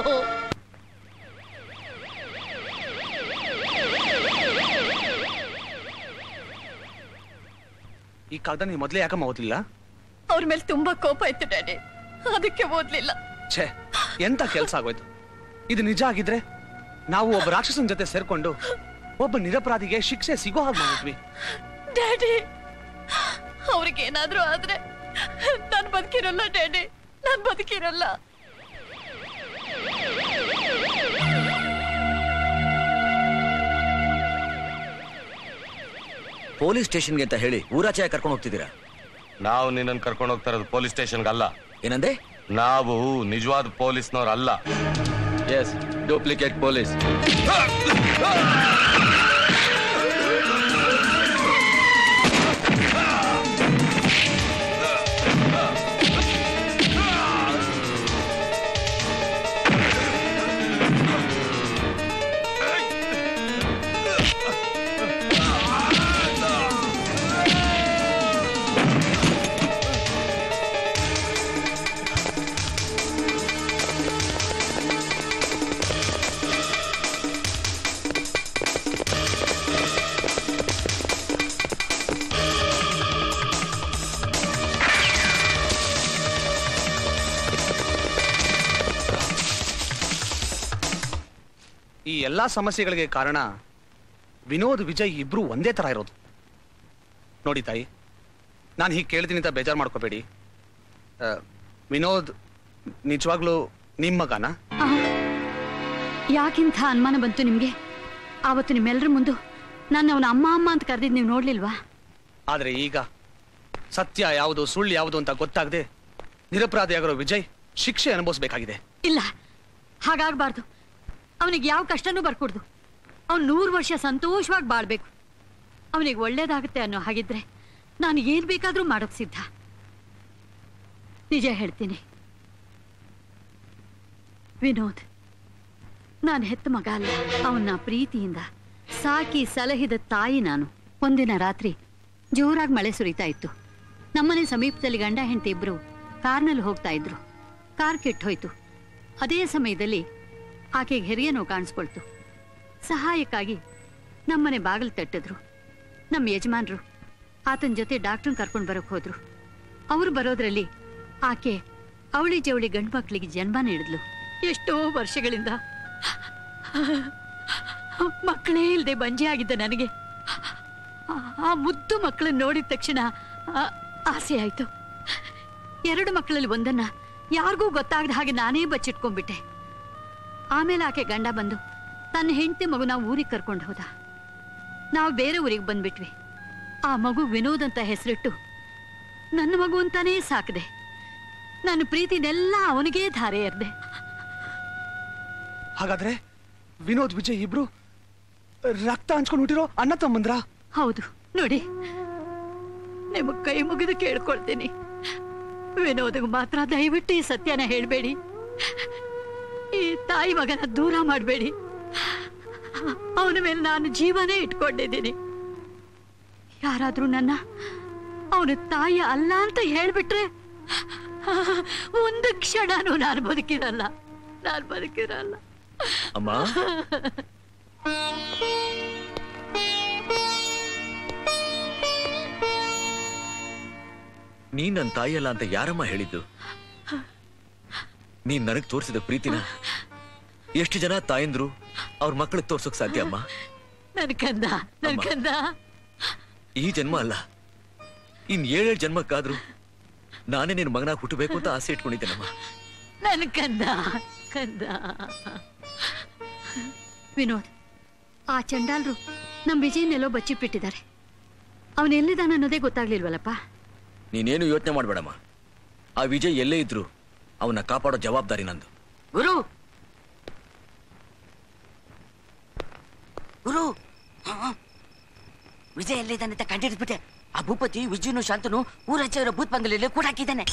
ಈ ಕಾಗದ ನೀವು ಮೊದಲೇ ಯಾಕಮ್ಮ ಓದ್ಲಿಲ್ಲ? ಅವ್ರ ಮೇಲೆ ತುಂಬಾ ಕೋಪ ಇತ್ತು ಡ್ಯಾಡಿ, ಅದಕ್ಕೆ ಓದ್ಲಿಲ್ಲ. ಛೇ, ಎಂತ ಕೆಲ್ಸ ಆಗೋಯ್ತು. ಇದು ನಿಜ ಆಗಿದ್ರೆ ನಾವು ಒಬ್ಬ ರಾಕ್ಷಸನ ಜೊತೆ ಸೇರ್ಕೊಂಡು ಒಬ್ಬ ನಿರಪರಾಧಿಗೆ ಶಿಕ್ಷೆ ಸಿಗೋ ಹಾಗೆ ಮಾಡಿದ್ವಿ. ಡ್ಯಾಡಿ, ಅವ್ರಿಗೇನಾದ್ರೂ ಆದ್ರೆ ನಾನ್ ಬದುಕಿರಲ್ಲ ಡ್ಯಾಡಿ, ನಾನ್ ಬದುಕಿರಲ್ಲ. ಪೊಲೀಸ್ ಸ್ಟೇಷನ್ಗೆ ಅಂತ ಹೇಳಿ ಊರಾಚೆ ಕರ್ಕೊಂಡು ಹೋಗ್ತಿದ್ದೀರಾ? ನಾವು ನಿನ್ನನ್ನು ಕರ್ಕೊಂಡು ಹೋಗ್ತಾ ಇರೋದು ಪೊಲೀಸ್ ಸ್ಟೇಷನ್ಗೆ ಅಲ್ಲ. ಏನಂದೆ? ನಾವು ನಿಜವಾದ ಪೊಲೀಸ್ನವ್ರಲ್ಲ. S, duplicate police. ಈ ಎಲ್ಲಾ ಸಮಸ್ಯೆಗಳಿಗೆ ಕಾರಣ ವಿನೋದ್, ವಿಜಯ್ ಇಬ್ರು ಒಂದೇ ತರ ಇರೋದು. ನೋಡಿ ತಾಯಿ, ನಾನು ಹೀಗೆ ಕೇಳ್ತೀನಿ ಅಂತ ಬೇಜಾರು ಮಾಡ್ಕೋಬೇಡಿ. ವಿನೋದ್ ನಿಜವಾಗ್ಲೂ ನಿಮ್ಮ ಮಗನ? ಯಾಕಿಂತ ಅನುಮಾನ ಬಂತು ನಿಮ್ಗೆ? ಆವತ್ತು ನಿಮ್ಮೆಲ್ಲರ ಮುಂದೆ ನಾನು ಅವನ ಅಮ್ಮ ಅಮ್ಮ ಅಂತ ಕರೆದಿದ್ದು ನೀವು ನೋಡ್ಲಿಲ್ವಾ? ಆದ್ರೆ ಈಗ ಸತ್ಯ ಯಾವುದು ಸುಳ್ಳು ಯಾವುದು ಅಂತ ಗೊತ್ತಾಗದೆ ನಿರಪರಾಧಿಯಾಗಿರೋ ವಿಜಯ್ ಶಿಕ್ಷೆ ಅನುಭವಿಸಬೇಕಾಗಿದೆ. ಇಲ್ಲ, ಹಾಗಾಗಬಾರ್ದು. ಅವನಿಗೆ ಯಾವ ಕಷ್ಟನೂ ಬರ್ಕೊಡ್ದು. ಅವ್ನು ನೂರು ವರ್ಷ ಸಂತೋಷವಾಗಿ ಬಾಳ್ಬೇಕು. ಅವನಿಗೆ ಒಳ್ಳೇದಾಗುತ್ತೆ ಅನ್ನೋ ಹಾಗಿದ್ರೆ ನಾನು ಏನ್ ಬೇಕಾದ್ರೂ ಮಾಡೋಕ್ ಸಿದ್ಧ. ನಿಜ ಹೇಳ್ತೀನಿ ವಿನೋದ್, ನಾನು ಹೆತ್ತ ಮಗ ಅಲ್ಲ. ಅವನ್ನ ಪ್ರೀತಿಯಿಂದ ಸಾಕಿ ಸಲಹಿದ ತಾಯಿ ನಾನು. ಒಂದಿನ ರಾತ್ರಿ ಜೋರಾಗಿ ಮಳೆ ಸುರಿತಾ ಇತ್ತು. ನಮ್ಮನೆ ಸಮೀಪದಲ್ಲಿ ಗಂಡ ಹೆಂಡತಿ ಇಬ್ರು ಕಾರ್ನಲ್ಲಿ ಹೋಗ್ತಾ ಇದ್ರು. ಕಾರ್ ಕೆಟ್ಟೋಯ್ತು. ಅದೇ ಸಮಯದಲ್ಲಿ ಆಕೆಗೆ ಹೆರಿಗೆ ನೋವು ಕಾಣಿಸ್ಕೊಳ್ತು. ಸಹಾಯಕ್ಕಾಗಿ ನಮ್ಮನೆ ಬಾಗಿಲು ತಟ್ಟಿದ್ರು. ನಮ್ಮ ಯಜಮಾನ್ರು ಆತನ ಜೊತೆ ಡಾಕ್ಟ್ರನ್ ಕರ್ಕೊಂಡು ಬರೋಕ್ ಹೋದ್ರು. ಅವರು ಬರೋದ್ರಲ್ಲಿ ಆಕೆ ಅವಳಿ ಜವಳಿ ಗಂಡು ಮಕ್ಕಳಿಗೆ ಜನ್ಮ ನೀಡಿದ್ಲು. ಎಷ್ಟೋ ವರ್ಷಗಳಿಂದ ಮಕ್ಕಳೇ ಇಲ್ಲದೆ ಬಂಜೆ ಆಗಿದ್ದ ನನಗೆ ಆ ಮುದ್ದು ಮಕ್ಕಳನ್ನ ನೋಡಿದ ತಕ್ಷಣ ಆಸೆ ಆಯ್ತು. ಎರಡು ಮಕ್ಕಳಲ್ಲಿ ಒಂದನ್ನ ಯಾರಿಗೂ ಗೊತ್ತಾಗದ ಹಾಗೆ ನಾನೇ ಬಚ್ಚಿಟ್ಕೊಂಡ್ಬಿಟ್ಟೆ. ಆಮೇಲೆ ಆಕೆ ಗಂಡ ಬಂದು ತನ್ನ ಹೆಂಡತಿ ಮಗುನ ಊರಿಗೆ ಕರ್ಕೊಂಡು ಹೋದ. ನಾವು ಬೇರೆ ಊರಿಗೆ ಬಂದ್ಬಿಟ್ವಿ. ಆ ಮಗು ವಿನೋದ್ ಅಂತ ಹೆಸರಿಟ್ಟು ನನ್ನ ಮಗು ಅಂತಾನೇ ಸಾಕಿದೆ. ನನ್ನ ಪ್ರೀತಿನೆಲ್ಲ ಅವನಿಗೇ ಧಾರೆ ಎರ್ದೆ. ಹಾಗಾದ್ರೆ ವಿನೋದ್, ವಿಜಯ್ ಇಬ್ರು ರಕ್ತ ಹಂಚ್ಕೊಂಡು ಹುಟ್ಟಿರೋ ಅಣ್ಣ ತಮ್ಮಂದ್ರ? ಹೌದು. ನೋಡಿ, ನಿಮಗ್ ಕೈ ಮುಗಿದು ಕೇಳ್ಕೊಳ್ತೀನಿ, ವಿನೋದ್ಗೆ ಮಾತ್ರ ದಯವಿಟ್ಟು ಈ ಸತ್ಯನ ಹೇಳ್ಬೇಡಿ. ಈ ತಾಯಿ ಮಗನ ದೂರ ಮಾಡಬೇಡಿ. ಅವನ ಮೇಲೆ ನಾನು ಜೀವನೇ ಇಟ್ಕೊಂಡಿದ್ದೀನಿ. ಯಾರಾದ್ರೂ ನನ್ನ ಅವನ ತಾಯಿ ಅಲ್ಲ ಅಂತ ಹೇಳ್ಬಿಟ್ರೆ ಒಂದು ಕ್ಷಣನೂ ನಾನು ಬದುಕಿರಲ್ಲ, ನಾನು ಬದುಕಿರಲ್ಲ. ಅಮ್ಮ, ನೀನ್ ನನ್ನ ತಾಯಿಯಲ್ಲ ಅಂತ ಯಾರಮ್ಮ ಹೇಳಿದ್ದು? ನೀನ್ ನನಗ್ ತೋರಿಸಿದ ಪ್ರೀತಿನ ಎಷ್ಟು ಜನ ತಾಯಂದ್ರು ಅವ್ರ ಮಕ್ಕಳಿಗೆ ತೋರ್ಸೋಕ್ ಸಾಧ್ಯ ಅಮ್ಮ? ನನ್ ಕಂದ, ನನ್ ಕಂದ. ಈ ಜನ್ಮ ಅಲ್ಲ, ಇನ್ ಏಳೇಳು ಜನ್ಮಕ್ಕಾದ್ರೂ ನಾನೇ ನಿನ್ ಮಗನಾಗ ಹುಟ್ಟಬೇಕು ಅಂತ ಆಸೆ ಇಟ್ಕೊಂಡಿದ್ದೇನಮ್ಮ. ನನ್ ಕಂದ, ಕಂದ. ವಿನೋದ್, ಆ ಚಂಡಾಲ್ರು ನಮ್ ವಿಜಯನೆಲ್ಲೋ ಬಚ್ಚಿಟ್ಟಿದ್ದಾರೆ. ಅವನೆಲ್ಲಿದ್ದಾನ ಅನ್ನೋದೇ ಗೊತ್ತಾಗ್ಲಿಲ್ವಲ್ಲಪ್ಪ. ನೀನೇನು ಯೋಚನೆ ಮಾಡ್ಬೇಡಮ್ಮ. ಆ ವಿಜಯ್ ಎಲ್ಲೇ ಇದ್ರು ಅವನ್ನ ಕಾಪಾಡೋ ಜವಾಬ್ದಾರಿ ನಂದು. ಗುರು ಗುರು ವಿಜಯ್ ಎಲ್ಲಿದ್ದಾನೆ ಅಂತ ಕಂಡಿಡ್ಬಿಟ್ಟೆ. ಆ ಭೂಪತಿ ವಿಜಯನು ಶಾಂತನು ಊರಾಚೆ ಇರೋ ಭೂತ್ ಬಂಗಲೆಯಲ್ಲಿ ಕೂಡ ಹಾಕಿದ್ದಾನೆ.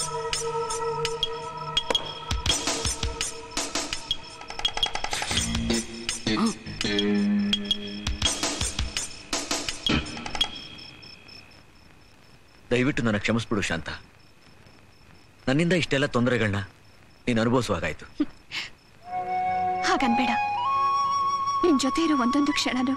ದಯವಿಟ್ಟು ನನ್ನ ಕ್ಷಮಿಸ್ಬಿಡು ಶಾಂತ. ನನ್ನಿಂದ ಇಷ್ಟೆಲ್ಲ ತೊಂದರೆಗಳನ್ನ ನೀನು ಅನುಭವಿಸುವಾಗಾಯ್ತು. ಹಾಗನ್ಬೇಡ. ನಿನ್ ಜೊತೆ ಇರೋ ಒಂದೊಂದು ಕ್ಷಣನು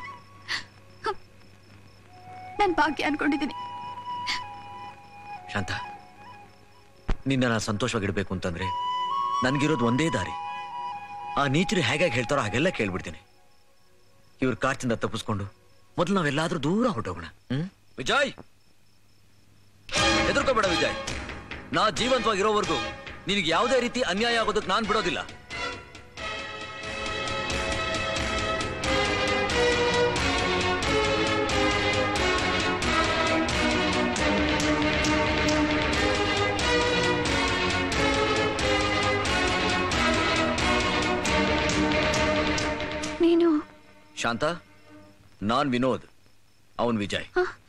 ನನ್ ಭಾಗ್ಯ ಅನ್ಕೊಂಡಿದ್ದೀನಿ. ಶಾಂತ, ನಿನ್ನ ನಾನು ಸಂತೋಷವಾಗಿಡ್ಬೇಕು ಅಂತಂದ್ರೆ ನನ್ಗಿರೋದು ಒಂದೇ ದಾರಿ. ಆ ನೀಚರು ಹೇಗಾಗಿ ಹೇಳ್ತಾರೋ ಹಾಗೆಲ್ಲ ಕೇಳ್ಬಿಡ್ತೀನಿ. ಇವ್ರ ಕಾರ್ಚಿಂದ ತಪ್ಪಿಸ್ಕೊಂಡು ಮೊದಲು ನಾವೆಲ್ಲಾದ್ರೂ ದೂರ ಹೊಟ್ಟೋಗೋಣ. ಹ್ಮ್ ವಿಜಯ್, ಹೆದರ್ಕೋಬೇಡ ವಿಜಯ್. ನಾ ಜೀವಂತವಾಗಿರೋವರೆಗೂ ನಿನಗೆ ಯಾವುದೇ ರೀತಿ ಅನ್ಯಾಯ ಆಗೋದಕ್ಕೆ ನಾನ್ ಬಿಡೋದಿಲ್ಲ. ನೀನು ಶಾಂತ, ನಾನ್ ವಿನೋದ್, ಅವನ್ ವಿಜಯ್.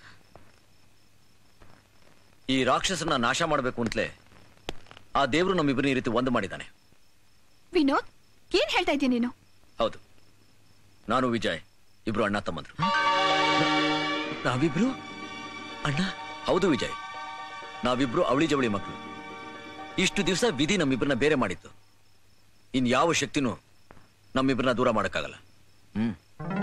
ಈ ರಾಕ್ಷಸನ ನಾಶ ಮಾಡಬೇಕು ಅಂತಲೇ ಆ ದೇವ್ರು ನಮ್ಮಿಬ್ಬರನ್ನ ಈ ರೀತಿ ಒಂದು ಮಾಡಿದ್ದಾನೆ. ವಿನೋದ್, ಏನ್ ಹೇಳ್ತಾ ಇದ್ದೀನಿ ನೀನು? ಹೌದು, ನಾನು ವಿಜಯ್ ಇಬ್ರು ಅಣ್ಣ ತಮ್ಮಂದ್ರು. ನಾವಿಬ್ರು ಅಣ್ಣ? ಹೌದು ವಿಜಯ್, ನಾವಿಬ್ರು ಅವಳಿ ಜವಳಿ ಮಕ್ಕಳು. ಇಷ್ಟು ದಿವಸ ವಿಧಿ ನಮ್ಮಿಬ್ಬರನ್ನ ಬೇರೆ ಮಾಡಿತ್ತು. ಇನ್ ಯಾವ ಶಕ್ತಿನೂ ನಮ್ಮಿಬ್ಬರನ್ನ ದೂರ ಮಾಡಕ್ಕಾಗಲ್ಲ. ಹ್ಮ್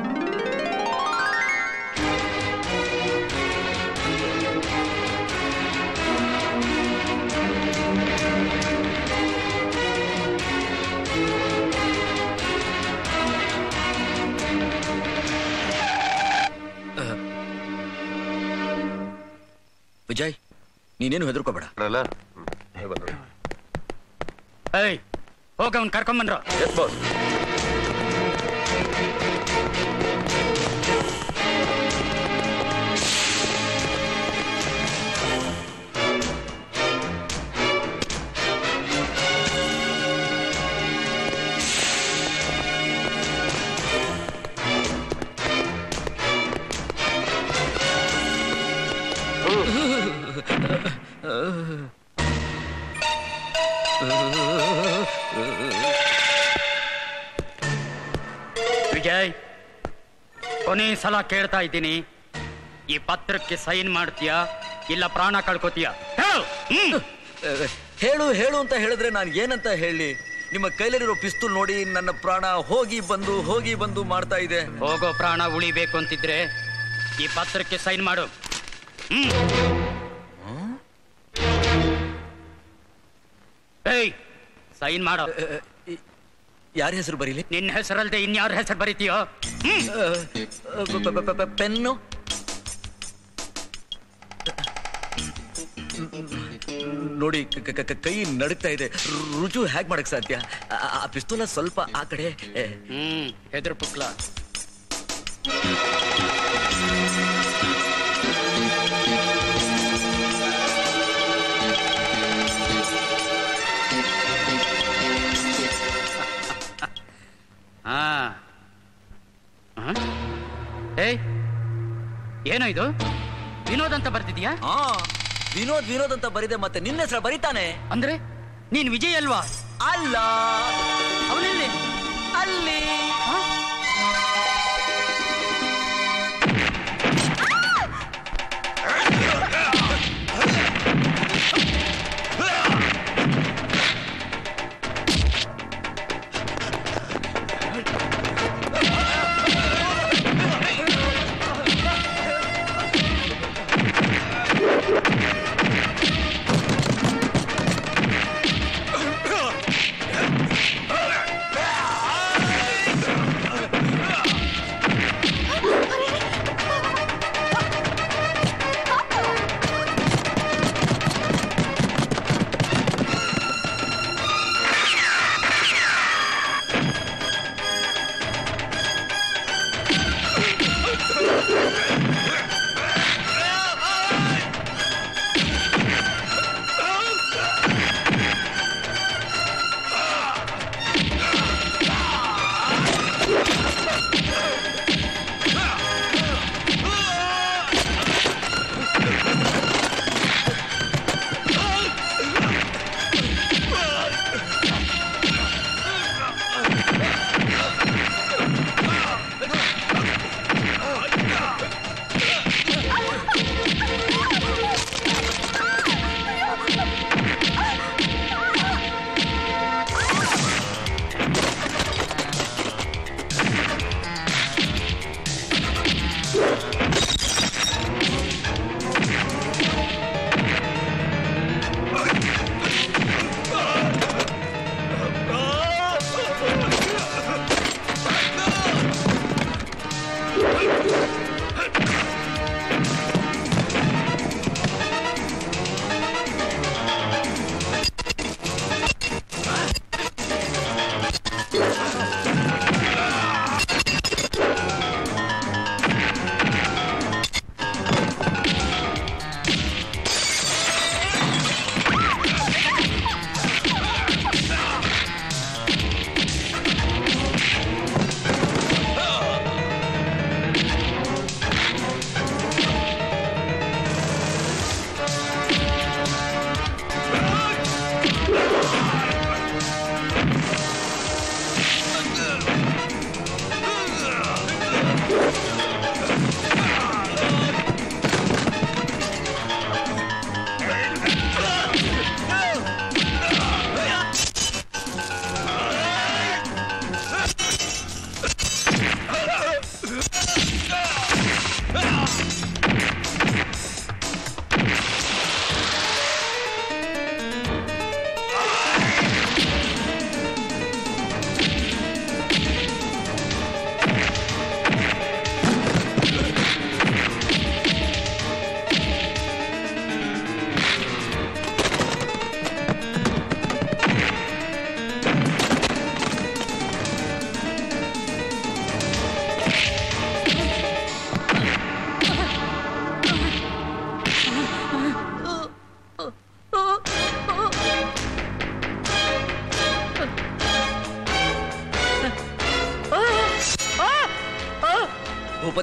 ವಿಜಯ್, ನೀನೇನು ಹೆದರ್ಕೋಬೇಡ. ಹೋಗ ಅವ್ನು ಕರ್ಕೊಂಬನ್ರು. ವಿಜಯ್, ಕೊನೆ ಸಲ ಕೇಳ್ತಾ ಇದ್ದೀನಿ, ಈ ಪತ್ರಕ್ಕೆ ಸೈನ್ ಮಾಡ್ತೀಯಾ ಇಲ್ಲ ಪ್ರಾಣ ಕಳ್ಕೊತೀಯಾ? ಹೇಳು ಹೇಳು ಅಂತ ಹೇಳಿದ್ರೆ ನಾನು ಏನಂತ ಹೇಳಿ? ನಿಮ್ಮ ಕೈಲಿರೋ ಪಿಸ್ತೂಲ್ ನೋಡಿ ನನ್ನ ಪ್ರಾಣ ಹೋಗಿ ಬಂದು ಹೋಗಿ ಬಂದು ಮಾಡ್ತಾ ಇದೆ. ಹೋಗೋ ಪ್ರಾಣ ಉಳಿಬೇಕು ಅಂತಿದ್ರೆ ಈ ಪತ್ರಕ್ಕೆ ಸೈನ್ ಮಾಡು. ಏಯ್, ಸೈನ್ ಮಾಡು. ಯಾರ ಹೆಸರು ಬರೀಲಿ? ನಿನ್ನ ಹೆಸರಲ್ದೆ ಇನ್ಯಾರ ಹೆಸರು ಬರೀತೀಯೋ? ಪೆನ್ನು. ನೋಡಿ, ಕೈ ನಡುಕ್ತಾ ಇದೆ. ರುಜು ಹೇಗ್ ಮಾಡಕ್ ಸಾಧ್ಯ? ಆ ಪಿಸ್ತೂಲ ಸ್ವಲ್ಪ ಆ ಕಡೆ. ಹ್ಮ್ ಹೆದರ್ ಪುಕ್ಲ. ಏಯ್, ಏನೋ ಇದು? ವಿನೋದ್ ಅಂತ ಬರ್ತಿದ್ಯಾ? ವಿನೋದ್ ವಿನೋದ್ ಅಂತ ಬರಿದೆ, ಮತ್ತೆ ನಿನ್ನ ಹೆಸರು ಬರೀತಾನೆ. ಅಂದ್ರೆ ನೀನ್ ವಿಜಯ್ ಅಲ್ವಾ? ಅಲ್ಲ, ಅವನಲ್ಲಿ ಅಲ್ಲಿ.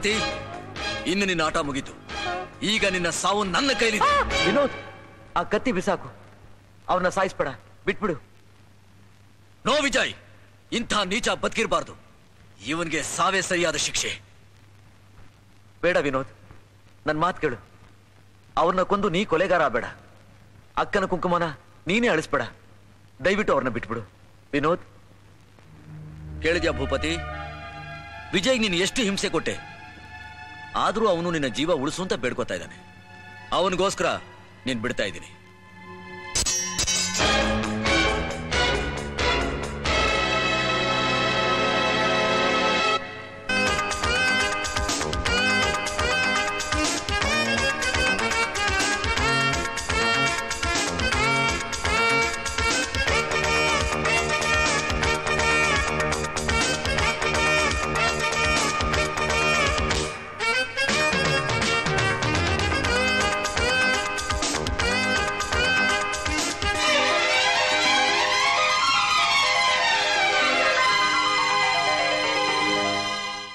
ಭೂಪತಿ, ಇನ್ನು ನಿನ್ನ ಆಟ ಮುಗೀತು. ಈಗ ನಿನ್ನ ಸಾವು ನನ್ನ ಕೈಲಿದೆ. ವಿನೋದ್, ಆ ಕತ್ತಿ ಬಿಸಾಕು. ಅವನ್ನ ಸಾಯಿಸ್ಬೇಡ, ಬಿಟ್ಬಿಡು. ನೋ ವಿಜಯ್, ಇಂಥ ನೀಚ ಬದುಕಿರಬಾರ್ದು. ಇವನ್ಗೆ ಸಾವೇ ಸರಿಯಾದ ಶಿಕ್ಷೆ. ಬೇಡ ವಿನೋದ್, ನನ್ ಮಾತು ಕೇಳು. ಅವ್ರನ್ನ ಕೊಂದು ನೀ ಕೊಲೆಗಾರ ಬೇಡ. ಅಕ್ಕನ ಕುಂಕುಮನ ನೀನೇ ಅಳಿಸ್ಬೇಡ. ದಯವಿಟ್ಟು ಅವ್ರನ್ನ ಬಿಟ್ಬಿಡು ವಿನೋದ್. ಕೇಳಿದ್ಯಾ ಭೂಪತಿ? ವಿಜಯ್ ನೀನು ಎಷ್ಟು ಹಿಂಸೆ ಕೊಟ್ಟೆ, ಆದ್ರೂ ಅವನು ನಿನ್ನ ಜೀವ ಉಳಿಸು ಅಂತ ಬೇಡ್ಕೋತಾ ಇದ್ದಾನೆ. ಅವನಿಗೋಸ್ಕರ ನೀನ್ ಬಿಡ್ತಾ ಇದ್ದೀನಿ.